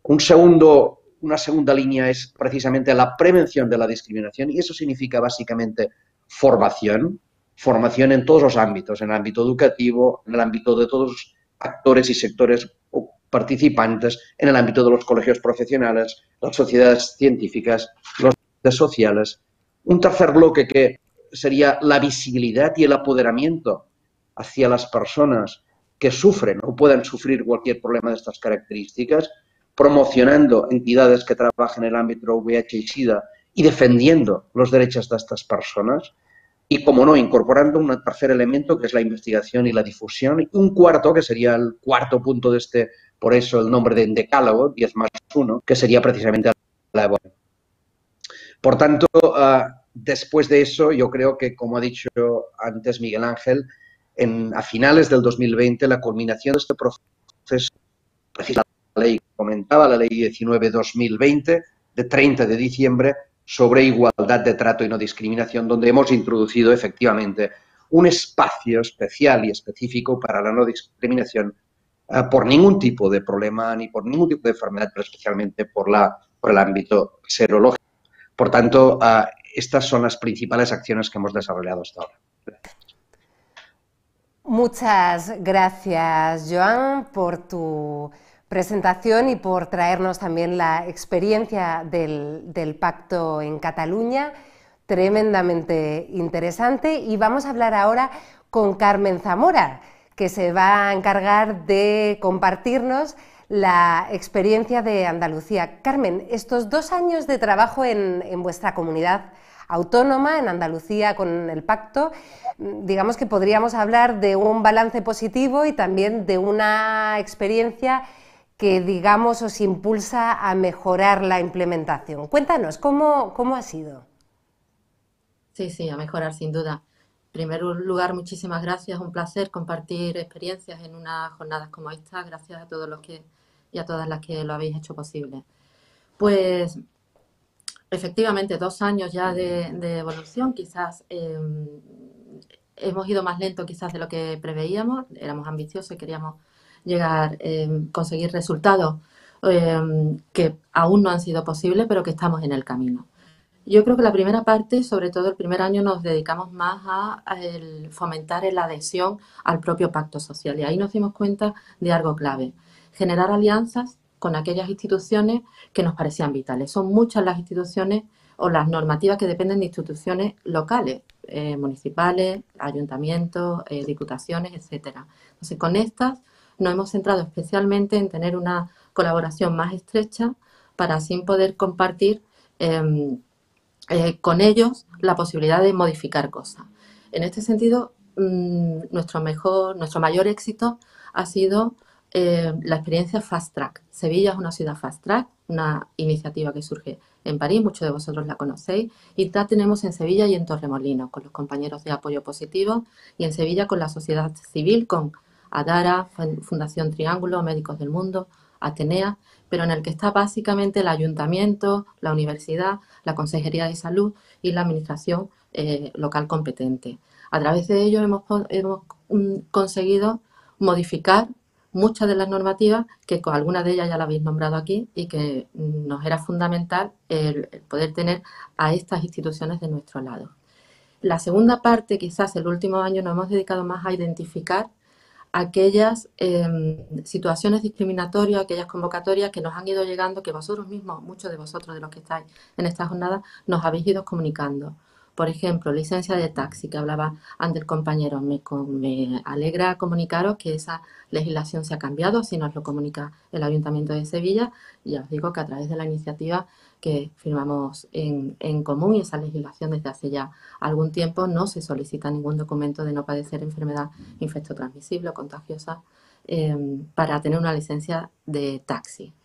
Una segunda línea es precisamente la prevención de la discriminación, y eso significa básicamente formación en todos los ámbitos, en el ámbito educativo, en el ámbito de todos los actores y sectores participantes, en el ámbito de los colegios profesionales, las sociedades científicas, los sociales. Un tercer bloque que sería la visibilidad y el apoderamiento hacia las personas que sufren o puedan sufrir cualquier problema de estas características, promocionando entidades que trabajan en el ámbito VIH y SIDA y defendiendo los derechos de estas personas. Y, como no, incorporando un tercer elemento que es la investigación y la difusión. Y un cuarto, que sería el cuarto punto de este, por eso el nombre de decálogo, 10+1, que sería precisamente la evaluación. Por tanto, después de eso, yo creo que, como ha dicho antes Miguel Ángel, a finales del 2020, la culminación de este proceso, la ley, comentaba la ley 19/2020, de 30 de diciembre, sobre igualdad de trato y no discriminación, donde hemos introducido efectivamente un espacio especial y específico para la no discriminación por ningún tipo de problema ni por ningún tipo de enfermedad, pero especialmente por el ámbito serológico. Por tanto, estas son las principales acciones que hemos desarrollado hasta ahora. Muchas gracias, Joan, por tu presentación y por traernos también la experiencia del pacto en Cataluña, tremendamente interesante. Y vamos a hablar ahora con Carmen Zamora, que se va a encargar de compartirnos la experiencia de Andalucía. Carmen, estos 2 años de trabajo en vuestra comunidad autónoma, en Andalucía, con el pacto, digamos que podríamos hablar de un balance positivo y también de una experiencia que, digamos, os impulsa a mejorar la implementación. Cuéntanos, ¿cómo ha sido? Sí, a mejorar sin duda. En primer lugar, muchísimas gracias, un placer compartir experiencias en unas jornadas como esta, gracias a todos los que y a todas las que lo habéis hecho posible. Pues efectivamente, 2 años ya de evolución, quizás hemos ido más lento quizás de lo que preveíamos, éramos ambiciosos y queríamos llegar, conseguir resultados que aún no han sido posibles, pero que estamos en el camino. Yo creo que la primera parte, sobre todo el primer año, nos dedicamos más a fomentar la adhesión al propio pacto social y ahí nos dimos cuenta de algo clave, generar alianzas con aquellas instituciones que nos parecían vitales. Son muchas las instituciones o las normativas que dependen de instituciones locales, municipales, ayuntamientos, diputaciones, etcétera. Entonces, con estas nos hemos centrado especialmente en tener una colaboración más estrecha para así poder compartir con ellos la posibilidad de modificar cosas. En este sentido, nuestro mayor éxito ha sido la experiencia Fast Track. Sevilla es una ciudad Fast Track, una iniciativa que surge en París, muchos de vosotros la conocéis, y la tenemos en Sevilla y en Torremolinos, con los compañeros de apoyo positivo, y en Sevilla con la sociedad civil, con Adara, Fundación Triángulo, Médicos del Mundo, Atenea, pero en el que está básicamente el ayuntamiento, la universidad, la Consejería de Salud y la administración local competente. A través de ello hemos conseguido modificar muchas de las normativas, que con algunas de ellas ya la habéis nombrado aquí, y que nos era fundamental el poder tener a estas instituciones de nuestro lado. La segunda parte, quizás el último año, nos hemos dedicado más a identificar aquellas situaciones discriminatorias, aquellas convocatorias que nos han ido llegando, que vosotros mismos, muchos de vosotros de los que estáis en esta jornada, nos habéis ido comunicando. Por ejemplo, licencia de taxi, que hablaba antes el compañero. Me alegra comunicaros que esa legislación se ha cambiado, así nos lo comunica el Ayuntamiento de Sevilla. Y os digo que a través de la iniciativa que firmamos en común y esa legislación desde hace ya algún tiempo, no se solicita ningún documento de no padecer enfermedad infectotransmisible o contagiosa para tener una licencia de taxi.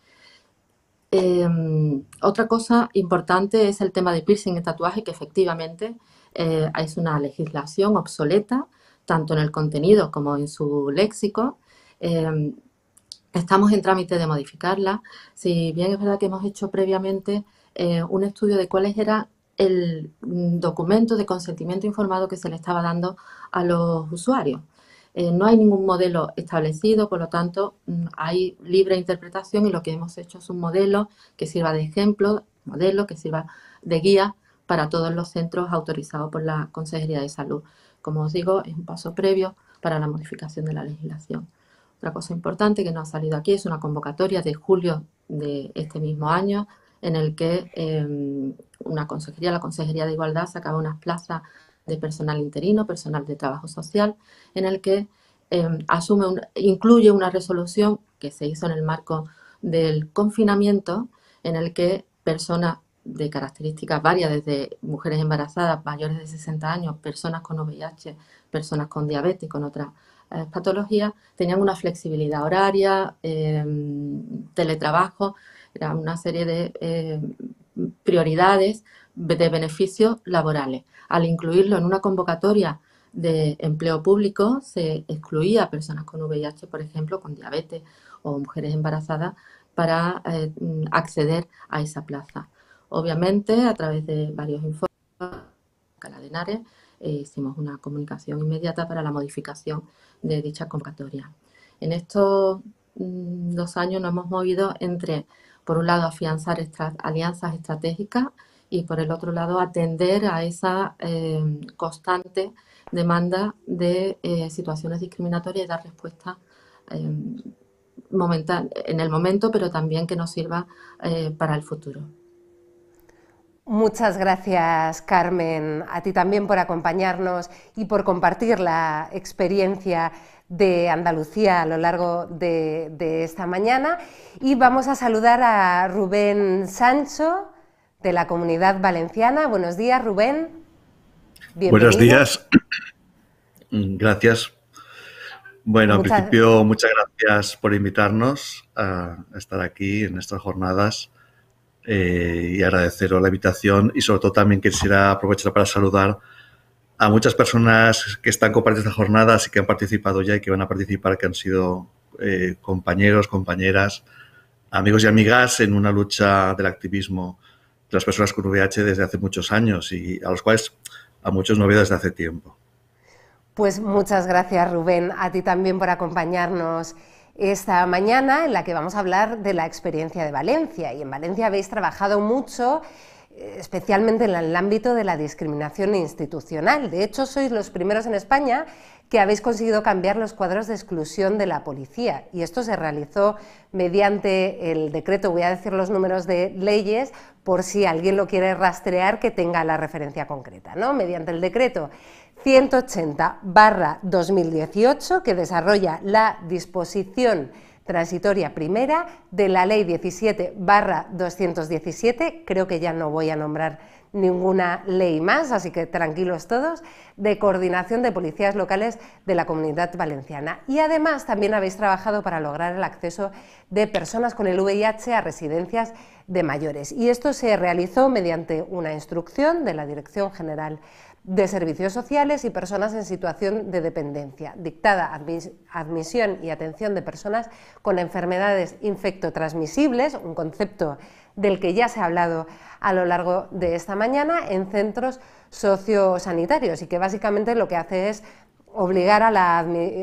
Otra cosa importante es el tema de piercing y tatuaje, que efectivamente es una legislación obsoleta, tanto en el contenido como en su léxico. Estamos en trámite de modificarla, si bien es verdad que hemos hecho previamente un estudio de cuáles era el documento de consentimiento informado que se le estaba dando a los usuarios. No hay ningún modelo establecido, por lo tanto hay libre interpretación y lo que hemos hecho es un modelo que sirva de ejemplo, modelo que sirva de guía para todos los centros autorizados por la Consejería de Salud. Como os digo, es un paso previo para la modificación de la legislación. Otra cosa importante que nos ha salido aquí es una convocatoria de julio de este mismo año, en el que la Consejería de Igualdad sacaba unas plazas de personal interino, personal de trabajo social, en el que incluye una resolución que se hizo en el marco del confinamiento, en el que personas de características varias, desde mujeres embarazadas, mayores de 60 años, personas con VIH, personas con diabetes, con otras patologías, tenían una flexibilidad horaria, teletrabajo, era una serie de prioridades de beneficios laborales. Al incluirlo en una convocatoria de empleo público, se excluía a personas con VIH, por ejemplo, con diabetes o mujeres embarazadas, para acceder a esa plaza. Obviamente, a través de varios informes, Alcalá de Henares, hicimos una comunicación inmediata para la modificación de dicha convocatoria. En estos 2 años nos hemos movido entre, por un lado, afianzar alianzas estratégicas y, por el otro lado, atender a esa constante demanda de situaciones discriminatorias y dar respuesta en el momento, pero también que nos sirva para el futuro. Muchas gracias, Carmen, a ti también por acompañarnos y por compartir la experiencia de Andalucía a lo largo de esta mañana. Y vamos a saludar a Rubén Sancho, de la Comunidad Valenciana. Buenos días, Rubén. Bienvenido. Buenos días. Gracias. Bueno, en principio, muchas gracias por invitarnos a estar aquí en estas jornadas y agradeceros la invitación, y sobre todo también quisiera aprovechar para saludar a muchas personas que están compartiendo estas jornadas y que han participado ya y que van a participar, que han sido compañeros, compañeras, amigos y amigas en una lucha del activismo de las personas con VIH desde hace muchos años y a los cuales a muchos no veo desde hace tiempo. Pues muchas gracias, Rubén, a ti también por acompañarnos esta mañana, en la que vamos a hablar de la experiencia de Valencia. Y en Valencia habéis trabajado mucho, especialmente en el ámbito de la discriminación institucional. De hecho, sois los primeros en España que habéis conseguido cambiar los cuadros de exclusión de la policía. Y esto se realizó mediante el decreto, voy a decir los números de leyes, por si alguien lo quiere rastrear, que tenga la referencia concreta, ¿no? Mediante el decreto 180/2018, que desarrolla la disposición transitoria primera de la Ley 17/217, creo que ya no voy a nombrar ninguna ley más, así que tranquilos todos, de coordinación de policías locales de la Comunidad Valenciana. Y además también habéis trabajado para lograr el acceso de personas con el VIH a residencias de mayores. Y esto se realizó mediante una instrucción de la Dirección General de Servicios Sociales y Personas en Situación de Dependencia, dictada admisión y atención de personas con enfermedades infectotransmisibles, un concepto del que ya se ha hablado a lo largo de esta mañana, en centros sociosanitarios, y que básicamente lo que hace es obligar a la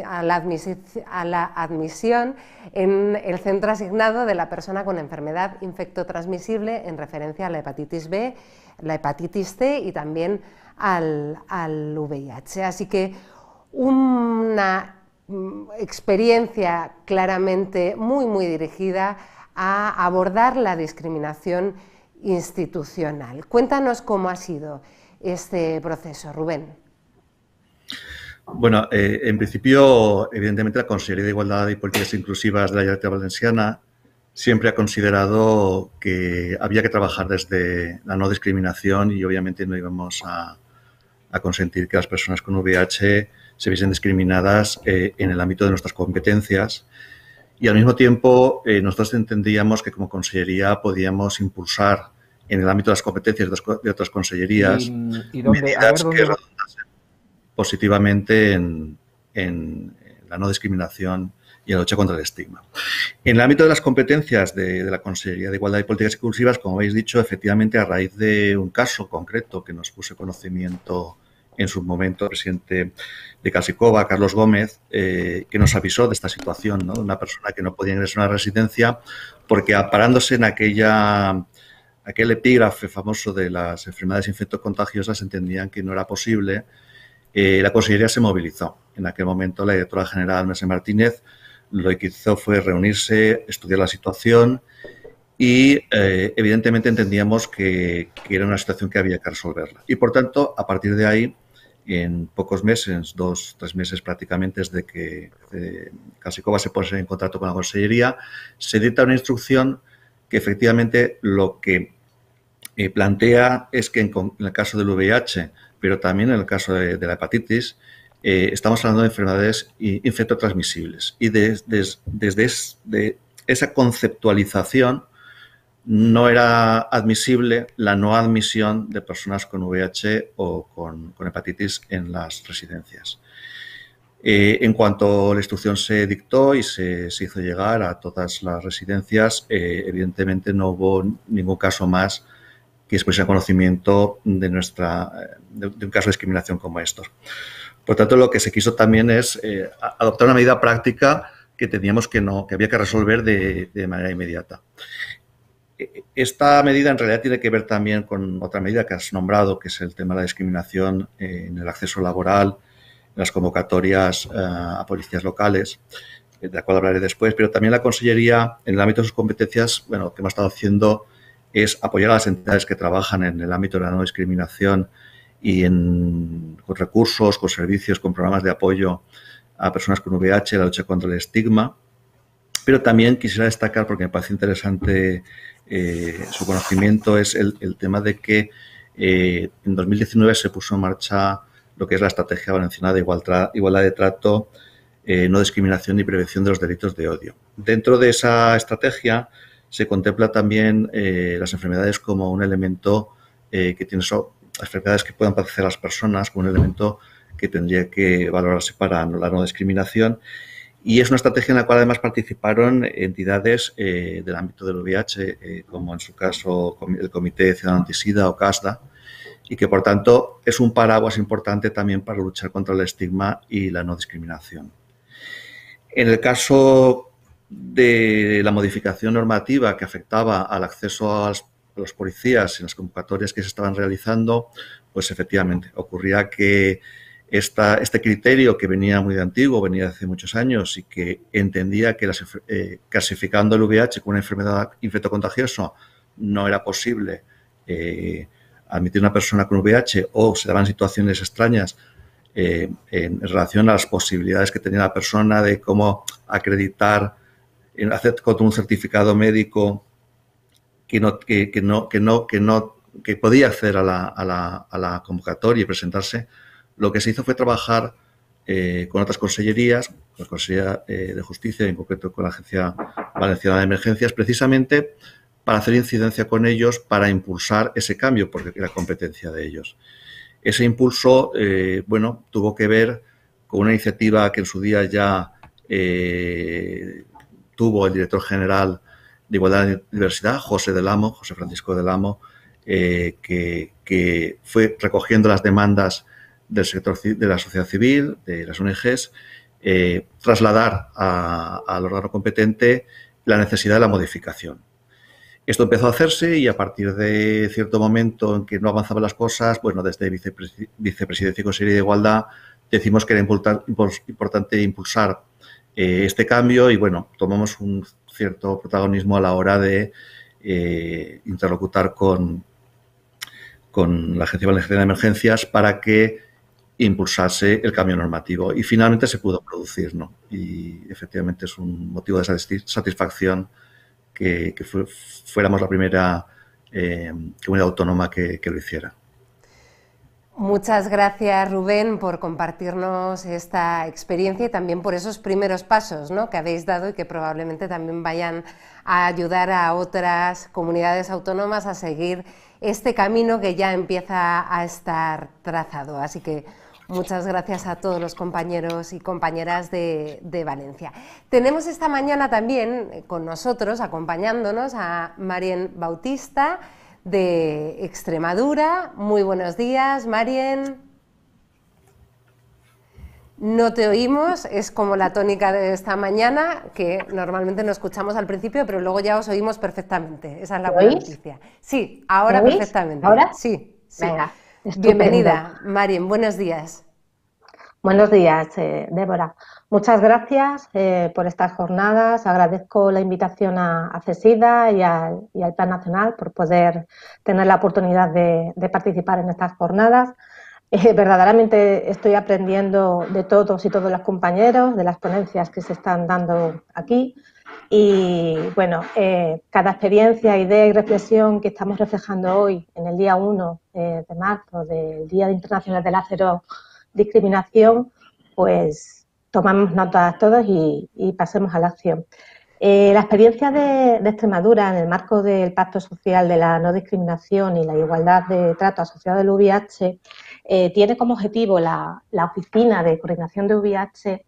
admisión en el centro asignado de la persona con enfermedad infectotransmisible, en referencia a la hepatitis B, la hepatitis C y también al VIH. Así que una experiencia claramente muy dirigida a abordar la discriminación institucional. Cuéntanos cómo ha sido este proceso, Rubén. Bueno, en principio, evidentemente, la Consejería de Igualdad y Políticas Inclusivas de la Generalitat Valenciana siempre ha considerado que había que trabajar desde la no discriminación y obviamente no íbamos a consentir que las personas con VIH se viesen discriminadas en el ámbito de nuestras competencias. Y al mismo tiempo nosotros entendíamos que como Consellería podíamos impulsar en el ámbito de las competencias de otras consellerías medidas que redundasen positivamente en la no discriminación y en la lucha contra el estigma. En el ámbito de las competencias de la Consejería de Igualdad y Políticas Inclusivas, como habéis dicho, efectivamente a raíz de un caso concreto que nos puso conocimiento en su momento el presidente de Casicoba, Carlos Gómez, que nos avisó de esta situación, ¿no? De una persona que no podía ingresar a una residencia porque, amparándose en aquel epígrafe famoso de las enfermedades infectocontagiosas, entendían que no era posible. La Consejería se movilizó. En aquel momento la directora general, Mercè Martínez, lo que hizo fue reunirse, estudiar la situación y evidentemente entendíamos que era una situación que había que resolverla. Y por tanto, a partir de ahí, en pocos meses, 2 o 3 meses prácticamente desde que Kársikova se pone en contacto con la Consellería, se dicta una instrucción que efectivamente lo que plantea es que en el caso del VIH, pero también en el caso de la hepatitis, estamos hablando de enfermedades infectotransmisibles. Y desde esa conceptualización no era admisible la no admisión de personas con VIH o con hepatitis en las residencias. En cuanto la instrucción se dictó y se hizo llegar a todas las residencias, evidentemente no hubo ningún caso más que expusiera conocimiento de un caso de discriminación como estos. Por tanto, lo que se quiso también es adoptar una medida práctica que teníamos que había que resolver de manera inmediata. Esta medida en realidad tiene que ver también con otra medida que has nombrado, que es el tema de la discriminación en el acceso laboral, en las convocatorias a policías locales, de la cual hablaré después, pero también la Consellería, en el ámbito de sus competencias, bueno, lo que hemos estado haciendo es apoyar a las entidades que trabajan en el ámbito de la no discriminación y con recursos, con servicios, con programas de apoyo a personas con VIH, la lucha contra el estigma. Pero también quisiera destacar, porque me parece interesante su conocimiento, es el tema de que en 2019 se puso en marcha lo que es la Estrategia Valenciana de Igualdad de Trato, No Discriminación y Prevención de los Delitos de Odio. Dentro de esa estrategia se contempla también las enfermedades como un elemento las enfermedades que puedan padecer las personas como un elemento que tendría que valorarse para la no discriminación. Y es una estrategia en la cual además participaron entidades del ámbito del VIH, como en su caso el Comité Ciudadano Antisida o CASDA, y que por tanto es un paraguas importante también para luchar contra el estigma y la no discriminación. En el caso de la modificación normativa que afectaba al acceso a los policías en las convocatorias que se estaban realizando, pues efectivamente ocurría que este criterio que venía muy de antiguo, venía de hace muchos años y que entendía que clasificando el VIH como una enfermedad infectocontagiosa no era posible admitir una persona con VIH o se daban situaciones extrañas en relación a las posibilidades que tenía la persona de cómo acreditar, hacer con un certificado médico que podía acceder a la convocatoria y presentarse. Lo que se hizo fue trabajar con otras consellerías, con la Consellería de Justicia y en concreto con la Agencia Valenciana de Emergencias, precisamente para hacer incidencia con ellos, para impulsar ese cambio, porque era competencia de ellos. Ese impulso, tuvo que ver con una iniciativa que en su día ya tuvo el director general de Igualdad y Diversidad, José Francisco del Amo, que fue recogiendo las demandas del sector de la sociedad civil, de las ONGs, trasladar al órgano competente la necesidad de la modificación. Esto empezó a hacerse y a partir de cierto momento en que no avanzaban las cosas, desde Vicepresidencia y Consejería de Igualdad decimos que era importante impulsar este cambio y tomamos un cierto protagonismo a la hora de interlocutar con la Agencia Valenciana de Emergencias para que impulsase el cambio normativo y finalmente se pudo producir, ¿no? Y efectivamente es un motivo de satisfacción que fuéramos la primera comunidad autónoma que lo hiciera. Muchas gracias, Rubén, por compartirnos esta experiencia y también por esos primeros pasos, ¿no?, que habéis dado y que probablemente también vayan a ayudar a otras comunidades autónomas a seguir este camino que ya empieza a estar trazado. Así que muchas gracias a todos los compañeros y compañeras de Valencia. Tenemos esta mañana también con nosotros, acompañándonos, a Marien Bautista, de Extremadura. Muy buenos días, Marien. No te oímos, es como la tónica de esta mañana, que normalmente no escuchamos al principio, pero luego ya os oímos perfectamente. Esa es la buena noticia. Sí, ahora perfectamente. ¿Ahora? Sí, sí. Venga, bienvenida, Marien, buenos días. Buenos días, Débora. Muchas gracias por estas jornadas. Agradezco la invitación a CESIDA y al Plan Nacional por poder tener la oportunidad de participar en estas jornadas. Verdaderamente estoy aprendiendo de todos y todos los compañeros, de las ponencias que se están dando aquí. Y bueno, cada experiencia, idea y reflexión que estamos reflejando hoy, en el día 1 de marzo, del Día Internacional de la Cero Discriminación, pues tomamos nota todos y pasemos a la acción. La experiencia de Extremadura en el marco del Pacto Social de la No Discriminación y la Igualdad de Trato asociado al VIH tiene como objetivo la Oficina de Coordinación de VIH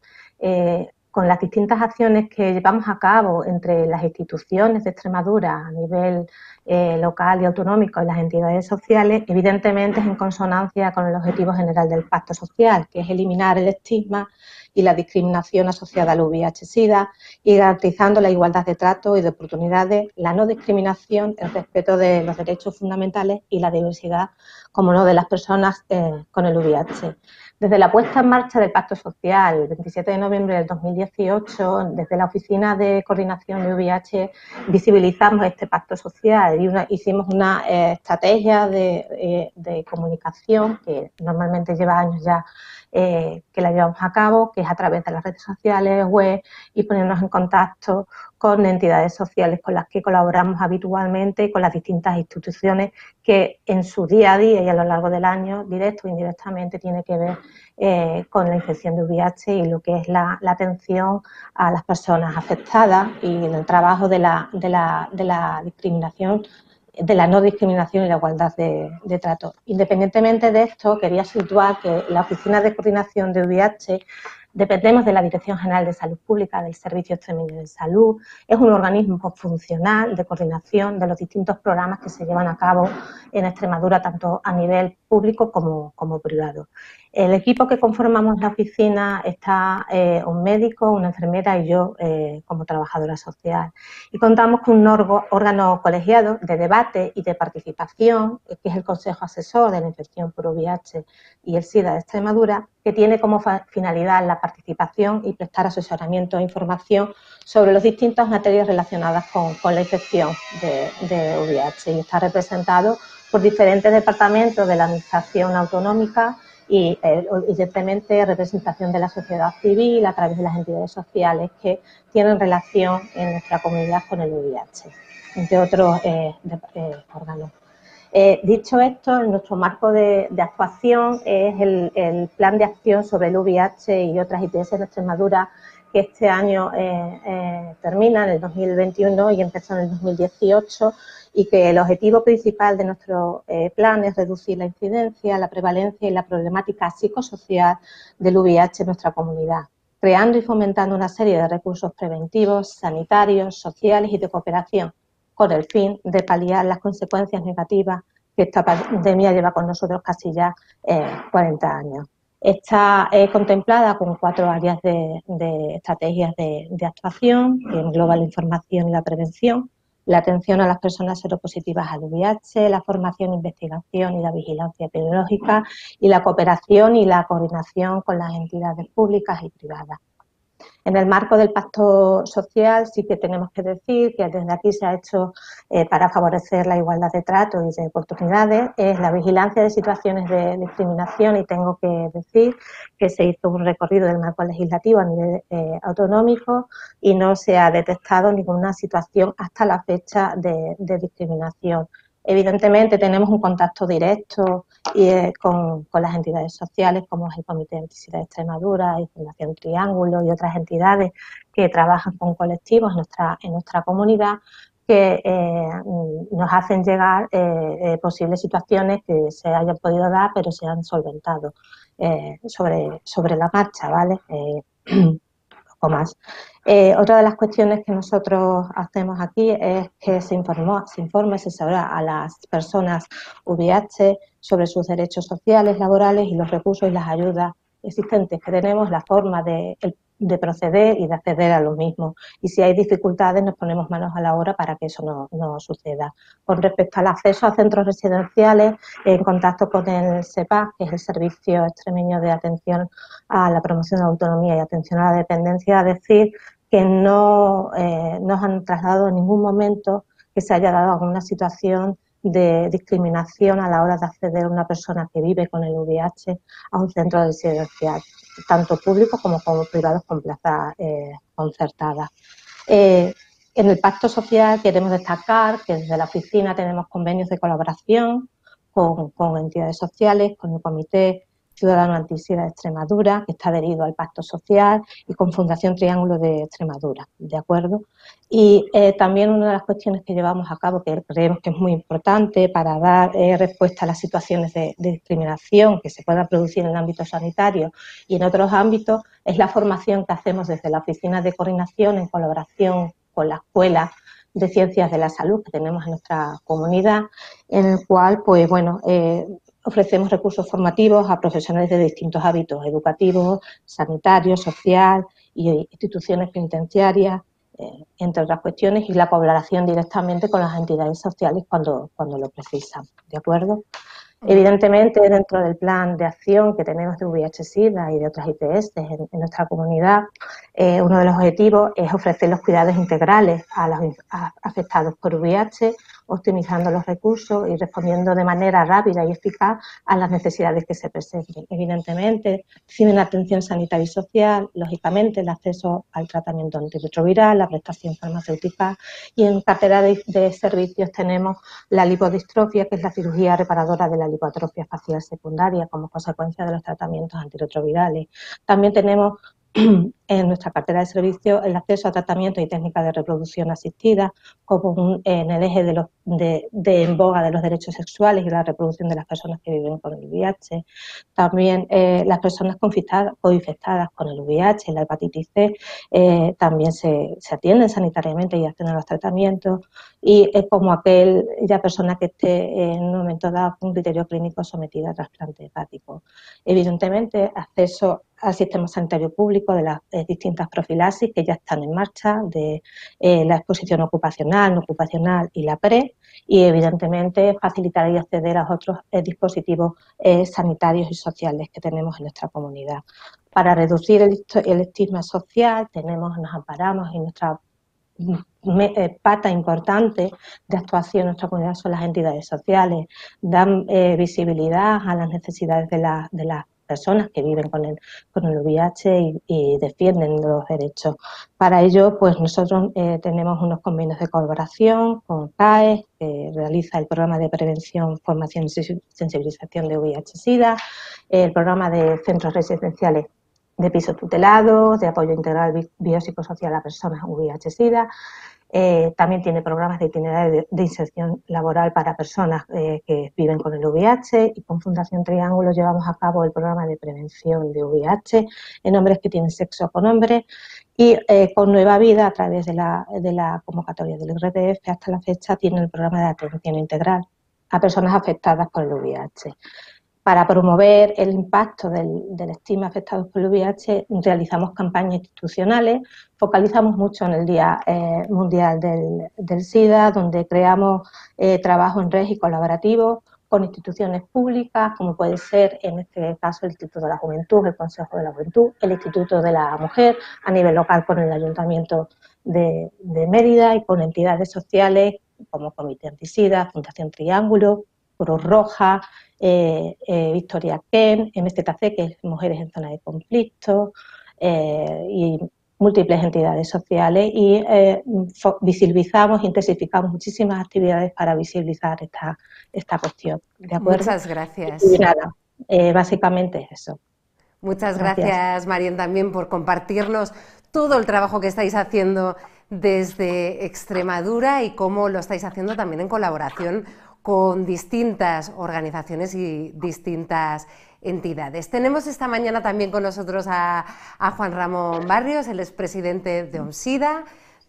con las distintas acciones que llevamos a cabo entre las instituciones de Extremadura a nivel local y autonómico y las entidades sociales, evidentemente es en consonancia con el objetivo general del Pacto Social, que es eliminar el estigma y la discriminación asociada al VIH-Sida y garantizando la igualdad de trato y de oportunidades, la no discriminación, el respeto de los derechos fundamentales y la diversidad, como no, de las personas con el VIH. Desde la puesta en marcha del Pacto Social, el 27 de noviembre del 2018, desde la Oficina de Coordinación de VIH visibilizamos este Pacto Social y hicimos una estrategia de comunicación que normalmente lleva años ya que la llevamos a cabo, que es a través de las redes sociales, web y ponernos en contacto con entidades sociales con las que colaboramos habitualmente y con las distintas instituciones que en su día a día y a lo largo del año, directo o indirectamente, tiene que ver con la infección de VIH y lo que es la atención a las personas afectadas y en el trabajo de la discriminación, de la no discriminación y la igualdad de trato. Independientemente de esto, quería situar que la Oficina de Coordinación de VIH dependemos de la Dirección General de Salud Pública del Servicio Extremeño de Salud. Es un organismo funcional de coordinación de los distintos programas que se llevan a cabo en Extremadura, tanto a nivel público como privado. El equipo que conformamos la oficina está un médico, una enfermera y yo como trabajadora social. Y contamos con un órgano colegiado de debate y de participación, que es el Consejo Asesor de la Infección por VIH y el SIDA de Extremadura, que tiene como finalidad la participación y prestar asesoramiento e información sobre las distintas materias relacionadas con la infección de VIH y está representado por diferentes departamentos de la Administración Autonómica y evidentemente representación de la sociedad civil a través de las entidades sociales que tienen relación en nuestra comunidad con el VIH, entre otros órganos. Dicho esto, nuestro marco de actuación es el Plan de Acción sobre el VIH y otras ITS en Extremadura, que este año termina en el 2021 y empezó en el 2018, y que el objetivo principal de nuestro plan es reducir la incidencia, la prevalencia y la problemática psicosocial del VIH en nuestra comunidad, creando y fomentando una serie de recursos preventivos, sanitarios, sociales y de cooperación, con el fin de paliar las consecuencias negativas que esta pandemia lleva con nosotros casi ya 40 años. Está contemplada con 4 áreas de estrategias de actuación, que engloba la información y la prevención, la atención a las personas seropositivas al VIH, la formación, investigación y la vigilancia epidemiológica y la cooperación y la coordinación con las entidades públicas y privadas. En el marco del Pacto Social sí que tenemos que decir que desde aquí se ha hecho para favorecer la igualdad de trato y de oportunidades, es la vigilancia de situaciones de discriminación, y tengo que decir que se hizo un recorrido del marco legislativo a nivel autonómico y no se ha detectado ninguna situación hasta la fecha de discriminación. Evidentemente tenemos un contacto directo con las entidades sociales, como es el Comité de Antisida de Extremadura y Fundación Triángulo y otras entidades que trabajan con colectivos en nuestra comunidad, que nos hacen llegar posibles situaciones que se hayan podido dar pero se han solventado sobre la marcha, ¿vale? O más. Otra de las cuestiones que nosotros hacemos aquí es que se informe, asesora a las personas VIH sobre sus derechos sociales, laborales y los recursos y las ayudas existentes que tenemos, la forma de de proceder y de acceder a lo mismo. Y si hay dificultades, nos ponemos manos a la obra para que eso no suceda. Con respecto al acceso a centros residenciales, en contacto con el SEPAC, que es el Servicio Extremeño de Atención a la Promoción de la Autonomía y Atención a la Dependencia, decir que no nos han trasladado en ningún momento que se haya dado alguna situación de discriminación a la hora de acceder a una persona que vive con el VIH a un centro residencial, tanto público como privados con plazas concertadas. En el Pacto Social queremos destacar que desde la oficina tenemos convenios de colaboración con entidades sociales, con el Comité Ciudadano Antisida de Extremadura, que está adherido al Pacto Social, y con Fundación Triángulo de Extremadura, ¿de acuerdo? Y también una de las cuestiones que llevamos a cabo, que creemos que es muy importante para dar respuesta a las situaciones de discriminación que se puedan producir en el ámbito sanitario y en otros ámbitos, es la formación que hacemos desde la Oficina de Coordinación en colaboración con la Escuela de Ciencias de la Salud que tenemos en nuestra comunidad, en el cual, pues bueno, ofrecemos recursos formativos a profesionales de distintos hábitos educativos, sanitarios, social y instituciones penitenciarias, entre otras cuestiones, y la colaboración directamente con las entidades sociales cuando lo precisan, ¿de acuerdo? Evidentemente, dentro del plan de acción que tenemos de VIH-Sida y de otras ITS en nuestra comunidad, uno de los objetivos es ofrecer los cuidados integrales a los afectados por VIH, optimizando los recursos y respondiendo de manera rápida y eficaz a las necesidades que se presenten. Evidentemente, reciben atención sanitaria y social, lógicamente el acceso al tratamiento antirretroviral, la prestación farmacéutica, y en cartera de servicios tenemos la lipodistrofia, que es la cirugía reparadora de la lipoatrofia facial secundaria como consecuencia de los tratamientos antirretrovirales. También tenemos en nuestra cartera de servicios el acceso a tratamientos y técnicas de reproducción asistida, como en el eje de en boga de los derechos sexuales y la reproducción de las personas que viven con el VIH. También las personas coinfectadas con el VIH, la hepatitis C, también se atienden sanitariamente y acceden a los tratamientos, y como aquella persona que esté en un momento dado con un criterio clínico sometida a trasplante hepático. Evidentemente, acceso al sistema sanitario público de las distintas profilaxis que ya están en marcha, de la exposición ocupacional, no ocupacional y la PRE, y evidentemente facilitar y acceder a otros dispositivos sanitarios y sociales que tenemos en nuestra comunidad. Para reducir el estigma social nos amparamos en nuestra pata importante de actuación en nuestra comunidad son las entidades sociales, dan visibilidad a las necesidades de las personas que viven con el VIH y defienden los derechos. Para ello, pues nosotros tenemos unos convenios de colaboración con CAES, que realiza el programa de prevención, formación y sensibilización de VIH-Sida, el programa de centros residenciales de pisos tutelados, de apoyo integral biopsicosocial a personas VIH-Sida. También tiene programas de itinerario de inserción laboral para personas que viven con el VIH, y con Fundación Triángulo llevamos a cabo el programa de prevención de VIH en hombres que tienen sexo con hombres, y con Nueva Vida, a través de la convocatoria del RDF, hasta la fecha tiene el programa de atención integral a personas afectadas por el VIH. Para promover el impacto del estigma afectados por el VIH, realizamos campañas institucionales, focalizamos mucho en el Día Mundial del SIDA, donde creamos trabajo en red y colaborativo con instituciones públicas, como puede ser en este caso el Instituto de la Juventud, el Consejo de la Juventud, el Instituto de la Mujer, a nivel local con el Ayuntamiento de Mérida, y con entidades sociales como Comité Antisida, Fundación Triángulo, Cruz Roja, Victoria Ken, MZC, que es Mujeres en Zona de Conflicto, y múltiples entidades sociales, y visibilizamos, intensificamos muchísimas actividades para visibilizar esta cuestión. ¿De acuerdo? Muchas gracias. Y nada, básicamente es eso. Muchas gracias, Marien, también por compartirnos todo el trabajo que estáis haciendo desde Extremadura y cómo lo estáis haciendo también en colaboración con distintas organizaciones y distintas entidades. Tenemos esta mañana también con nosotros a Juan Ramón Barrios, el expresidente de OMSIDA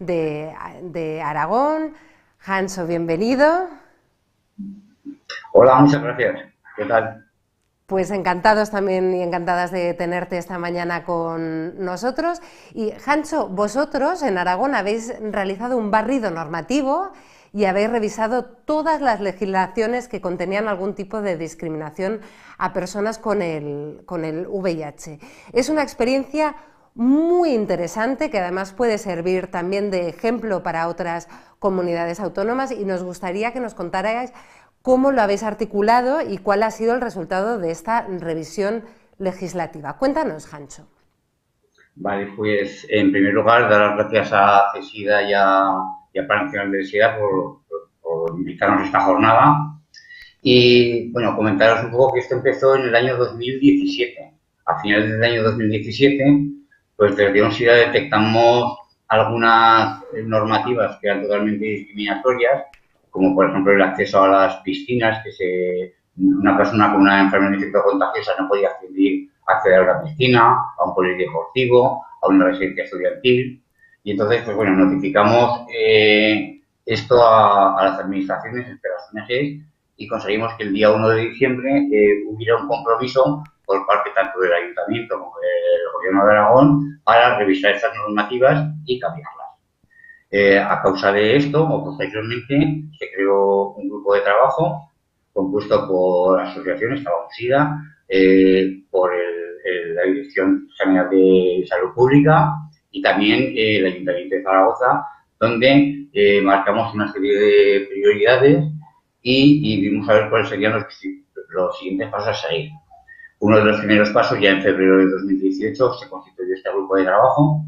de Aragón. Hanso, bienvenido. Hola, muchas gracias. ¿Qué tal? Pues encantados también y encantadas de tenerte esta mañana con nosotros. Y Jantxo, vosotros en Aragón habéis realizado un barrido normativo y habéis revisado todas las legislaciones que contenían algún tipo de discriminación a personas con el VIH. Es una experiencia muy interesante que además puede servir también de ejemplo para otras comunidades autónomas y nos gustaría que nos contarais cómo lo habéis articulado y cuál ha sido el resultado de esta revisión legislativa. Cuéntanos, Jantxo. Vale, pues en primer lugar dar las gracias a CESIDA y a Plan Nacional de SIDA por invitarnos a esta jornada. Y bueno, comentaros un poco que esto empezó en el año 2017. A finales del año 2017, pues desde ONSIDA detectamos algunas normativas que eran totalmente discriminatorias, como por ejemplo el acceso a las piscinas, que una persona con una enfermedad infectocontagiosa no podía acceder a una piscina, a un polideportivo, a una residencia estudiantil. Y entonces, pues bueno, notificamos esto a las administraciones, a las ONGs, y conseguimos que el día 1 de diciembre hubiera un compromiso por parte tanto del Ayuntamiento como del Gobierno de Aragón para revisar estas normativas y cambiarlas. A causa de esto, o posteriormente, se creó un grupo de trabajo compuesto por asociaciones, estaba ONSIDA, por la Dirección General de Salud Pública y también el Ayuntamiento de Zaragoza, donde marcamos una serie de prioridades y vimos a ver cuáles serían los siguientes pasos a seguir. Uno de los primeros pasos, ya en febrero de 2018, se constituyó este grupo de trabajo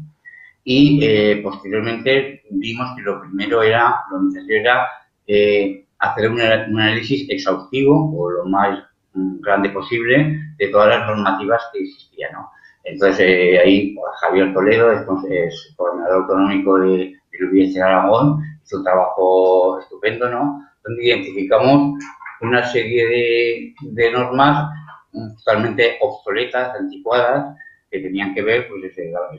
y posteriormente vimos que lo necesario era hacer un análisis exhaustivo o lo más grande posible de todas las normativas que existían, ¿no? Entonces ahí Javier Toledo es coordinador autonómico del VIH de Aragón, hizo un trabajo estupendo, ¿no? Donde identificamos una serie de normas totalmente obsoletas, anticuadas, que tenían que ver pues,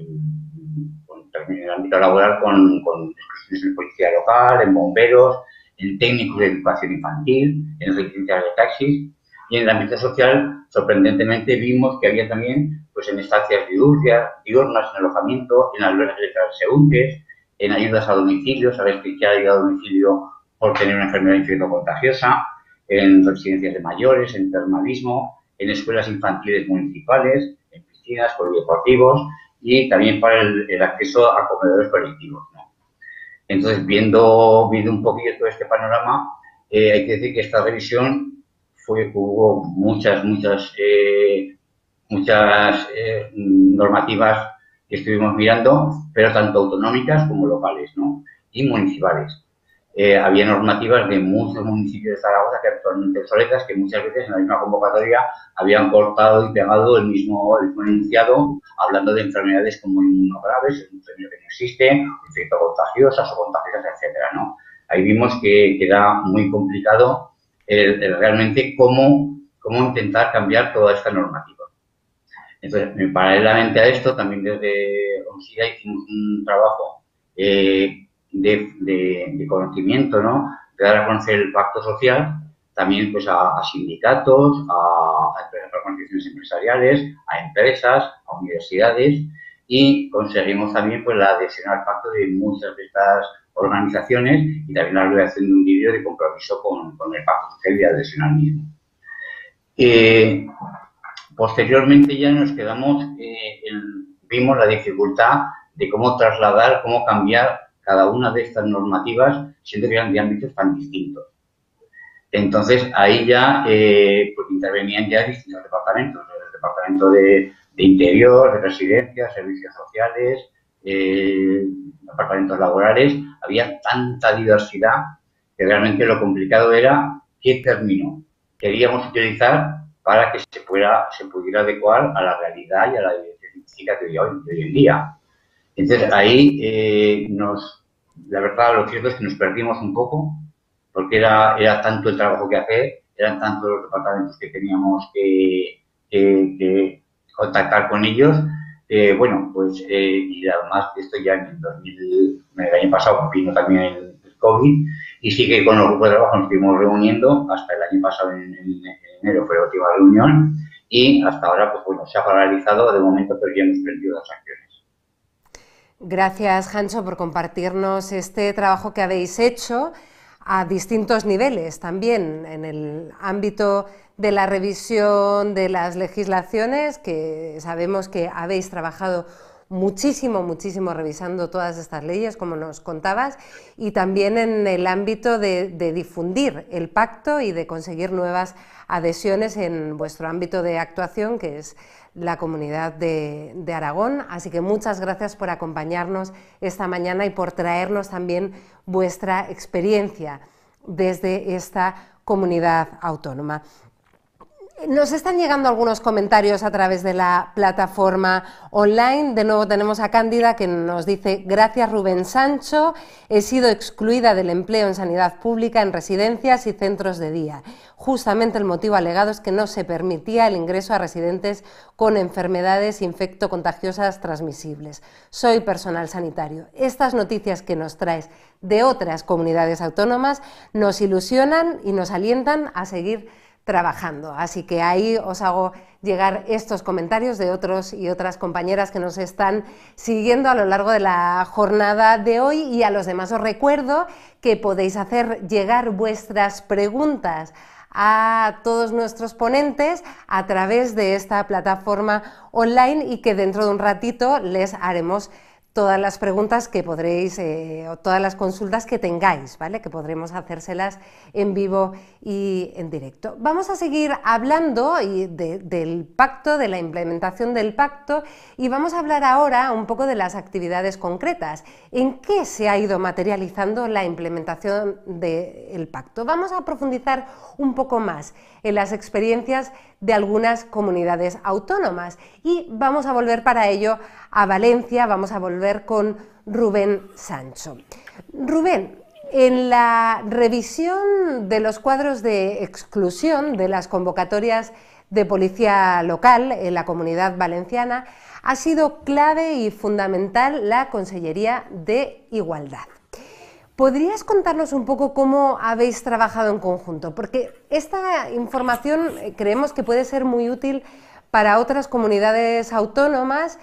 en el ámbito laboral con exclusiones en policía local, en bomberos, en técnicos de educación infantil, en licencias de taxis. Y en el ámbito social, sorprendentemente, vimos que había también pues, en estancias diurnas, en alojamiento, en albergues de transeúntes, en ayudas a domicilio, sabes que hay ayuda a domicilio por tener una enfermedad infectocontagiosa, en residencias de mayores, en termalismo, en escuelas infantiles municipales, en piscinas, polideportivos y también para el acceso a comedores colectivos, ¿no? Entonces, viendo un poquillo todo este panorama, hay que decir que esta revisión hubo muchas normativas que estuvimos mirando, pero tanto autonómicas como locales, ¿no? Y municipales. Había normativas de muchos municipios de Zaragoza que actualmente obsoletas, que muchas veces en la misma convocatoria habían cortado y pegado el mismo enunciado, hablando de enfermedades como inmunograves, un término que no existe, infectocontagiosas o contagiosas, etcétera, ¿no? Ahí vimos que era muy complicado realmente cómo intentar cambiar toda esta normativa. Entonces, paralelamente a esto, también desde ONSIDA hicimos un trabajo de conocimiento, ¿no? De dar a conocer el pacto social, también pues a sindicatos, a organizaciones empresariales, a empresas, a universidades, y conseguimos también pues la adhesión al pacto de muchas de estas organizaciones y también la realización de un vídeo de compromiso con el pacto social y adhesión al mismo. Posteriormente ya nos quedamos, vimos la dificultad de cómo trasladar, cómo cambiar cada una de estas normativas, siendo que eran de ámbitos tan distintos. Entonces, ahí ya pues intervenían ya distintos departamentos, el departamento de Interior, de Residencias, Servicios Sociales, departamentos laborales. Había tanta diversidad que realmente lo complicado era qué término queríamos utilizar para que se pudiera adecuar a la realidad y a la evidencia científica de hoy en día. Entonces, ahí la verdad, lo cierto es que nos perdimos un poco, porque era tanto el trabajo que hacer, eran tantos los departamentos que teníamos que contactar con ellos. Bueno, pues, y además esto ya en el año pasado vino también el COVID, y sí que con los grupos de trabajo nos estuvimos reuniendo, hasta el año pasado en enero fue la última reunión, y hasta ahora pues bueno, se ha paralizado de momento, pero ya hemos emprendido las acciones. Gracias, Jancho, por compartirnos este trabajo que habéis hecho a distintos niveles, también en el ámbito de la revisión de las legislaciones, que sabemos que habéis trabajado muchísimo revisando todas estas leyes, como nos contabas, y también en el ámbito de difundir el pacto y de conseguir nuevas adhesiones en vuestro ámbito de actuación, que es la Comunidad de Aragón. Así que muchas gracias por acompañarnos esta mañana y por traernos también vuestra experiencia desde esta comunidad autónoma. Nos están llegando algunos comentarios a través de la plataforma online. De nuevo tenemos a Cándida que nos dice: gracias Rubén Sancho, he sido excluida del empleo en sanidad pública en residencias y centros de día. Justamente el motivo alegado es que no se permitía el ingreso a residentes con enfermedades infectocontagiosas transmisibles. Soy personal sanitario. Estas noticias que nos traes de otras comunidades autónomas nos ilusionan y nos alientan a seguir trabajando. Así que ahí os hago llegar estos comentarios de otros y otras compañeras que nos están siguiendo a lo largo de la jornada de hoy, y a los demás os recuerdo que podéis hacer llegar vuestras preguntas a todos nuestros ponentes a través de esta plataforma online y que dentro de un ratito les haremos todas las preguntas que podréis, o todas las consultas que tengáis, ¿vale? Que podremos hacérselas en vivo y en directo. Vamos a seguir hablando del pacto, de la implementación del pacto, y vamos a hablar ahora un poco de las actividades concretas. ¿En qué se ha ido materializando la implementación del pacto? Vamos a profundizar un poco más en las experiencias de algunas comunidades autónomas y vamos a volver para ello a Valencia, vamos a volver con Rubén Sancho. Rubén, en la revisión de los cuadros de exclusión de las convocatorias de policía local en la Comunidad Valenciana ha sido clave y fundamental la Consellería de Igualdad. ¿Podrías contarnos un poco cómo habéis trabajado en conjunto? Porque esta información creemos que puede ser muy útil para otras comunidades autónomas,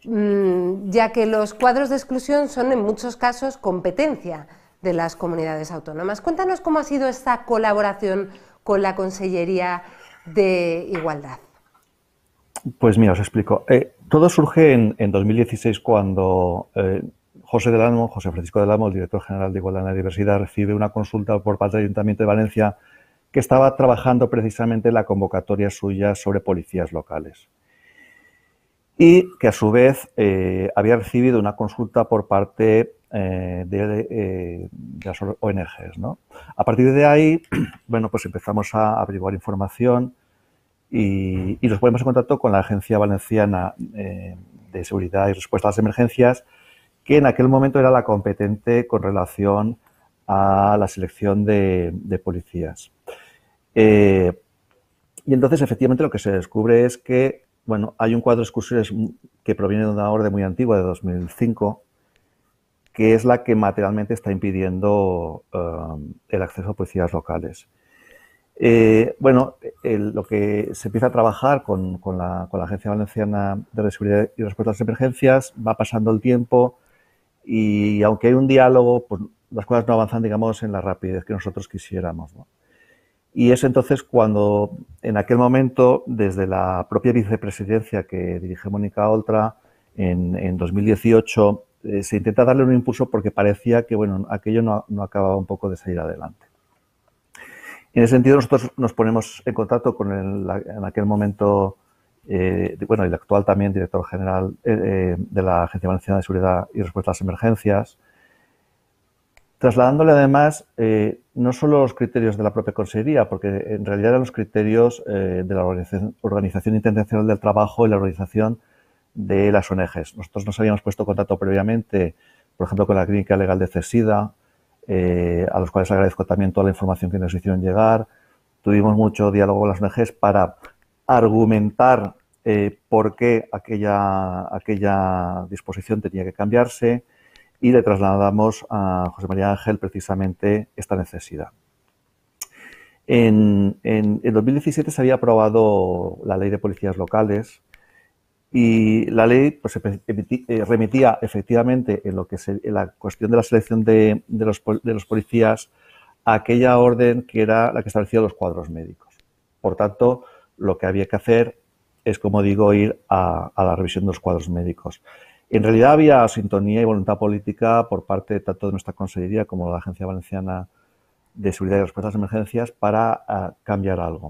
ya que los cuadros de exclusión son en muchos casos competencia de las comunidades autónomas. Cuéntanos cómo ha sido esta colaboración con la Consellería de Igualdad. Pues mira, os explico. Todo surge en 2016 cuando José Francisco del Amo, el director general de Igualdad y Diversidad, recibe una consulta por parte del Ayuntamiento de Valencia que estaba trabajando precisamente en la convocatoria suya sobre policías locales. Y que a su vez había recibido una consulta por parte de las ONGs, ¿no? A partir de ahí, bueno, pues empezamos a averiguar información y nos ponemos en contacto con la Agencia Valenciana de Seguridad y Respuesta a las Emergencias, que en aquel momento era la competente con relación a la selección de policías. Y entonces, efectivamente, lo que se descubre es que, bueno, hay un cuadro de exclusiones que proviene de una orden muy antigua, de 2005, que es la que materialmente está impidiendo el acceso a policías locales. Lo que se empieza a trabajar con la Agencia Valenciana de Seguridad y Respuesta a las Emergencias, va pasando el tiempo y aunque hay un diálogo, pues las cosas no avanzan, digamos, en la rapidez que nosotros quisiéramos, ¿no? Y es entonces cuando, en aquel momento, desde la propia vicepresidencia que dirige Mónica Oltra, en 2018, se intenta darle un impulso porque parecía que, bueno, aquello no acababa un poco de salir adelante. En ese sentido, nosotros nos ponemos en contacto con en aquel momento, el actual también director general de la Agencia Valenciana de Seguridad y Respuesta a las Emergencias, trasladándole además no solo los criterios de la propia Consejería, porque en realidad eran los criterios de la Organización Internacional del Trabajo y la organización de las ONGs. Nosotros nos habíamos puesto en contacto previamente, por ejemplo, con la Clínica Legal de CESIDA, a los cuales agradezco también toda la información que nos hicieron llegar. Tuvimos mucho diálogo con las ONGs para argumentar por qué aquella disposición tenía que cambiarse, y le trasladamos a José María Ángel precisamente esta necesidad. En 2017 se había aprobado la ley de policías locales y la ley pues, remitía efectivamente en lo que en la cuestión de la selección de los policías a aquella orden que era la que establecía los cuadros médicos. Por tanto, lo que había que hacer es, como digo, ir a la revisión de los cuadros médicos. En realidad había sintonía y voluntad política por parte tanto de nuestra Consejería como de la Agencia Valenciana de Seguridad y Respuesta a las Emergencias para cambiar algo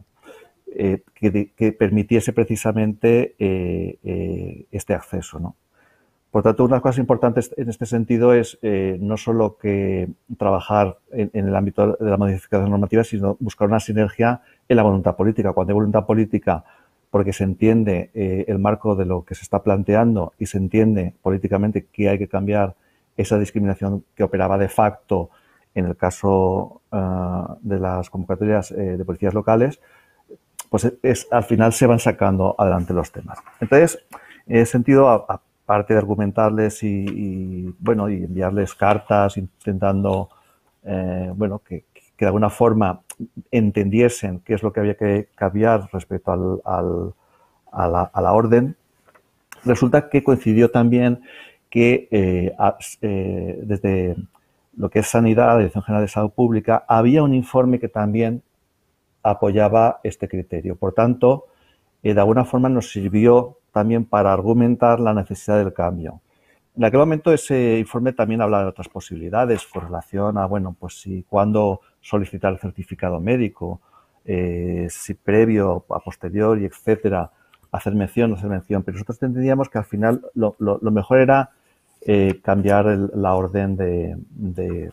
que permitiese precisamente este acceso, ¿no? Por tanto, una de las cosas importantes en este sentido es no solo que trabajar en el ámbito de la modificación normativa, sino buscar una sinergia en la voluntad política. Cuando hay voluntad política, porque se entiende el marco de lo que se está planteando y se entiende políticamente que hay que cambiar esa discriminación que operaba de facto en el caso de las convocatorias de policías locales, pues al final se van sacando adelante los temas. Entonces, en ese sentido, aparte de argumentarles y enviarles cartas intentando que de alguna forma entendiesen qué es lo que había que cambiar respecto a la orden, resulta que coincidió también que desde lo que es Sanidad, la Dirección General de Salud Pública, había un informe que también apoyaba este criterio. Por tanto, de alguna forma nos sirvió también para argumentar la necesidad del cambio. En aquel momento ese informe también hablaba de otras posibilidades con relación a, cuándo solicitar el certificado médico, si previo, a posteriori, etcétera, hacer mención, no hacer mención. Pero nosotros entendíamos que al final lo mejor era cambiar la orden del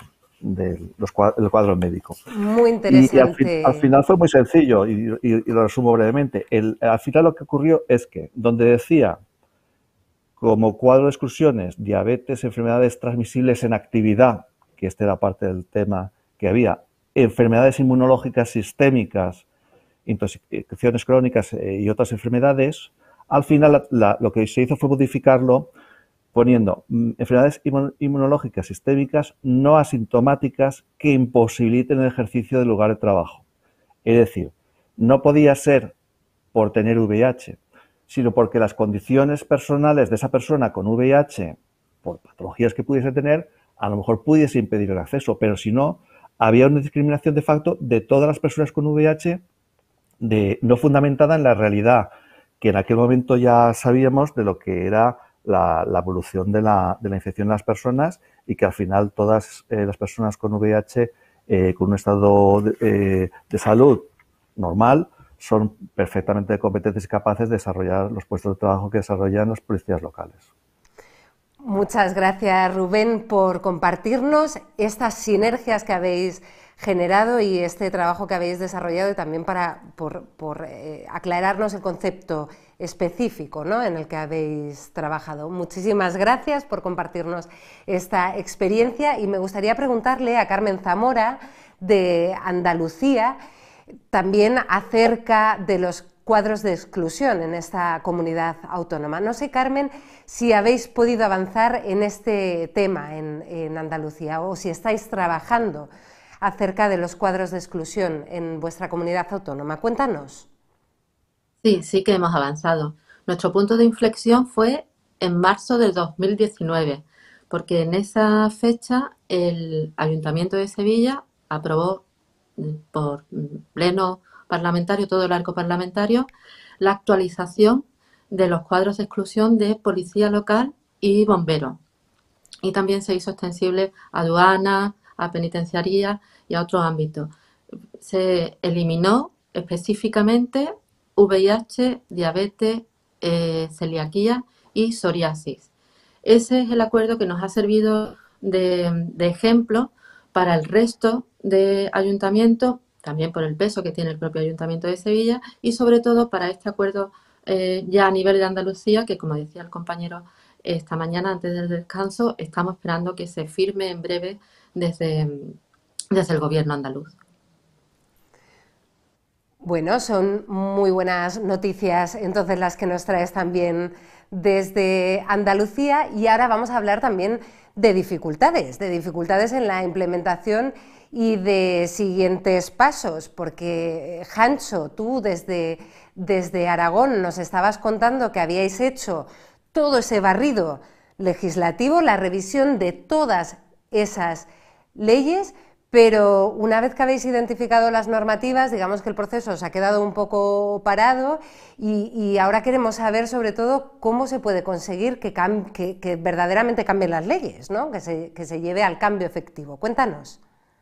cuadro médico. Muy interesante. Y al final fue muy sencillo y lo resumo brevemente. Al final lo que ocurrió es que donde decía como cuadro de exclusiones, diabetes, enfermedades transmisibles en actividad, que este era parte del tema que había, enfermedades inmunológicas sistémicas, intoxicaciones crónicas y otras enfermedades, al final lo que se hizo fue modificarlo poniendo enfermedades inmunológicas sistémicas no asintomáticas que imposibiliten el ejercicio del lugar de trabajo. Es decir, no podía ser por tener VIH, sino porque las condiciones personales de esa persona con VIH, por patologías que pudiese tener, a lo mejor pudiese impedir el acceso, pero si no, había una discriminación de facto de todas las personas con VIH, no fundamentada en la realidad, que en aquel momento ya sabíamos de lo que era la evolución de la infección en las personas y que al final todas las personas con VIH con un estado de salud normal son perfectamente competentes y capaces de desarrollar los puestos de trabajo que desarrollan las policías locales. Muchas gracias, Rubén, por compartirnos estas sinergias que habéis generado y este trabajo que habéis desarrollado y también por aclararnos el concepto específico, ¿no?, en el que habéis trabajado. Muchísimas gracias por compartirnos esta experiencia y me gustaría preguntarle a Carmen Zamora de Andalucía también acerca de los cuadros de exclusión en esta comunidad autónoma. No sé, Carmen, si habéis podido avanzar en este tema en Andalucía o si estáis trabajando acerca de los cuadros de exclusión en vuestra comunidad autónoma. Cuéntanos. Sí que hemos avanzado. Nuestro punto de inflexión fue en marzo del 2019, porque en esa fecha el Ayuntamiento de Sevilla aprobó por pleno parlamentario, todo el arco parlamentario, la actualización de los cuadros de exclusión de policía local y bomberos. Y también se hizo extensible a aduana, a penitenciaría y a otros ámbitos. Se eliminó específicamente VIH, diabetes, celiaquía y psoriasis. Ese es el acuerdo que nos ha servido de ejemplo para el resto de ayuntamientos, también por el peso que tiene el propio Ayuntamiento de Sevilla y sobre todo para este acuerdo ya a nivel de Andalucía, que como decía el compañero esta mañana antes del descanso, estamos esperando que se firme en breve desde el Gobierno andaluz. Bueno, son muy buenas noticias entonces las que nos traes también desde Andalucía, y ahora vamos a hablar también de dificultades en la implementación y de siguientes pasos, porque Jancho, tú desde Aragón nos estabas contando que habíais hecho todo ese barrido legislativo, la revisión de todas esas leyes, pero una vez que habéis identificado las normativas, digamos que el proceso os ha quedado un poco parado y ahora queremos saber sobre todo cómo se puede conseguir que verdaderamente cambien las leyes, ¿no? Que se lleve al cambio efectivo. Cuéntanos.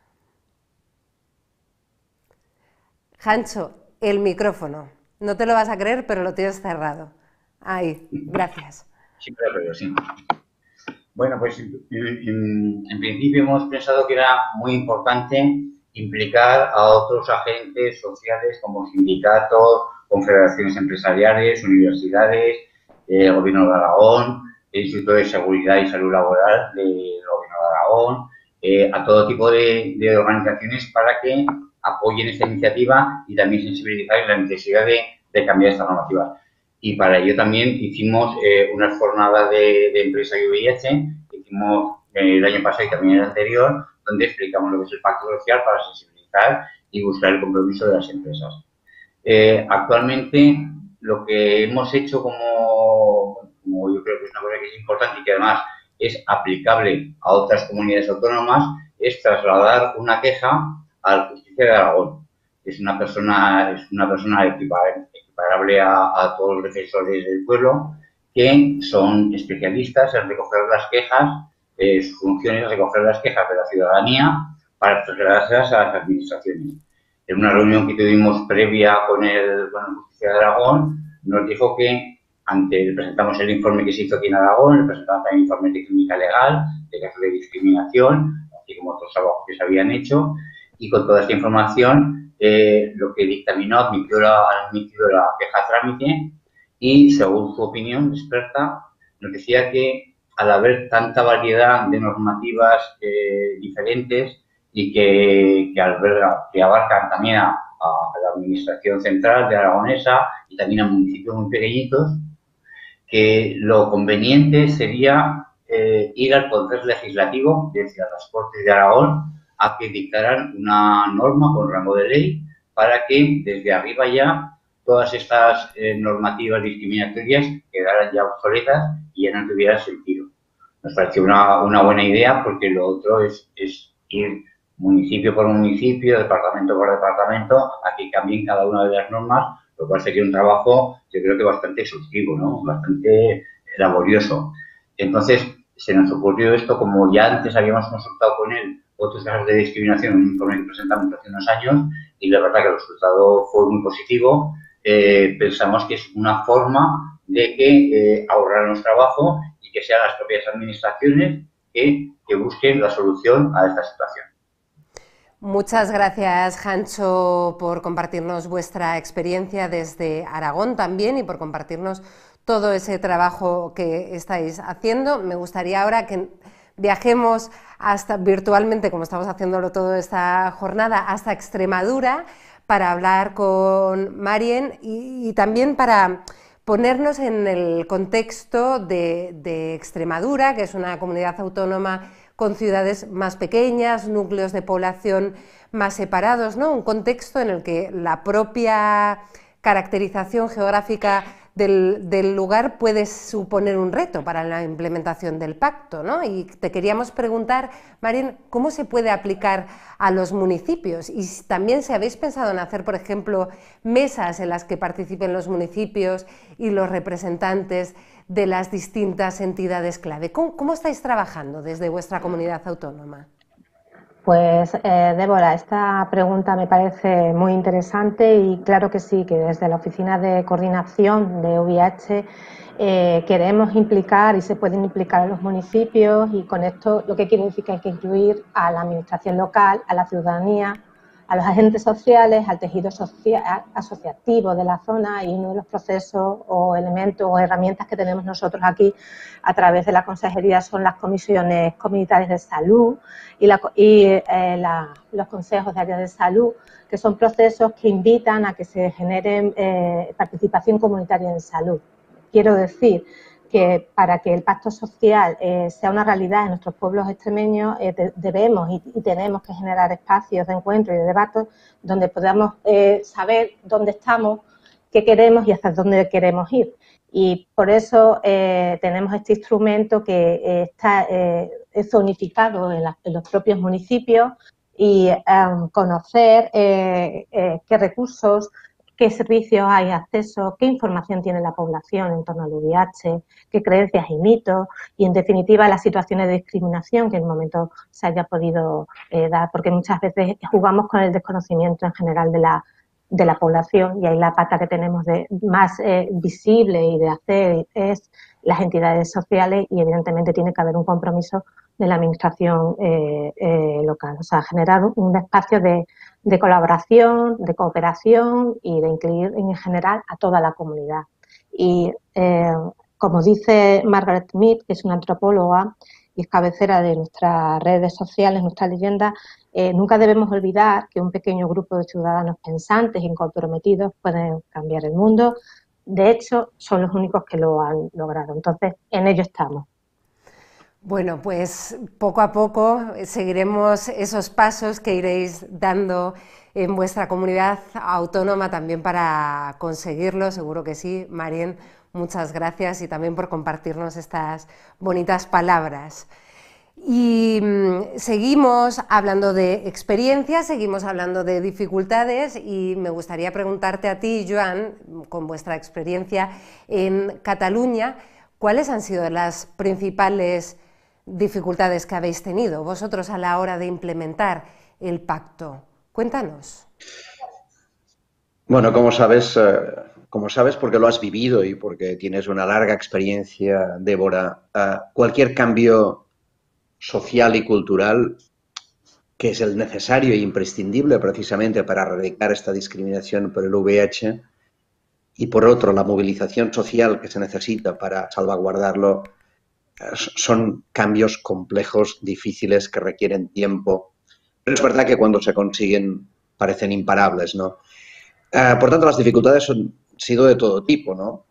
Jancho, el micrófono. No te lo vas a creer, pero lo tienes cerrado. Ahí, gracias. Sí, pero sí. Bueno, pues en principio hemos pensado que era muy importante implicar a otros agentes sociales como sindicatos, confederaciones empresariales, universidades, Gobierno de Aragón, el Instituto de Seguridad y Salud Laboral del Gobierno de Aragón, a todo tipo de organizaciones para que apoyen esta iniciativa y también sensibilizar en la necesidad de cambiar esta normativa. Y para ello también hicimos unas jornadas de empresa y VIH, que hicimos el año pasado y también el anterior, donde explicamos lo que es el pacto social para sensibilizar y buscar el compromiso de las empresas. Actualmente lo que hemos hecho como yo creo que es una cosa que es importante y que además es aplicable a otras comunidades autónomas, es trasladar una queja al Justicia de Aragón. Es una persona equiparable a todos los defensores del pueblo, que son especialistas en recoger las quejas, su función es recoger las quejas de la ciudadanía para trasladárselas a las administraciones. En una reunión que tuvimos previa con el Justicia de Aragón, nos dijo que le presentamos el informe que se hizo aquí en Aragón, le presentamos también informes de clínica legal, de casos de discriminación, así como otros trabajos que se habían hecho, y con toda esta información lo que dictaminó, admitido la queja a trámite y, según su opinión experta, nos decía que al haber tanta variedad de normativas diferentes y que abarcan también a la administración central de Aragonesa y también a municipios muy pequeñitos, que lo conveniente sería ir al Poder Legislativo, es decir, a las Cortes de Aragón, a que dictaran una norma con rango de ley para que desde arriba ya todas estas normativas discriminatorias quedaran ya obsoletas y ya no tuvieran sentido. Nos pareció una buena idea porque lo otro es ir municipio por municipio, departamento por departamento, a que cambien cada una de las normas, lo cual sería un trabajo, yo creo que bastante exhaustivo, ¿no? Bastante laborioso. Entonces, se nos ocurrió esto, como ya antes habíamos consultado con él otros casos de discriminación, un informe que presentamos hace unos años, y la verdad que el resultado fue muy positivo. Pensamos que es una forma de que ahorrarnos trabajo y que sean las propias administraciones que busquen la solución a esta situación. Muchas gracias, Jancho, por compartirnos vuestra experiencia desde Aragón también y por compartirnos todo ese trabajo que estáis haciendo. Me gustaría ahora que viajemos hasta virtualmente, como estamos haciéndolo toda esta jornada, hasta Extremadura para hablar con Marien y también para ponernos en el contexto de Extremadura, que es una comunidad autónoma con ciudades más pequeñas, núcleos de población más separados, ¿no? Un contexto en el que la propia caracterización geográfica del lugar puede suponer un reto para la implementación del pacto, ¿no? Y te queríamos preguntar, Marien, ¿cómo se puede aplicar a los municipios? Y también si habéis pensado en hacer, por ejemplo, mesas en las que participen los municipios y los representantes de las distintas entidades clave. ¿Cómo estáis trabajando desde vuestra comunidad autónoma? Pues, Débora, esta pregunta me parece muy interesante y claro que sí, que desde la Oficina de Coordinación de VIH queremos implicar y se pueden implicar a los municipios y con esto lo que quiere decir que hay que incluir a la administración local, a la ciudadanía, a los agentes sociales, al tejido social, asociativo de la zona y uno de los procesos o elementos o herramientas que tenemos nosotros aquí a través de la consejería son las comisiones comunitarias de salud y los consejos de área de salud, que son procesos que invitan a que se genere participación comunitaria en salud. Quiero decir que para que el pacto social sea una realidad en nuestros pueblos extremeños debemos y tenemos que generar espacios de encuentro y de debate donde podamos saber dónde estamos, qué queremos y hacia dónde queremos ir. Y por eso tenemos este instrumento que está zonificado en los propios municipios y conocer qué recursos, qué servicios hay acceso, qué información tiene la población en torno al VIH, qué creencias y mitos y, en definitiva, las situaciones de discriminación que en el momento se haya podido dar, porque muchas veces jugamos con el desconocimiento en general de la población y ahí la pata que tenemos más visible y de hacer es las entidades sociales y, evidentemente, tiene que haber un compromiso de la administración local, o sea, generar un espacio de colaboración, de cooperación y de incluir en general a toda la comunidad. Y como dice Margaret Mead, que es una antropóloga y es cabecera de nuestras redes sociales, nuestra leyenda, nunca debemos olvidar que un pequeño grupo de ciudadanos pensantes y comprometidos pueden cambiar el mundo. De hecho, son los únicos que lo han logrado. Entonces, en ello estamos. Bueno, pues poco a poco seguiremos esos pasos que iréis dando en vuestra comunidad autónoma también para conseguirlo, seguro que sí. Marien, muchas gracias y también por compartirnos estas bonitas palabras. Y seguimos hablando de experiencias, seguimos hablando de dificultades y me gustaría preguntarte a ti, Joan, con vuestra experiencia en Cataluña, ¿cuáles han sido las principales dificultades que habéis tenido vosotros a la hora de implementar el pacto? Cuéntanos. Bueno, como sabes porque lo has vivido y porque tienes una larga experiencia, Débora, cualquier cambio social y cultural que es el necesario e imprescindible precisamente para erradicar esta discriminación por el VIH y por otro la movilización social que se necesita para salvaguardarlo, son cambios complejos, difíciles, que requieren tiempo. Pero es verdad que cuando se consiguen parecen imparables, ¿no? Por tanto, las dificultades han sido de todo tipo, ¿no?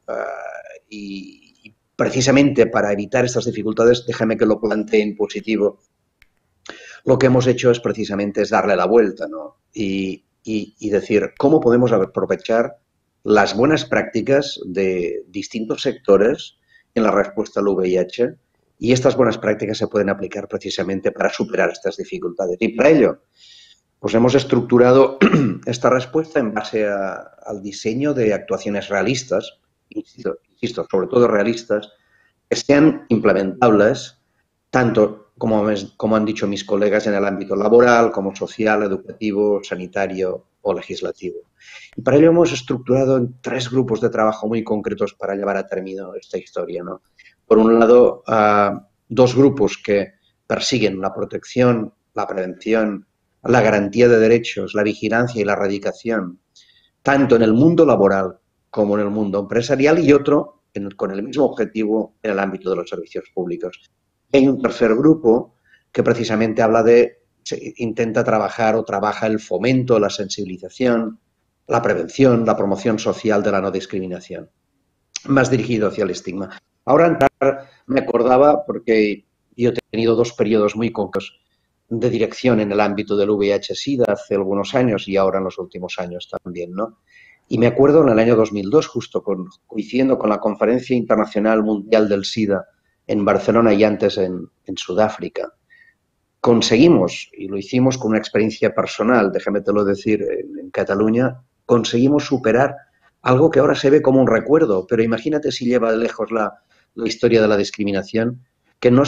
Y precisamente para evitar estas dificultades, déjame que lo plantee en positivo, lo que hemos hecho es precisamente darle la vuelta, ¿no? Y decir, ¿cómo podemos aprovechar las buenas prácticas de distintos sectores en la respuesta al VIH? Y estas buenas prácticas se pueden aplicar precisamente para superar estas dificultades. Y para ello, pues hemos estructurado esta respuesta en base al diseño de actuaciones realistas, insisto, sobre todo realistas, que sean implementables tanto, como han dicho mis colegas, en el ámbito laboral, como social, educativo, sanitario o legislativo. Y para ello hemos estructurado en 3 grupos de trabajo muy concretos para llevar a término esta historia, ¿no? Por un lado, 2 grupos que persiguen la protección, la prevención, la garantía de derechos, la vigilancia y la erradicación, tanto en el mundo laboral como en el mundo empresarial, y otro con el mismo objetivo en el ámbito de los servicios públicos. Hay un tercer grupo que precisamente intenta trabajar o trabaja el fomento, la sensibilización, la prevención, la promoción social de la no discriminación, más dirigido hacia el estigma. Ahora me acordaba, porque yo he tenido 2 periodos muy concretos de dirección en el ámbito del VIH-Sida hace algunos años y ahora en los últimos años también, ¿no? Y me acuerdo en el año 2002, justo coincidiendo con la Conferencia Internacional Mundial del SIDA en Barcelona y antes en Sudáfrica, conseguimos, y lo hicimos con una experiencia personal, déjame te lo decir, en Cataluña, conseguimos superar algo que ahora se ve como un recuerdo, pero imagínate si lleva de lejos la historia de la discriminación, que no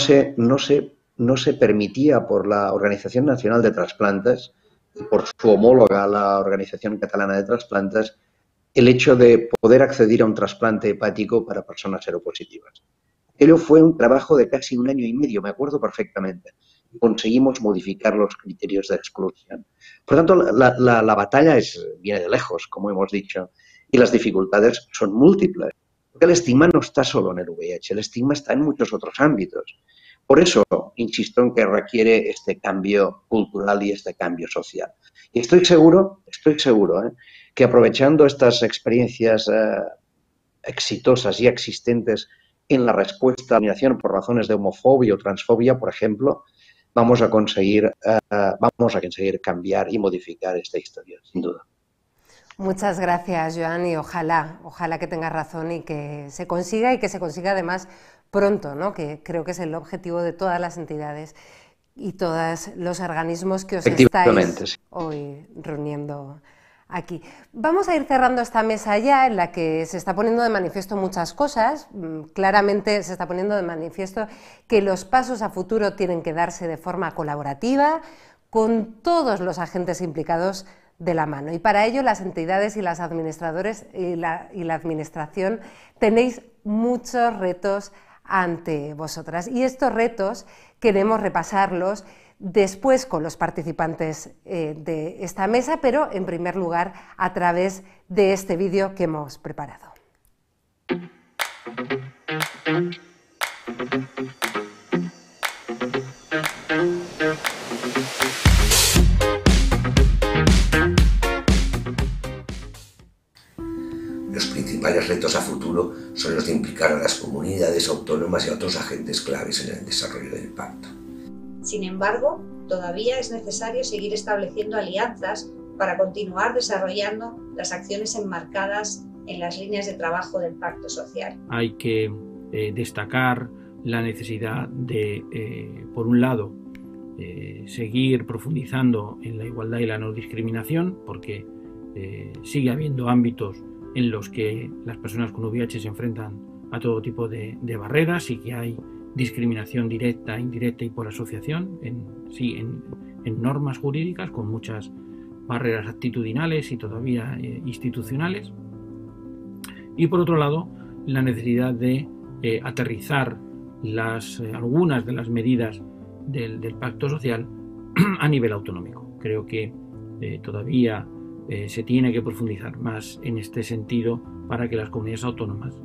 se permitía por la Organización Nacional de Trasplantes y por su homóloga, la Organización Catalana de Trasplantes, el hecho de poder acceder a un trasplante hepático para personas seropositivas. Aquello fue un trabajo de casi 1 año y medio, me acuerdo perfectamente. Conseguimos modificar los criterios de exclusión. Por tanto, la batalla viene de lejos, como hemos dicho, y las dificultades son múltiples. Porque el estigma no está solo en el VIH, el estigma está en muchos otros ámbitos. Por eso insisto en que requiere este cambio cultural y este cambio social. Y estoy seguro que aprovechando estas experiencias exitosas y existentes en la respuesta a la discriminación por razones de homofobia o transfobia, por ejemplo, vamos a conseguir cambiar y modificar esta historia, sin duda. Muchas gracias, Joan, y ojalá que tengas razón y que se consiga además pronto, ¿no? Que creo que es el objetivo de todas las entidades y todos los organismos que os estáis hoy reuniendo aquí. Vamos a ir cerrando esta mesa ya, en la que se está poniendo de manifiesto muchas cosas. Claramente se está poniendo de manifiesto que los pasos a futuro tienen que darse de forma colaborativa, con todos los agentes implicados de la mano. Y para ello las entidades y los administradores y la administración tenéis muchos retos ante vosotras. Y estos retos queremos repasarlos después con los participantes de esta mesa, pero en primer lugar a través de este vídeo que hemos preparado. Los principales retos a futuro son los de implicar a las comunidades autónomas y a otros agentes claves en el desarrollo del pacto. Sin embargo, todavía es necesario seguir estableciendo alianzas para continuar desarrollando las acciones enmarcadas en las líneas de trabajo del Pacto Social. Hay que destacar la necesidad de, por un lado, seguir profundizando en la igualdad y la no discriminación, porque sigue habiendo ámbitos en los que las personas con VIH se enfrentan a todo tipo de barreras y que hay discriminación directa, indirecta y por asociación en normas jurídicas, con muchas barreras actitudinales y todavía institucionales. Y por otro lado, la necesidad de aterrizar algunas de las medidas del Pacto Social a nivel autonómico. Creo que todavía se tiene que profundizar más en este sentido para que las comunidades autónomas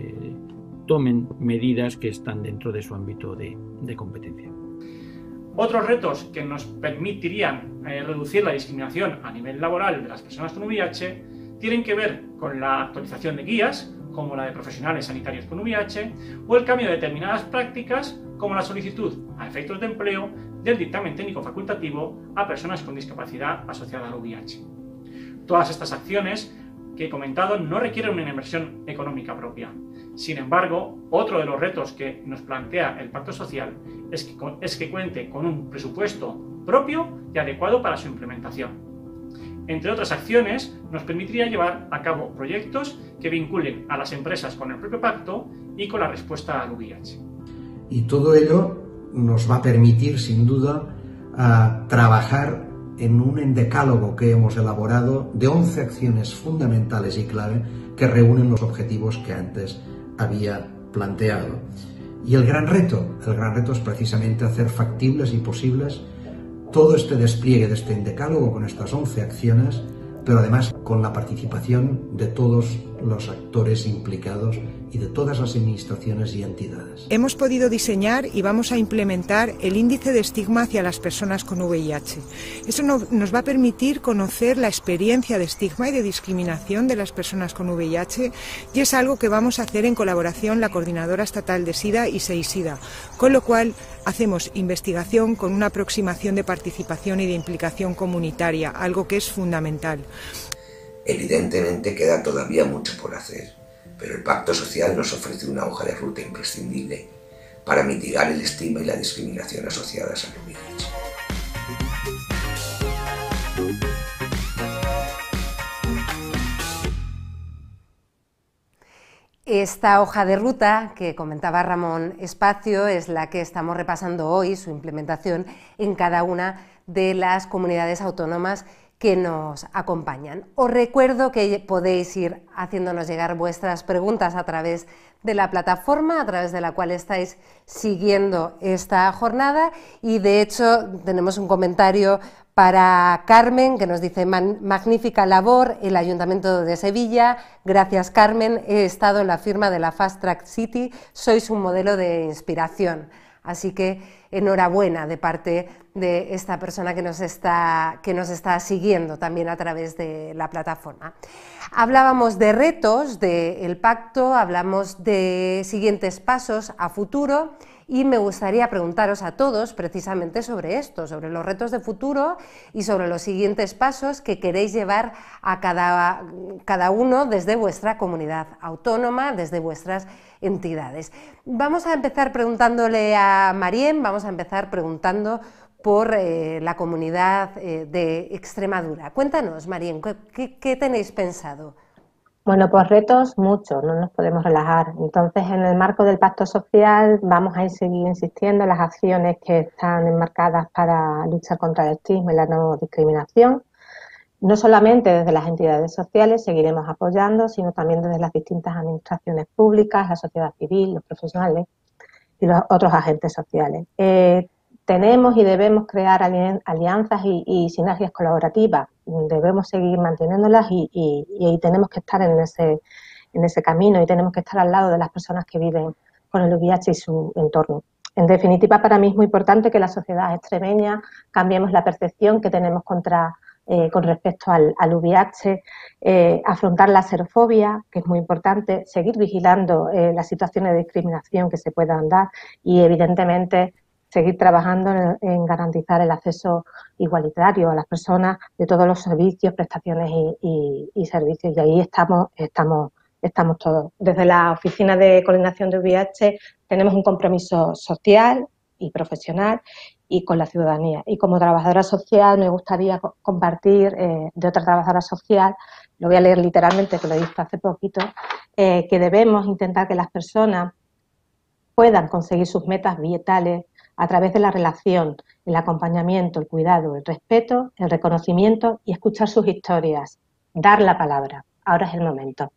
tomen medidas que están dentro de su ámbito de competencia. Otros retos que nos permitirían reducir la discriminación a nivel laboral de las personas con VIH tienen que ver con la actualización de guías, como la de profesionales sanitarios con VIH, o el cambio de determinadas prácticas, como la solicitud a efectos de empleo del dictamen técnico facultativo a personas con discapacidad asociada al VIH. Todas estas acciones que he comentado no requieren una inversión económica propia. Sin embargo, otro de los retos que nos plantea el Pacto Social es que cuente con un presupuesto propio y adecuado para su implementación. Entre otras acciones, nos permitiría llevar a cabo proyectos que vinculen a las empresas con el propio pacto y con la respuesta al VIH. Y todo ello nos va a permitir, sin duda, trabajar en un decálogo que hemos elaborado de 11 acciones fundamentales y clave que reúnen los objetivos que antes había planteado. Y el gran reto es precisamente hacer factibles y posibles todo este despliegue de este decálogo con estas 11 acciones, pero además con la participación de todos los actores implicados y de todas las administraciones y entidades. Hemos podido diseñar y vamos a implementar el índice de estigma hacia las personas con VIH. Eso nos va a permitir conocer la experiencia de estigma y de discriminación de las personas con VIH, y es algo que vamos a hacer en colaboración la Coordinadora Estatal de SIDA y SEISIDA, con lo cual hacemos investigación con una aproximación de participación y de implicación comunitaria, algo que es fundamental. Evidentemente queda todavía mucho por hacer, pero el Pacto Social nos ofrece una hoja de ruta imprescindible para mitigar el estigma y la discriminación asociadas al VIH. Esta hoja de ruta que comentaba Ramón Espacio es la que estamos repasando hoy, su implementación en cada una de las comunidades autónomas que nos acompañan. Os recuerdo que podéis ir haciéndonos llegar vuestras preguntas a través de la plataforma a través de la cual estáis siguiendo esta jornada, y de hecho tenemos un comentario para Carmen, que nos dice: magnífica labor el Ayuntamiento de Sevilla. Gracias, Carmen. He estado en la firma de la Fast Track City. Sois un modelo de inspiración. Así que enhorabuena de parte de esta persona que nos está siguiendo también a través de la plataforma. Hablábamos de retos del pacto, hablamos de siguientes pasos a futuro y me gustaría preguntaros a todos precisamente sobre esto, sobre los retos de futuro y sobre los siguientes pasos que queréis llevar a cada uno desde vuestra comunidad autónoma, desde vuestras entidades. Vamos a empezar preguntándole a Marien, vamos a empezar preguntando por la comunidad de Extremadura. Cuéntanos, Marien, ¿qué tenéis pensado? Bueno, pues retos muchos, no nos podemos relajar. Entonces, en el marco del Pacto Social vamos a seguir insistiendo en las acciones que están enmarcadas para luchar contra el estigma y la no discriminación. No solamente desde las entidades sociales seguiremos apoyando, sino también desde las distintas administraciones públicas, la sociedad civil, los profesionales y los otros agentes sociales. Tenemos y debemos crear alianzas y sinergias colaborativas. Debemos seguir manteniéndolas y tenemos que estar en ese camino y tenemos que estar al lado de las personas que viven con el VIH y su entorno. En definitiva, para mí es muy importante que la sociedad extremeña cambiemos la percepción que tenemos con respecto al VIH, afrontar la xerofobia, que es muy importante, seguir vigilando las situaciones de discriminación que se puedan dar y, evidentemente, seguir trabajando en garantizar el acceso igualitario a las personas de todos los servicios, prestaciones y servicios. Y ahí estamos todos. Desde la Oficina de Coordinación de VIH tenemos un compromiso social y profesional y con la ciudadanía. Y como trabajadora social me gustaría compartir de otra trabajadora social, lo voy a leer literalmente, que lo he visto hace poquito, que debemos intentar que las personas puedan conseguir sus metas vitales a través de la relación, el acompañamiento, el cuidado, el respeto, el reconocimiento y escuchar sus historias, dar la palabra. Ahora es el momento.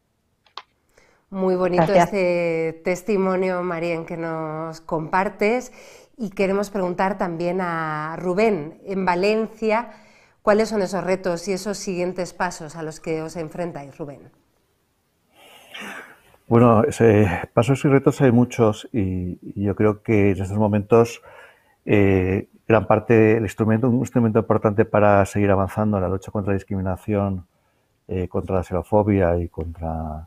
Muy bonito. Gracias. Este testimonio, Marien, que nos compartes, y queremos preguntar también a Rubén, en Valencia, ¿cuáles son esos retos y esos siguientes pasos a los que os enfrentáis, Rubén? Bueno, pasos y retos hay muchos y yo creo que en estos momentos gran parte, un instrumento importante para seguir avanzando en la lucha contra la discriminación, contra la xerofobia y contra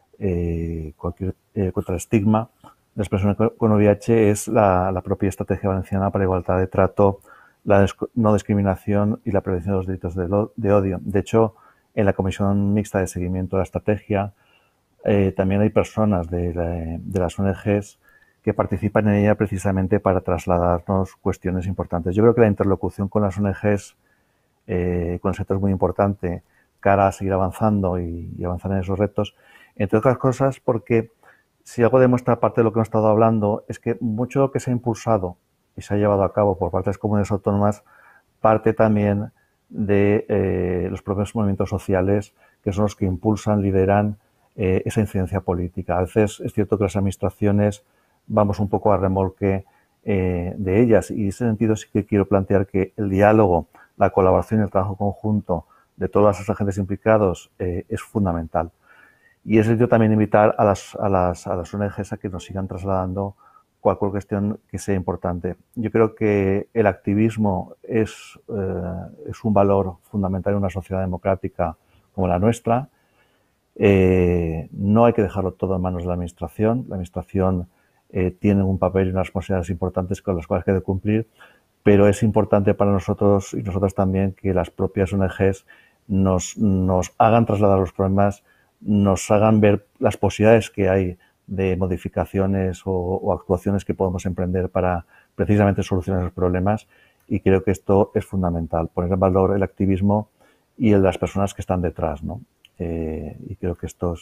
contra el estigma de las personas con VIH es la propia Estrategia Valenciana para la Igualdad de Trato, la no discriminación y la prevención de los delitos de odio. De hecho, en la Comisión Mixta de Seguimiento de la Estrategia también hay personas de las ONGs que participan en ella precisamente para trasladarnos cuestiones importantes. Yo creo que la interlocución con las ONGs, con el sector es muy importante cara a seguir avanzando y avanzar en esos retos, entre otras cosas porque si algo demuestra parte de lo que hemos estado hablando es que mucho de lo que se ha impulsado y se ha llevado a cabo por parte de las comunidades autónomas parte también de los propios movimientos sociales que son los que impulsan, lideran esa incidencia política. A veces es cierto que las administraciones vamos un poco a remolque de ellas y en ese sentido sí que quiero plantear que el diálogo, la colaboración y el trabajo conjunto de todos los agentes implicados es fundamental. Y en ese sentido también invitar a las ONGs a que nos sigan trasladando cualquier cuestión que sea importante. Yo creo que el activismo es un valor fundamental en una sociedad democrática como la nuestra. No hay que dejarlo todo en manos de la Administración. La Administración tiene un papel y unas responsabilidades importantes con las cuales hay que cumplir, pero es importante para nosotros y nosotras también que las propias ONGs nos hagan trasladar los problemas, nos hagan ver las posibilidades que hay de modificaciones o actuaciones que podemos emprender para precisamente solucionar esos problemas, y creo que esto es fundamental, poner en valor el activismo y el de las personas que están detrás, ¿no? Y creo que esto es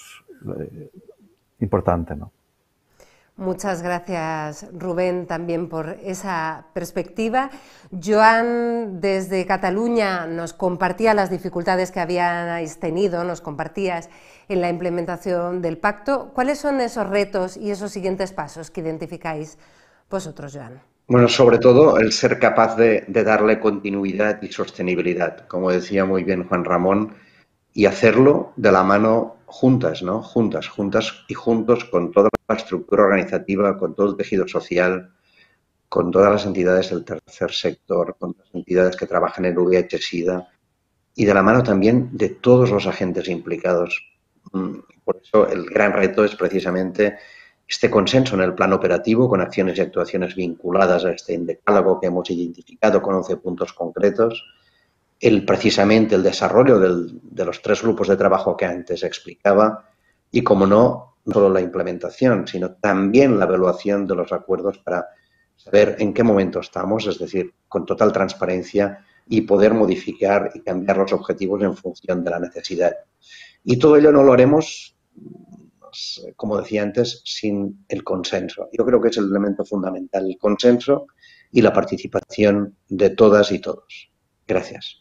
importante, ¿no? Muchas gracias, Rubén, también por esa perspectiva. Joan, desde Cataluña, nos compartía las dificultades que habíais tenido, nos compartías en la implementación del pacto. ¿Cuáles son esos retos y esos siguientes pasos que identificáis vosotros, Joan? Bueno, sobre todo el ser capaz de darle continuidad y sostenibilidad, como decía muy bien Juan Ramón, y hacerlo de la mano juntas, ¿no? Juntas y juntos con toda la estructura organizativa, con todo el tejido social, con todas las entidades del tercer sector, con las entidades que trabajan en VIH-Sida y de la mano también de todos los agentes implicados. Por eso el gran reto es precisamente este consenso en el plano operativo con acciones y actuaciones vinculadas a este decálogo que hemos identificado con 11 puntos concretos, precisamente el desarrollo de los 3 grupos de trabajo que antes explicaba y, como no solo la implementación, sino también la evaluación de los acuerdos para saber en qué momento estamos, es decir, con total transparencia y poder modificar y cambiar los objetivos en función de la necesidad. Y todo ello no lo haremos, como decía antes, sin el consenso. Yo creo que es el elemento fundamental, el consenso y la participación de todas y todos. Gracias.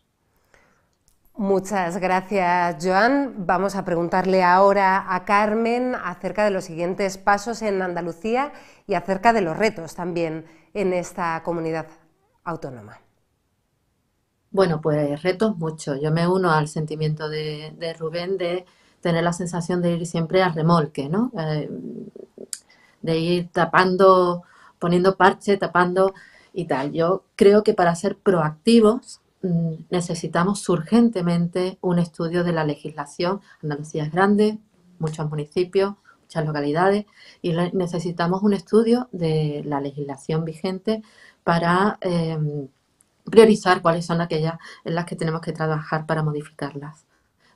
Muchas gracias, Joan. Vamos a preguntarle ahora a Carmen acerca de los siguientes pasos en Andalucía y acerca de los retos también en esta comunidad autónoma. Bueno, pues retos muchos. Yo me uno al sentimiento de Rubén de tener la sensación de ir siempre al remolque, ¿no? De ir tapando, poniendo parche, tapando y tal. Yo creo que para ser proactivos necesitamos urgentemente un estudio de la legislación. Andalucía es grande, muchos municipios, muchas localidades, y necesitamos un estudio de la legislación vigente para priorizar cuáles son aquellas en las que tenemos que trabajar para modificarlas.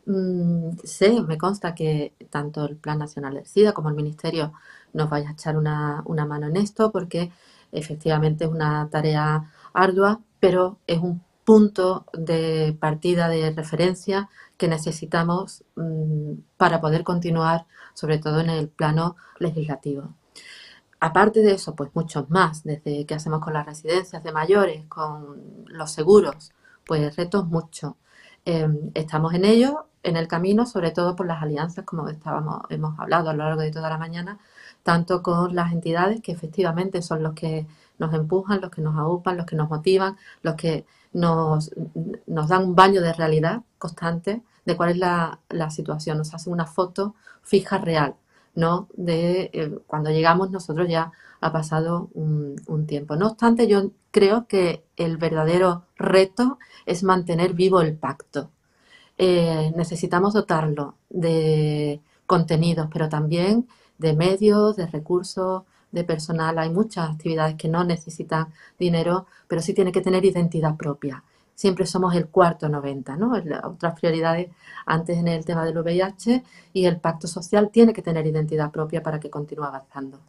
Me consta que tanto el Plan Nacional del SIDA como el Ministerio nos vaya a echar una mano en esto, porque efectivamente es una tarea ardua, pero es un punto de partida, de referencia que necesitamos para poder continuar, sobre todo en el plano legislativo. Aparte de eso, pues muchos más, desde qué hacemos con las residencias de mayores, con los seguros, pues retos muchos. Estamos en ello, en el camino, sobre todo por las alianzas, como hemos hablado a lo largo de toda la mañana, tanto con las entidades, que efectivamente son los que nos empujan, los que nos aupan, los que nos motivan, los que nos dan un baño de realidad constante de cuál es la situación, nos hacen una foto fija real, no de cuando llegamos nosotros ya ha pasado un tiempo. No obstante, yo creo que el verdadero reto es mantener vivo el pacto. Necesitamos dotarlo de contenidos, pero también de medios, de recursos, de personal. Hay muchas actividades que no necesitan dinero, pero sí tiene que tener identidad propia. Siempre somos el cuarto 90, ¿no? Otras prioridades antes en el tema del VIH, y el pacto social tiene que tener identidad propia para que continúe avanzando.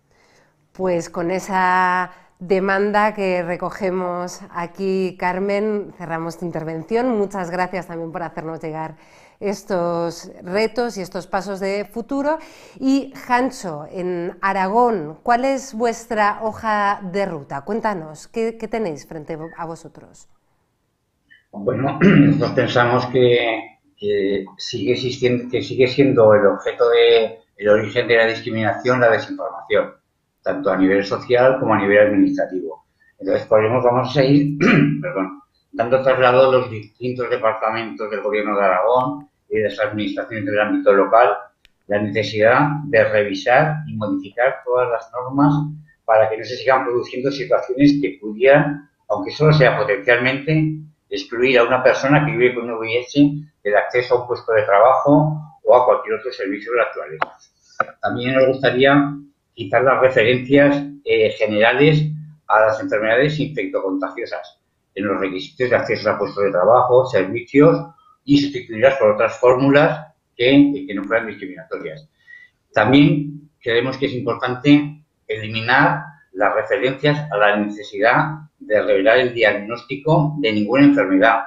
Pues con esa demanda que recogemos aquí, Carmen, cerramos tu intervención. Muchas gracias también por hacernos llegar estos retos y estos pasos de futuro. Y Jancho, en Aragón, ¿cuál es vuestra hoja de ruta? Cuéntanos, ¿qué tenéis frente a vosotros? Bueno, nosotros pensamos que sigue siendo el objeto el origen de la discriminación, la desinformación, tanto a nivel social como a nivel administrativo. Entonces, por eso vamos a ir dando traslado a los distintos departamentos del Gobierno de Aragón y de las administraciones del ámbito local la necesidad de revisar y modificar todas las normas para que no se sigan produciendo situaciones que pudieran, aunque solo sea potencialmente, excluir a una persona que vive con VIH del acceso a un puesto de trabajo o a cualquier otro servicio de la actualidad. También nos gustaría quitar las referencias generales a las enfermedades infectocontagiosas en los requisitos de acceso a puestos de trabajo, servicios, y sustituirlas por otras fórmulas que no fueran discriminatorias. También creemos que es importante eliminar las referencias a la necesidad de revelar el diagnóstico de ninguna enfermedad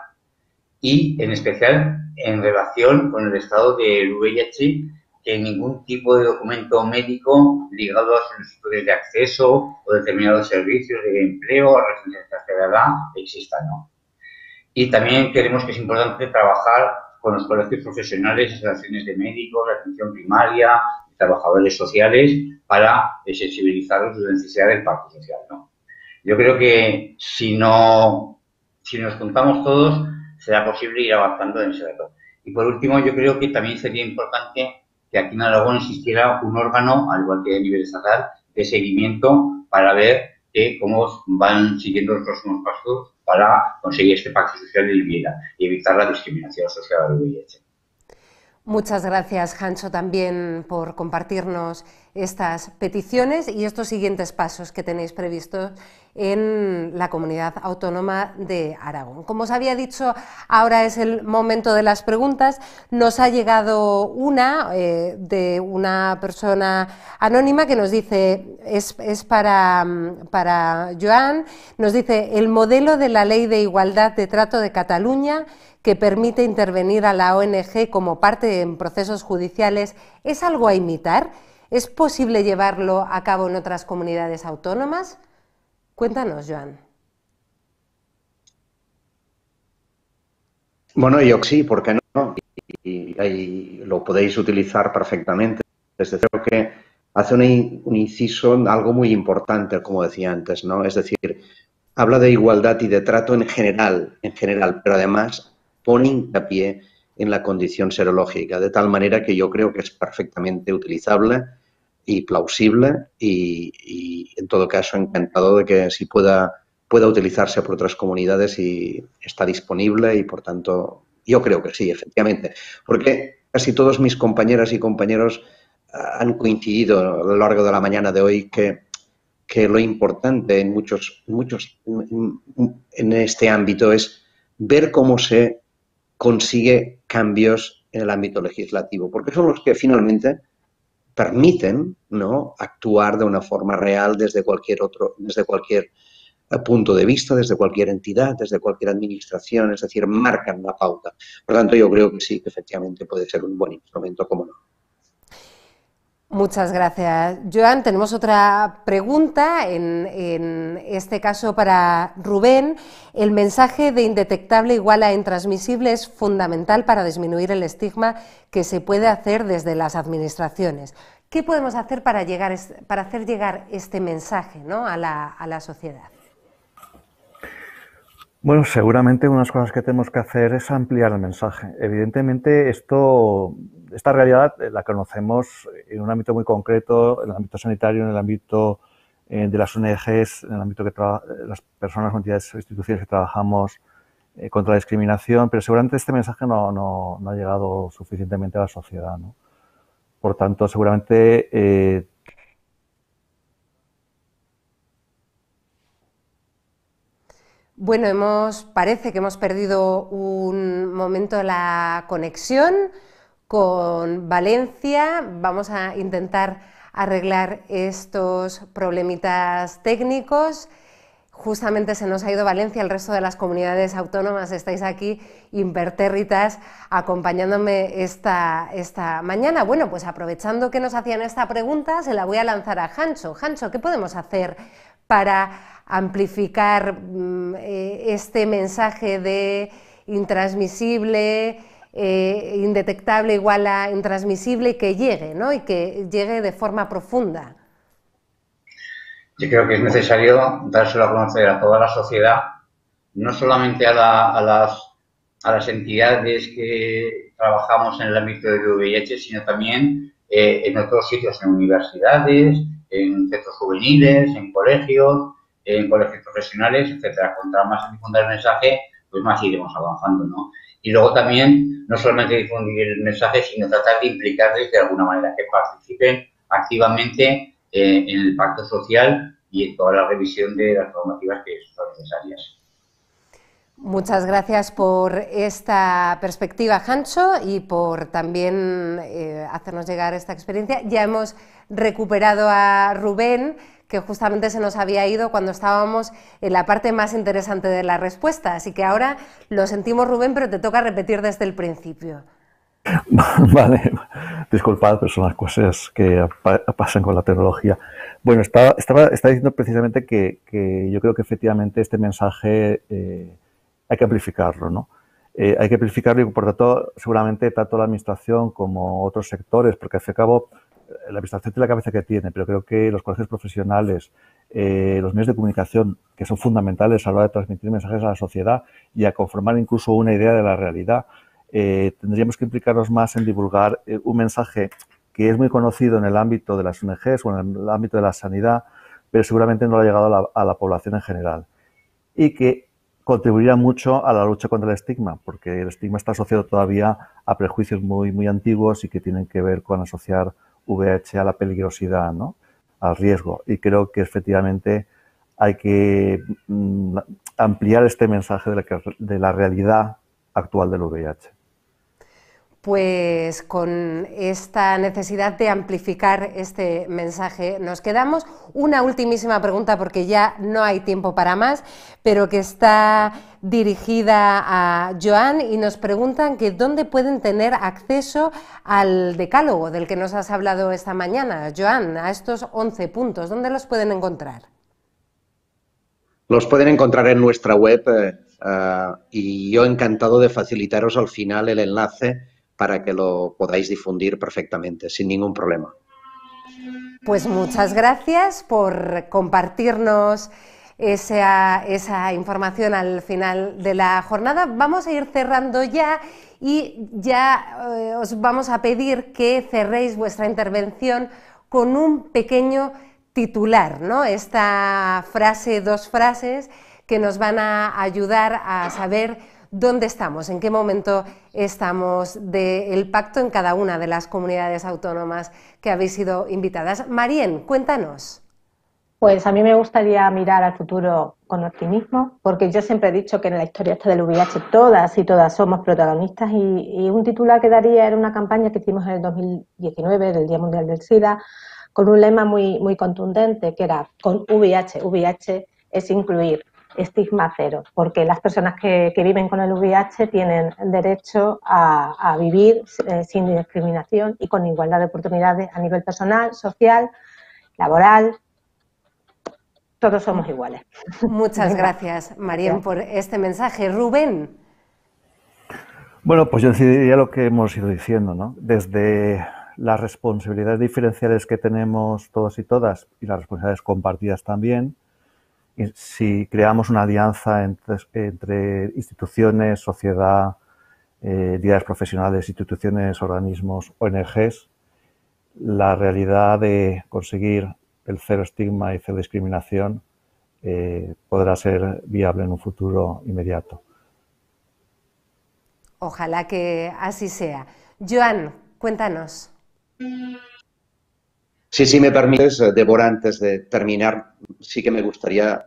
y, en especial, en relación con el estado del VIH, que ningún tipo de documento médico ligado a solicitudes de acceso o determinados servicios de empleo o residencias de tercera edad exista, ¿no? Y también creemos que es importante trabajar con los colegios profesionales, asociaciones de médicos, de atención primaria, trabajadores sociales, para sensibilizarlos de la necesidad del pacto social, ¿no? Yo creo que si nos juntamos todos, será posible ir avanzando en ese reto. Y por último, yo creo que también sería importante que aquí en Aragón existiera un órgano, al igual que a nivel estatal, de seguimiento para ver de cómo van siguiendo los próximos pasos para conseguir este pacto social de vivienda y evitar la discriminación asociada al VIH. Muchas gracias, Jancho, también por compartirnos estas peticiones y estos siguientes pasos que tenéis previstos en la Comunidad Autónoma de Aragón. Como os había dicho, ahora es el momento de las preguntas. Nos ha llegado una de una persona anónima que nos dice, es para Joan, nos dice: el modelo de la Ley de Igualdad de Trato de Cataluña, que permite intervenir a la ONG como parte en procesos judiciales, ¿es algo a imitar? ¿Es posible llevarlo a cabo en otras comunidades autónomas? Cuéntanos, Joan. Bueno, yo sí, ¿por qué no? Y lo podéis utilizar perfectamente. Creo que hace un inciso en algo muy importante, como decía antes, ¿no? Es decir, habla de igualdad y de trato en general, pero además pone hincapié en la condición serológica, de tal manera que yo creo que es perfectamente utilizable y plausible y en todo caso encantado de que si pueda utilizarse por otras comunidades y está disponible y por tanto yo creo que sí, efectivamente, porque casi todos mis compañeras y compañeros han coincidido a lo largo de la mañana de hoy que lo importante en en este ámbito es ver cómo se consigue cambios en el ámbito legislativo, porque son los que finalmente permiten, ¿no?, actuar de una forma real desde cualquier punto de vista, desde cualquier entidad, desde cualquier administración, es decir, marcan la pauta. Por lo tanto, yo creo que sí, que efectivamente puede ser un buen instrumento, como no. Muchas gracias, Joan. Tenemos otra pregunta, en este caso para Rubén. El mensaje de indetectable igual a intransmisible es fundamental para disminuir el estigma que se puede hacer desde las administraciones. ¿Qué podemos hacer para hacer llegar este mensaje, ¿no?, a la sociedad? Bueno, seguramente una de las cosas que tenemos que hacer es ampliar el mensaje. Evidentemente, esta realidad la conocemos en un ámbito muy concreto, en el ámbito sanitario, en el ámbito de las ONGs, en el ámbito que las personas, entidades o instituciones que trabajamos contra la discriminación, pero seguramente este mensaje no ha llegado suficientemente a la sociedad, ¿no? Por tanto, seguramente bueno, parece que hemos perdido un momento la conexión con Valencia. Vamos a intentar arreglar estos problemitas técnicos. Justamente se nos ha ido Valencia, el resto de las comunidades autónomas estáis aquí impertérritas acompañándome esta mañana. Bueno, pues aprovechando que nos hacían esta pregunta, se la voy a lanzar a Jancho. Jancho, ¿qué podemos hacer para amplificar este mensaje de intransmisible, indetectable igual a intransmisible y que llegue, ¿no?, y que llegue de forma profunda? Yo creo que es necesario dárselo a conocer a toda la sociedad, no solamente a las entidades que trabajamos en el ámbito del VIH, sino también en otros sitios, en universidades, en centros juveniles, en colegios profesionales, etcétera. Cuanto más se difunda el mensaje, pues más iremos avanzando, ¿no? Y luego también, no solamente difundir el mensaje, sino tratar de implicarles de alguna manera, que participen activamente en el pacto social y en toda la revisión de las normativas que son necesarias. Muchas gracias por esta perspectiva, Jancho, y por también hacernos llegar esta experiencia. Ya hemos recuperado a Rubén, que justamente se nos había ido cuando estábamos en la parte más interesante de la respuesta. Así que ahora lo sentimos, Rubén, pero te toca repetir desde el principio. Vale, disculpad, pero son las cosas que pasan con la tecnología. Bueno, estaba diciendo precisamente que yo creo que efectivamente este mensaje hay que amplificarlo, ¿no? Hay que amplificarlo y por tanto seguramente tanto la administración como otros sectores, porque al fin y al cabo la administración tiene la cabeza que tiene, pero creo que los colegios profesionales, los medios de comunicación, que son fundamentales a la hora de transmitir mensajes a la sociedad y a conformar incluso una idea de la realidad, tendríamos que implicarnos más en divulgar un mensaje que es muy conocido en el ámbito de las ONGs o en el ámbito de la sanidad, pero seguramente no ha llegado a la población en general. Y que contribuiría mucho a la lucha contra el estigma, porque el estigma está asociado todavía a prejuicios muy antiguos y que tienen que ver con asociar VIH a la peligrosidad, ¿no?, al riesgo. Y creo que efectivamente hay que ampliar este mensaje de la realidad actual del VIH. Pues con esta necesidad de amplificar este mensaje nos quedamos. Una ultimísima pregunta, porque ya no hay tiempo para más, pero que está dirigida a Joan, y nos preguntan que dónde pueden tener acceso al decálogo del que nos has hablado esta mañana. Joan, a estos 11 puntos, ¿dónde los pueden encontrar? Los pueden encontrar en nuestra web y yo encantado de facilitaros al final el enlace para que lo podáis difundir perfectamente, sin ningún problema. Pues muchas gracias por compartirnos esa información al final de la jornada. Vamos a ir cerrando ya y ya os vamos a pedir que cerréis vuestra intervención con un pequeño titular, ¿no? Esta frase, dos frases que nos van a ayudar a saber dónde estamos, en qué momento estamos del pacto en cada una de las comunidades autónomas que habéis sido invitadas. Marien, cuéntanos. Pues a mí me gustaría mirar al futuro con optimismo, porque yo siempre he dicho que en la historia esta del VIH todas y todas somos protagonistas, y un titular que daría era una campaña que hicimos en el 2019, del Día Mundial del SIDA, con un lema muy contundente, que era con VIH. VIH es incluir, estigma cero, porque las personas que viven con el VIH tienen el derecho a vivir sin discriminación y con igualdad de oportunidades a nivel personal, social, laboral. Todos somos iguales. Muchas gracias, Marien, por este mensaje. Rubén. Bueno, pues yo decidiría lo que hemos ido diciendo, ¿no? Desde las responsabilidades diferenciales que tenemos todos y todas, y las responsabilidades compartidas también, y si creamos una alianza entre instituciones, sociedad, entidades profesionales, instituciones, organismos, ONGs, la realidad de conseguir el cero estigma y cero discriminación podrá ser viable en un futuro inmediato. Ojalá que así sea. Joan, cuéntanos. Si me permites, Débora, antes de terminar, sí que me gustaría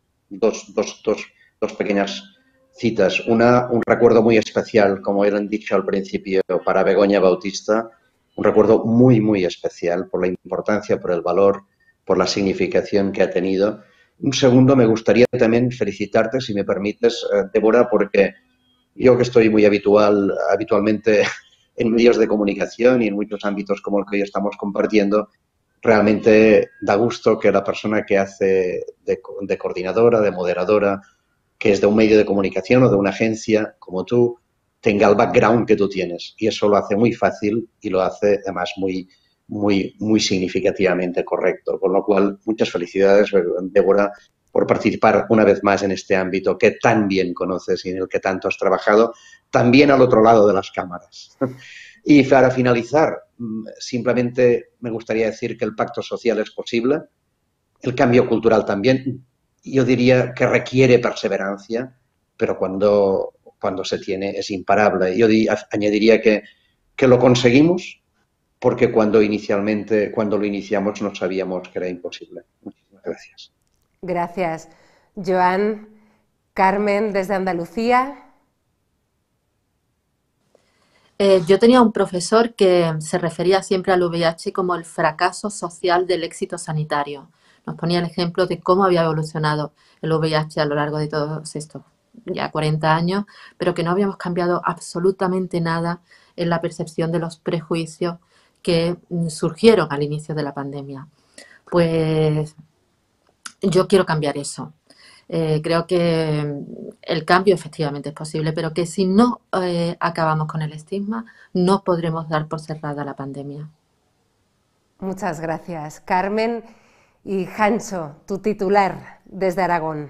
dos pequeñas citas. Una, un recuerdo muy especial, como han dicho al principio, para Begoña Bautista, un recuerdo muy especial por la importancia, por el valor, por la significación que ha tenido. Un segundo, me gustaría también felicitarte, si me permites, Débora, porque yo que estoy muy habitualmente en medios de comunicación y en muchos ámbitos como el que hoy estamos compartiendo, realmente da gusto que la persona que hace de coordinadora, de moderadora, que es de un medio de comunicación o de una agencia como tú, tenga el background que tú tienes. Y eso lo hace muy fácil y lo hace además muy significativamente correcto. Con lo cual, muchas felicidades, Débora, por participar una vez más en este ámbito que tan bien conoces y en el que tanto has trabajado, también al otro lado de las cámaras. Y para finalizar, simplemente me gustaría decir que el pacto social es posible, el cambio cultural también. Yo diría que requiere perseverancia, pero cuando se tiene es imparable. Yo añadiría que lo conseguimos porque cuando lo iniciamos no sabíamos que era imposible. Muchísimas gracias. Gracias, Joan. Carmen, desde Andalucía. Yo tenía un profesor que se refería siempre al VIH como el fracaso social del éxito sanitario. Nos ponía el ejemplo de cómo había evolucionado el VIH a lo largo de todos estos ya 40 años, pero que no habíamos cambiado absolutamente nada en la percepción de los prejuicios que surgieron al inicio de la pandemia. Pues yo quiero cambiar eso. Creo que el cambio efectivamente es posible, pero que si no acabamos con el estigma, no podremos dar por cerrada la pandemia. Muchas gracias, Carmen. Y Jancho, tu titular desde Aragón.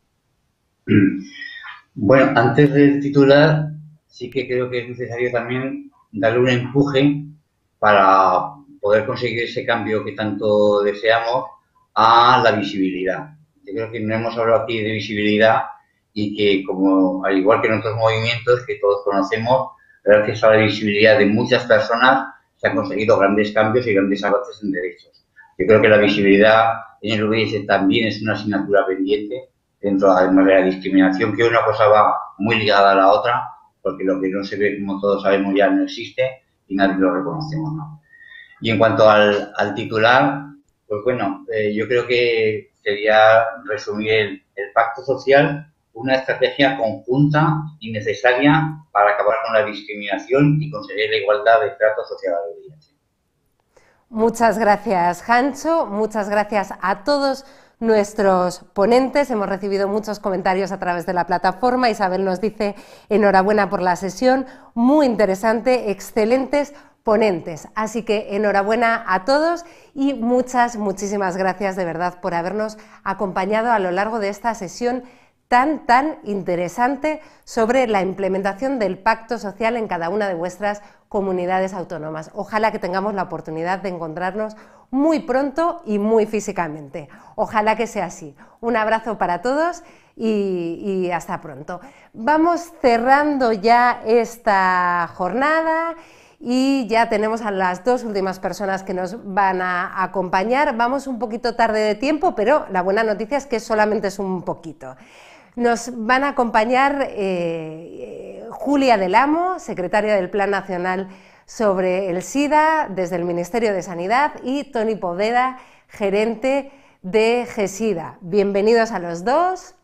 Bueno, antes del titular, sí que creo que es necesario también darle un empuje para poder conseguir ese cambio que tanto deseamos, a la visibilidad. Yo creo que no hemos hablado aquí de visibilidad y que, como al igual que en otros movimientos que todos conocemos, gracias a la visibilidad de muchas personas se han conseguido grandes cambios y grandes avances en derechos. Yo creo que la visibilidad en el VIH también es una asignatura pendiente dentro además de la discriminación, que una cosa va muy ligada a la otra, porque lo que no se ve, como todos sabemos, ya no existe y nadie lo reconocemos, ¿no? Y en cuanto al titular, pues bueno, yo creo que sería resumir el pacto social, una estrategia conjunta y necesaria para acabar con la discriminación y conseguir la igualdad de trato social al VIH. Muchas gracias, Hancho, muchas gracias a todos nuestros ponentes. Hemos recibido muchos comentarios a través de la plataforma. Isabel nos dice enhorabuena por la sesión, muy interesante, excelentes ponentes. Así que enhorabuena a todos y muchísimas gracias de verdad por habernos acompañado a lo largo de esta sesión tan interesante sobre la implementación del pacto social en cada una de vuestras comunidades autónomas. Ojalá que tengamos la oportunidad de encontrarnos muy pronto y muy físicamente. Ojalá que sea así. Un abrazo para todos y hasta pronto. Vamos cerrando ya esta jornada y ya tenemos a las dos últimas personas que nos van a acompañar. Vamos un poquito tarde de tiempo, pero la buena noticia es que solamente es un poquito. Nos van a acompañar Julia del Amo, secretaria del Plan Nacional sobre el SIDA desde el Ministerio de Sanidad, y Toni Poveda, gerente de GESIDA. Bienvenidos a los dos.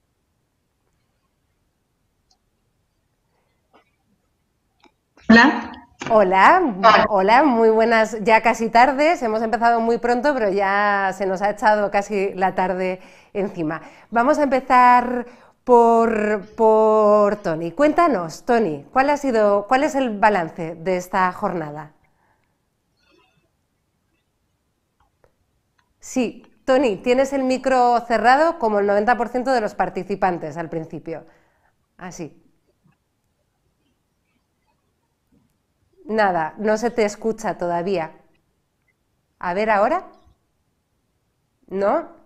Hola. Hola, muy buenas, ya casi tardes, hemos empezado muy pronto, pero ya se nos ha echado casi la tarde encima. Vamos a empezar por Toni. Cuéntanos, Toni, ¿cuál es el balance de esta jornada? Sí, Toni, tienes el micro cerrado como el 90% de los participantes al principio. Así. Nada, no se te escucha todavía. A ver, ¿ahora? ¿No?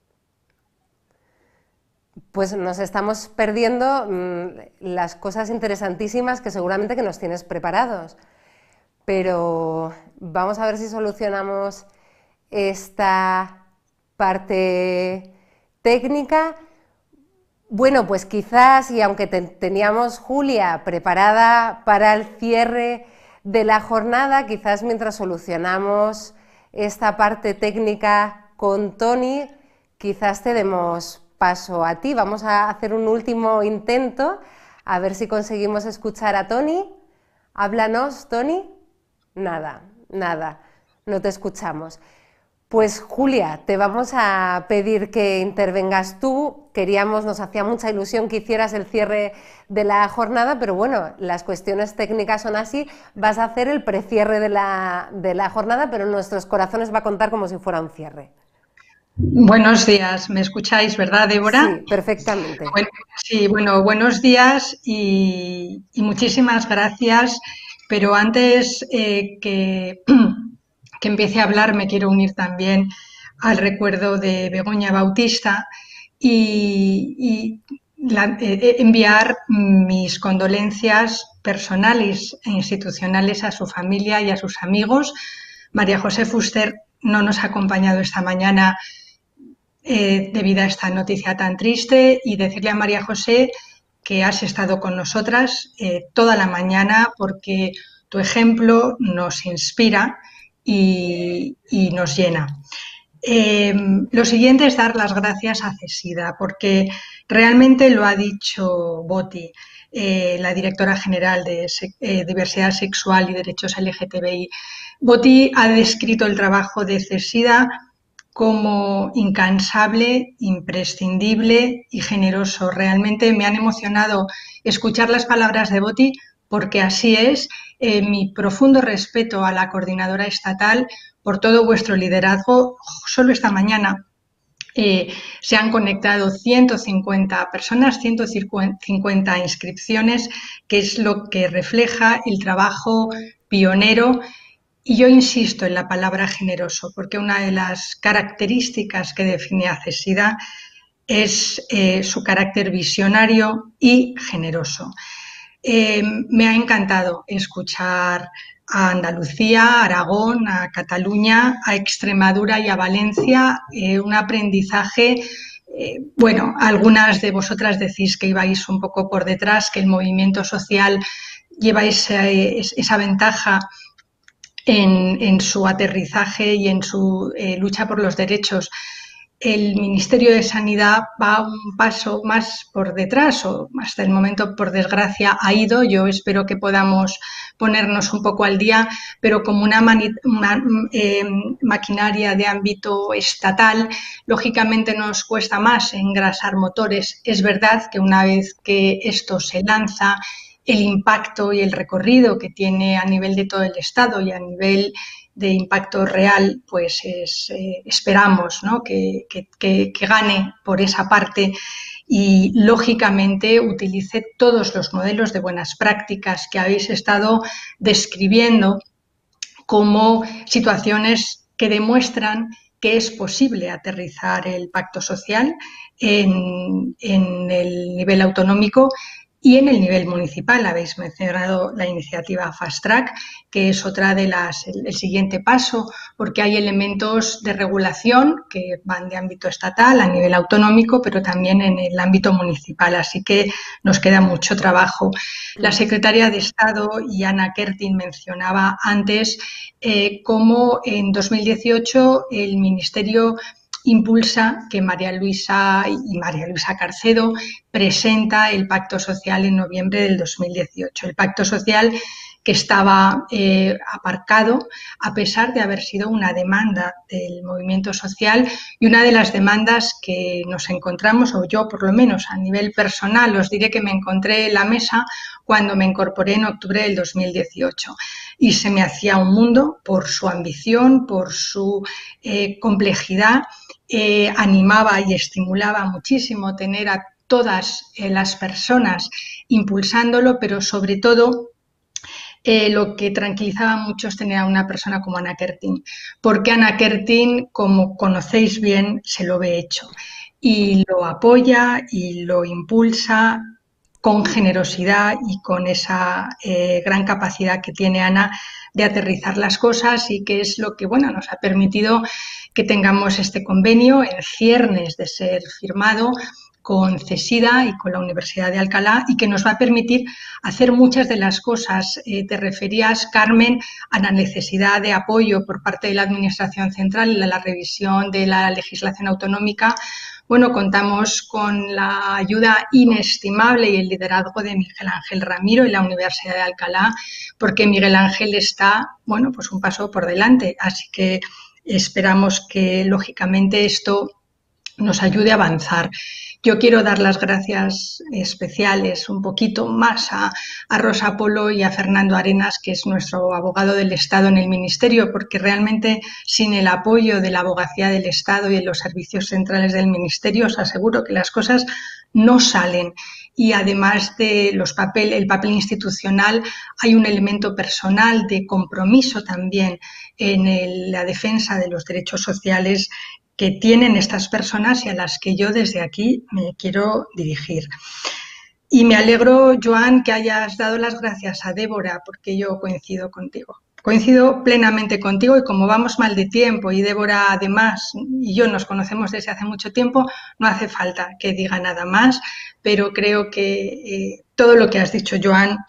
Pues nos estamos perdiendo las cosas interesantísimas que seguramente que nos tienes preparados. Pero vamos a ver si solucionamos esta parte técnica. Bueno, pues quizás, y aunque teníamos Julia preparada para el cierre de la jornada, quizás mientras solucionamos esta parte técnica con Toni, quizás te demos paso a ti. Vamos a hacer un último intento, a ver si conseguimos escuchar a Toni. Háblanos, Toni. Nada, no te escuchamos. Pues Julia, te vamos a pedir que intervengas tú. Nos hacía mucha ilusión que hicieras el cierre de la jornada, pero bueno, las cuestiones técnicas son así. Vas a hacer el precierre de la jornada, pero en nuestros corazones va a contar como si fuera un cierre. Buenos días, ¿me escucháis, verdad, Débora? Sí, perfectamente. Buenos días y muchísimas gracias, pero antes que empiece a hablar, me quiero unir también al recuerdo de Begoña Bautista y enviar mis condolencias personales e institucionales a su familia y a sus amigos. María José Fuster no nos ha acompañado esta mañana debido a esta noticia tan triste, y decirle a María José que has estado con nosotras toda la mañana, porque tu ejemplo nos inspira y nos llena. Lo siguiente es dar las gracias a CESIDA, porque realmente lo ha dicho Boti, la directora general de Diversidad Sexual y Derechos LGTBI. Boti ha descrito el trabajo de CESIDA como incansable, imprescindible y generoso. Realmente me han emocionado escuchar las palabras de Boti, porque así es. Mi profundo respeto a la coordinadora estatal por todo vuestro liderazgo. Solo esta mañana se han conectado 150 personas, 150 inscripciones, que es lo que refleja el trabajo pionero Y yo insisto en la palabra generoso, porque una de las características que define a CESIDA es su carácter visionario y generoso. Me ha encantado escuchar a Andalucía, a Aragón, a Cataluña, a Extremadura y a Valencia, un aprendizaje. Bueno, algunas de vosotras decís que ibais un poco por detrás, que el movimiento social lleva esa ventaja en su aterrizaje y en su lucha por los derechos. El Ministerio de Sanidad va un paso más por detrás, o hasta el momento, por desgracia, ha ido. Yo espero que podamos ponernos un poco al día, pero como una maquinaria de ámbito estatal, lógicamente nos cuesta más engrasar motores. Es verdad que una vez que esto se lanza, el impacto y el recorrido que tiene a nivel de todo el Estado y a nivel de impacto real, pues esperamos, ¿no?, que gane por esa parte y, lógicamente, utilice todos los modelos de buenas prácticas que habéis estado describiendo como situaciones que demuestran que es posible aterrizar el pacto social en el nivel autonómico y en el nivel municipal. Habéis mencionado la iniciativa Fast Track, que es otra de el siguiente paso, porque hay elementos de regulación que van de ámbito estatal a nivel autonómico, pero también en el ámbito municipal, así que nos queda mucho trabajo. La secretaria de Estado, Ana Kertin, mencionaba antes cómo en 2018 el Ministerio impulsa que María Luisa Carcedo presenta el Pacto Social en noviembre del 2018. El Pacto Social que estaba aparcado a pesar de haber sido una demanda del movimiento social y una de las demandas que nos encontramos, o yo por lo menos a nivel personal, os diré que me encontré en la mesa cuando me incorporé en octubre del 2018 y se me hacía un mundo por su ambición, por su complejidad. Animaba y estimulaba muchísimo tener a todas las personas impulsándolo, pero sobre todo lo que tranquilizaba mucho es tener a una persona como Ana Kertin, porque Ana Kertin, como conocéis bien, se lo ve hecho y lo apoya y lo impulsa con generosidad y con esa gran capacidad que tiene Ana de aterrizar las cosas y que es lo que, bueno, nos ha permitido que tengamos este convenio en ciernes de ser firmado con CESIDA y con la Universidad de Alcalá y que nos va a permitir hacer muchas de las cosas. Te referías, Carmen, a la necesidad de apoyo por parte de la Administración Central en la revisión de la legislación autonómica. Bueno, contamos con la ayuda inestimable y el liderazgo de Miguel Ángel Ramiro y la Universidad de Alcalá, porque Miguel Ángel está, bueno, pues un paso por delante. Así que esperamos que, lógicamente, esto nos ayude a avanzar. Yo quiero dar las gracias especiales un poquito más a Rosa Polo y a Fernando Arenas, que es nuestro abogado del Estado en el Ministerio, porque realmente sin el apoyo de la abogacía del Estado y de los servicios centrales del Ministerio, os aseguro que las cosas no salen. Y además de el papel institucional, hay un elemento personal de compromiso también en la defensa de los derechos sociales que tienen estas personas y a las que yo desde aquí me quiero dirigir. Y me alegro, Joan, que hayas dado las gracias a Débora, porque yo coincido contigo. Coincido plenamente contigo y como vamos mal de tiempo y Débora además y yo nos conocemos desde hace mucho tiempo, no hace falta que diga nada más, pero creo que todo lo que has dicho, Joan,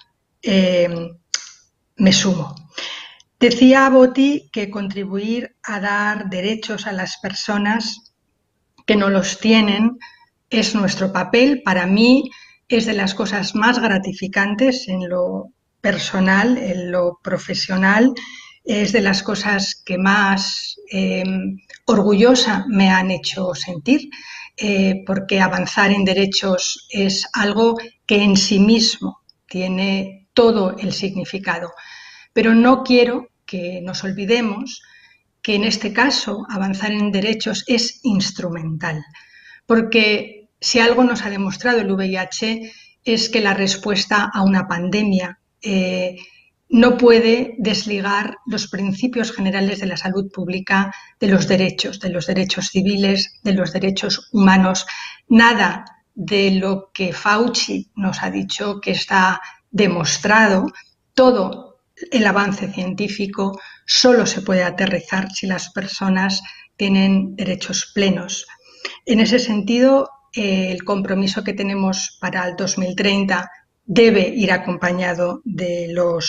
me sumo. Decía Boti que contribuir a dar derechos a las personas que no los tienen es nuestro papel. Para mí es de las cosas más gratificantes en lo personal, en lo profesional, es de las cosas que más orgullosa me han hecho sentir, porque avanzar en derechos es algo que en sí mismo tiene todo el significado. Pero no quiero que nos olvidemos que en este caso avanzar en derechos es instrumental, porque si algo nos ha demostrado el VIH es que la respuesta a una pandemia no puede desligar los principios generales de la salud pública de los derechos civiles, de los derechos humanos. Nada de lo que Fauci nos ha dicho que está demostrado, todo el avance científico solo se puede aterrizar si las personas tienen derechos plenos. En ese sentido, el compromiso que tenemos para el 2030 debe ir acompañado de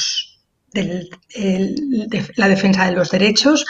la defensa de los derechos.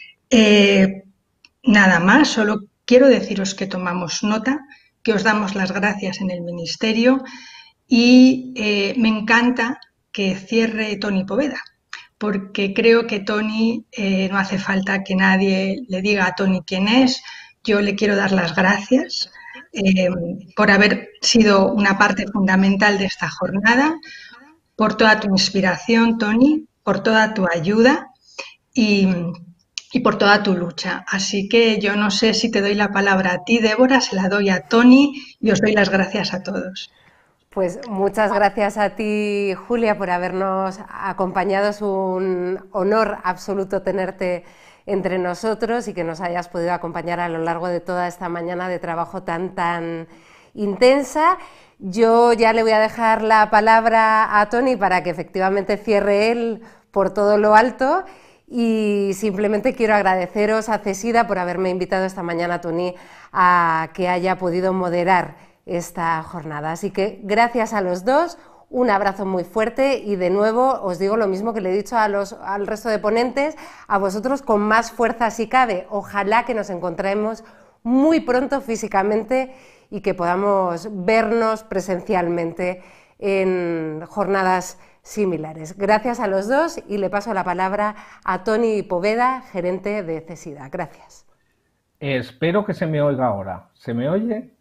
Nada más, solo quiero deciros que tomamos nota, que os damos las gracias en el Ministerio y me encanta que cierre Toni Poveda, porque creo que Toni, no hace falta que nadie le diga a Toni quién es. Yo le quiero dar las gracias por haber sido una parte fundamental de esta jornada, por toda tu inspiración, Toni, por toda tu ayuda y por toda tu lucha. Así que yo no sé si te doy la palabra a ti, Débora, se la doy a Toni y os doy las gracias a todos. Pues muchas gracias a ti, Julia, por habernos acompañado. Es un honor absoluto tenerte entre nosotros y que nos hayas podido acompañar a lo largo de toda esta mañana de trabajo tan intensa. Yo ya le voy a dejar la palabra a Toni para que efectivamente cierre él por todo lo alto y simplemente quiero agradeceros a CESIDA por haberme invitado esta mañana, Toni, a que haya podido moderar esta jornada. Así que gracias a los dos, un abrazo muy fuerte y de nuevo os digo lo mismo que le he dicho al resto de ponentes, a vosotros con más fuerza si cabe. Ojalá que nos encontremos muy pronto físicamente y que podamos vernos presencialmente en jornadas similares. Gracias a los dos y le paso la palabra a Toni Poveda, gerente de CESIDA. Gracias. Espero que se me oiga ahora. ¿Se me oye?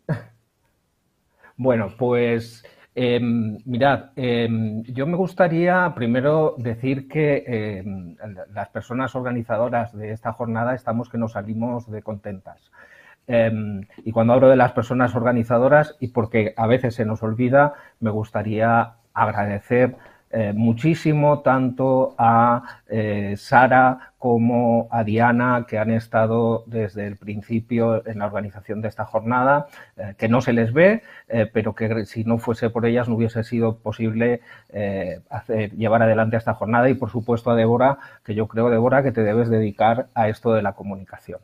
Bueno, pues mirad, yo me gustaría primero decir que las personas organizadoras de esta jornada estamos que nos salimos de contentas. Y cuando hablo de las personas organizadoras, y porque a veces se nos olvida, me gustaría agradecer muchísimo tanto a Sara como a Diana, que han estado desde el principio en la organización de esta jornada, que no se les ve, pero que si no fuese por ellas no hubiese sido posible llevar adelante esta jornada, y por supuesto a Débora, que yo creo, Débora, que te debes dedicar a esto de la comunicación.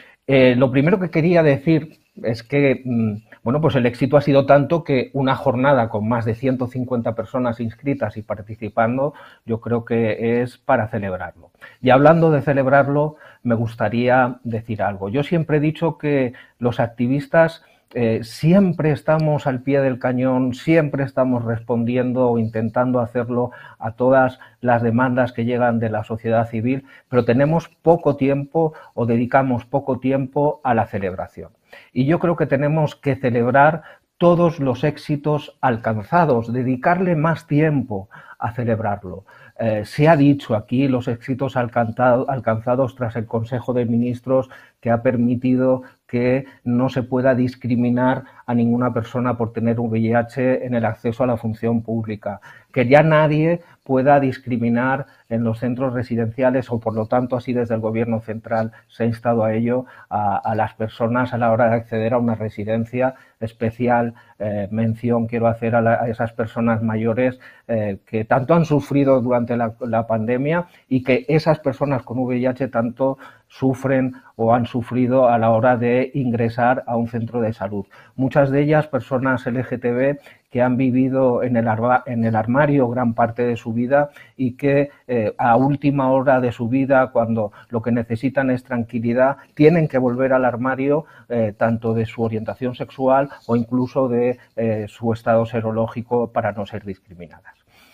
Lo primero que quería decir es que, bueno, pues el éxito ha sido tanto que una jornada con más de 150 personas inscritas y participando, yo creo que es para celebrarlo. Y hablando de celebrarlo, me gustaría decir algo. Yo siempre he dicho que los activistas siempre estamos al pie del cañón, siempre estamos respondiendo o intentando hacerlo a todas las demandas que llegan de la sociedad civil, pero tenemos poco tiempo o dedicamos poco tiempo a la celebración. Y yo creo que tenemos que celebrar todos los éxitos alcanzados, dedicarle más tiempo a celebrarlo. Se ha dicho aquí los éxitos alcanzados tras el Consejo de Ministros, que ha permitido que no se pueda discriminar a ninguna persona por tener VIH en el acceso a la función pública, que ya nadie pueda discriminar en los centros residenciales, o por lo tanto así desde el Gobierno central se ha instado a ello a las personas a la hora de acceder a una residencia. Especial mención quiero hacer a esas personas mayores que tanto han sufrido durante la pandemia y que esas personas con VIH tanto sufren o han sufrido a la hora de ingresar a un centro de salud. Muchas de ellas personas LGTB que han vivido en el armario gran parte de su vida y que a última hora de su vida, cuando lo que necesitan es tranquilidad, tienen que volver al armario tanto de su orientación sexual o incluso de su estado serológico para no ser discriminadas.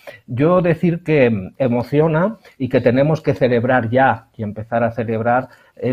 Yo decir que emociona y que tenemos que celebrar ya y empezar a celebrar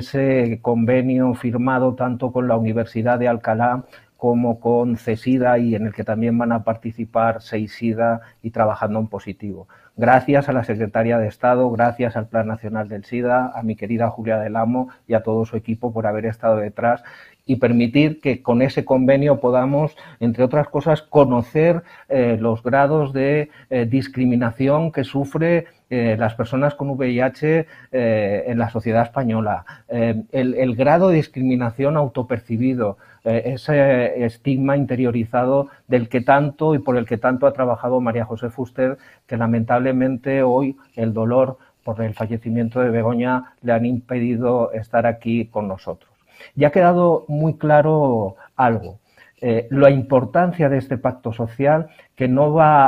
ese convenio firmado tanto con la Universidad de Alcalá como con CESIDA, y en el que también van a participar CEISIDA y Trabajando en Positivo. Gracias a la Secretaria de Estado, gracias al Plan Nacional del SIDA, a mi querida Julia del Amo y a todo su equipo por haber estado detrás. y permitir que con ese convenio podamos, entre otras cosas, conocer los grados de discriminación que sufre las personas con VIH en la sociedad española, el grado de discriminación autopercibido, ese estigma interiorizado del que tanto y por el que tanto ha trabajado María José Fuster, que lamentablemente hoy el dolor por el fallecimiento de Begoña le han impedido estar aquí con nosotros. Y ha quedado muy claro algo. La importancia de este pacto social que va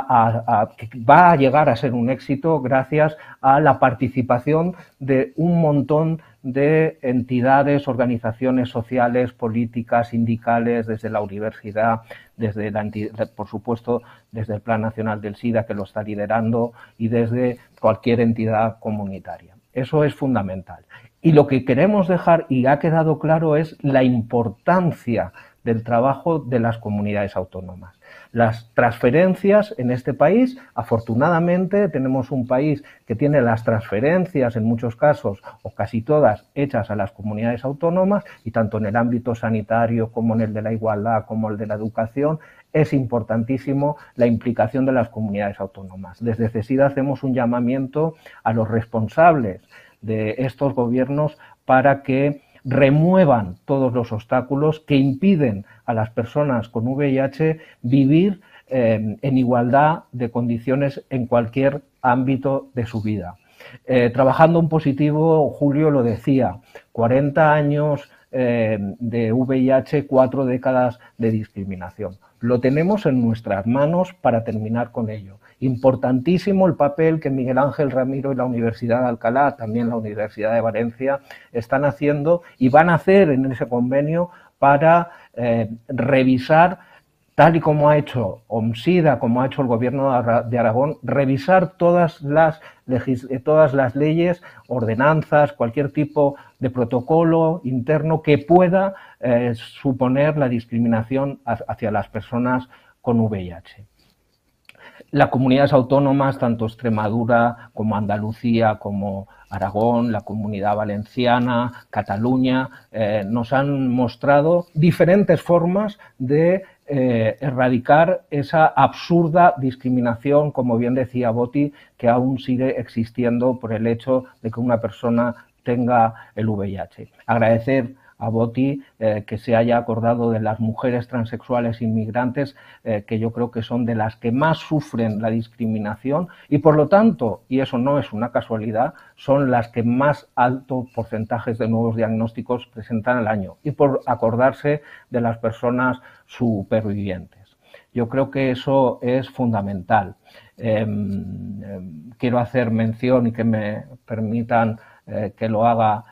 a llegar a ser un éxito gracias a la participación de un montón de entidades, organizaciones sociales, políticas, sindicales, desde la universidad, desde por supuesto desde el Plan Nacional del SIDA, que lo está liderando, y desde cualquier entidad comunitaria. Eso es fundamental. Y lo que queremos dejar, y ha quedado claro, es la importancia del trabajo de las comunidades autónomas. Las transferencias en este país, afortunadamente, tenemos un país que tiene las transferencias, en muchos casos, o casi todas, hechas a las comunidades autónomas, y tanto en el ámbito sanitario como en el de la igualdad, como el de la educación, es importantísimo la implicación de las comunidades autónomas. Desde CESIDA hacemos un llamamiento a los responsables de estos gobiernos para que remuevan todos los obstáculos que impiden a las personas con VIH vivir en igualdad de condiciones en cualquier ámbito de su vida. Trabajando en positivo, Julio lo decía, 40 años de VIH, 4 décadas de discriminación. Lo tenemos en nuestras manos para terminar con ello. Importantísimo el papel que Miguel Ángel Ramiro y la Universidad de Alcalá, también la Universidad de Valencia, están haciendo y van a hacer en ese convenio para revisar, tal y como ha hecho OMSIDA, como ha hecho el Gobierno de Aragón, revisar todas las leyes, ordenanzas, cualquier tipo de protocolo interno que pueda suponer la discriminación hacia las personas con VIH. Las comunidades autónomas, tanto Extremadura como Andalucía, como Aragón, la Comunidad Valenciana, Cataluña, nos han mostrado diferentes formas de erradicar esa absurda discriminación, como bien decía Boti, que aún sigue existiendo por el hecho de que una persona tenga el VIH. Agradecer a Boti que se haya acordado de las mujeres transexuales inmigrantes, que yo creo que son de las que más sufren la discriminación y por lo tanto, y eso no es una casualidad, son las que más altos porcentajes de nuevos diagnósticos presentan al año, y por acordarse de las personas supervivientes. Yo creo que eso es fundamental. Quiero hacer mención y que me permitan que lo haga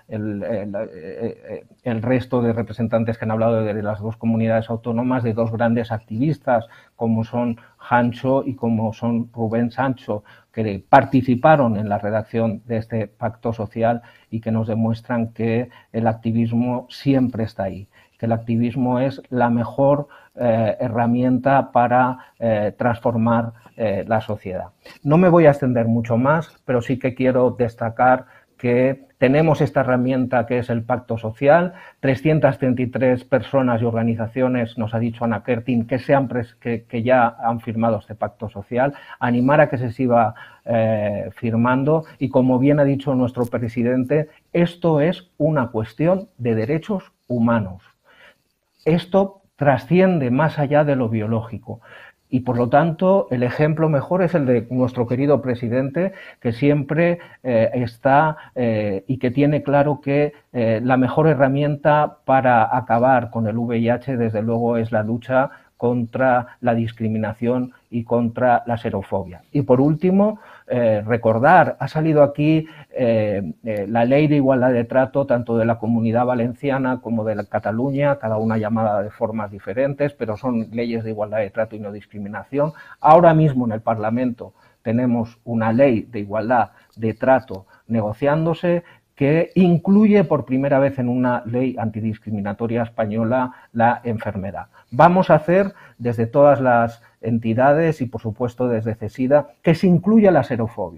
el resto de representantes que han hablado de las dos comunidades autónomas, de dos grandes activistas como son Hancho y como son Rubén Sancho, que participaron en la redacción de este pacto social y que nos demuestran que el activismo siempre está ahí, que el activismo es la mejor herramienta para transformar la sociedad. No me voy a extender mucho más, pero sí que quiero destacar que tenemos esta herramienta que es el Pacto Social, 333 personas y organizaciones, nos ha dicho Ana Kertin, que ya han firmado este Pacto Social, animar a que se siga firmando y, como bien ha dicho nuestro presidente, esto es una cuestión de derechos humanos. Esto trasciende más allá de lo biológico. Y por lo tanto, el ejemplo mejor es el de nuestro querido presidente, que siempre está y que tiene claro que la mejor herramienta para acabar con el VIH, desde luego, es la lucha contra la discriminación y contra la xerofobia. Y por último, recordar, ha salido aquí la ley de igualdad de trato tanto de la Comunidad Valenciana como de la Cataluña, cada una llamada de formas diferentes, pero son leyes de igualdad de trato y no discriminación. Ahora mismo en el Parlamento tenemos una ley de igualdad de trato negociándose, que incluye por primera vez en una ley antidiscriminatoria española la enfermedad. Vamos a hacer desde todas las entidades y por supuesto desde CESIDA que se incluya la xerofobia,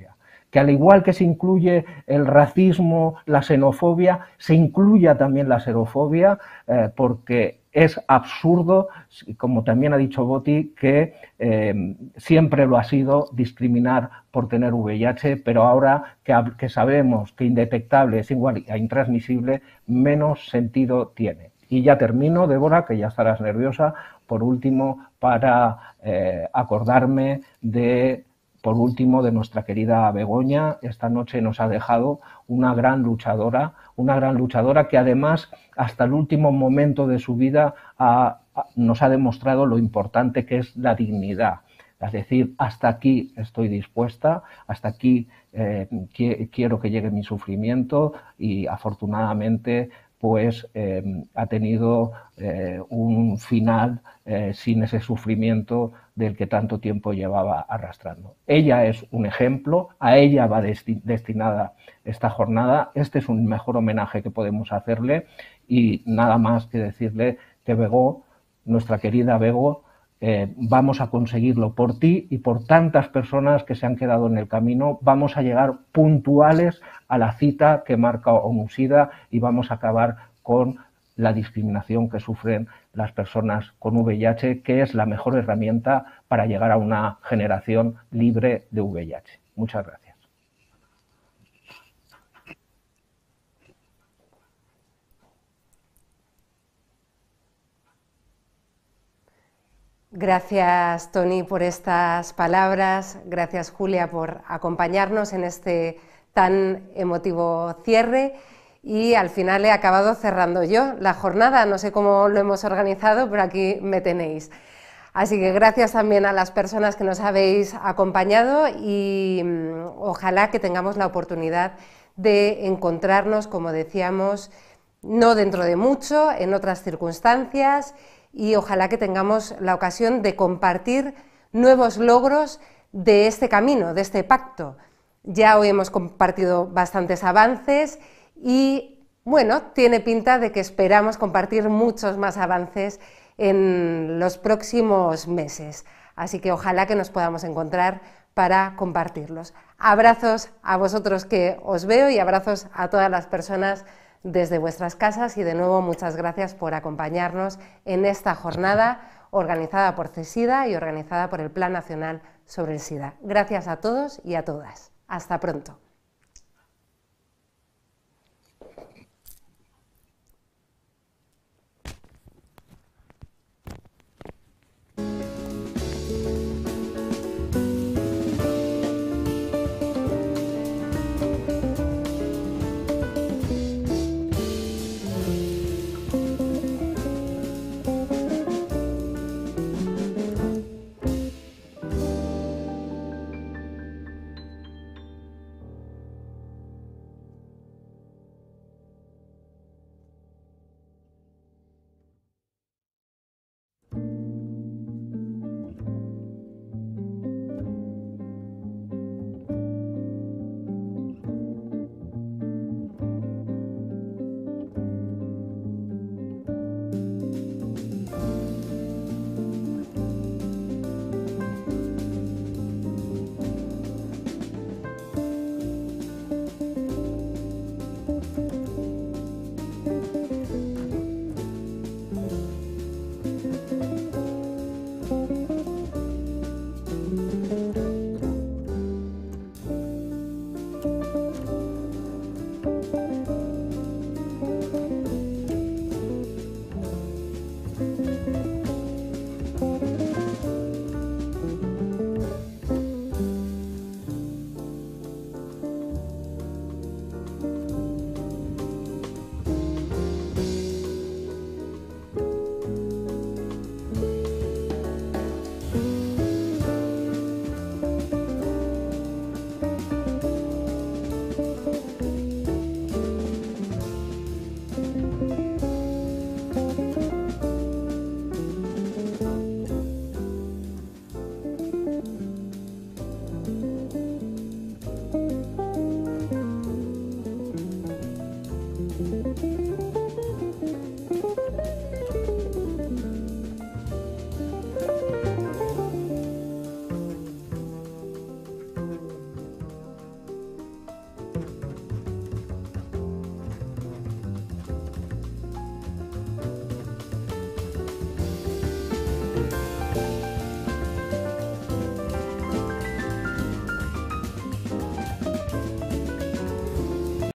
que al igual que se incluye el racismo, la xenofobia, se incluya también la xerofobia, porque es absurdo, como también ha dicho Boti, que siempre lo ha sido discriminar por tener VIH, pero ahora que sabemos que indetectable es igual a intransmisible, menos sentido tiene. Y ya termino, Débora, que ya estarás nerviosa, por último, para acordarme de nuestra querida Begoña. Esta noche nos ha dejado una gran luchadora que además hasta el último momento de su vida nos ha demostrado lo importante que es la dignidad. Es decir, hasta aquí estoy dispuesta, hasta aquí quiero que llegue mi sufrimiento, y afortunadamente pues ha tenido un final sin ese sufrimiento del que tanto tiempo llevaba arrastrando. Ella es un ejemplo, a ella va destinada esta jornada. Este es un mejor homenaje que podemos hacerle, y nada más que decirle que Bego, nuestra querida Bego, vamos a conseguirlo por ti y por tantas personas que se han quedado en el camino. Vamos a llegar puntuales a la cita que marca ONU-SIDA y vamos a acabar con la discriminación que sufren las personas con VIH, que es la mejor herramienta para llegar a una generación libre de VIH. Muchas gracias. Gracias, Toni, por estas palabras. Gracias, Julia, por acompañarnos en este tan emotivo cierre. Y al final he acabado cerrando yo la jornada. No sé cómo lo hemos organizado, pero aquí me tenéis. Así que gracias también a las personas que nos habéis acompañado, y ojalá que tengamos la oportunidad de encontrarnos, como decíamos, no dentro de mucho, en otras circunstancias, y ojalá que tengamos la ocasión de compartir nuevos logros de este camino, de este pacto. Ya hoy hemos compartido bastantes avances y, bueno, tiene pinta de que esperamos compartir muchos más avances en los próximos meses. Así que ojalá que nos podamos encontrar para compartirlos. Abrazos a vosotros que os veo, y abrazos a todas las personas desde vuestras casas, y de nuevo muchas gracias por acompañarnos en esta jornada organizada por CESIDA y organizada por el Plan Nacional sobre el SIDA. Gracias a todos y a todas. Hasta pronto.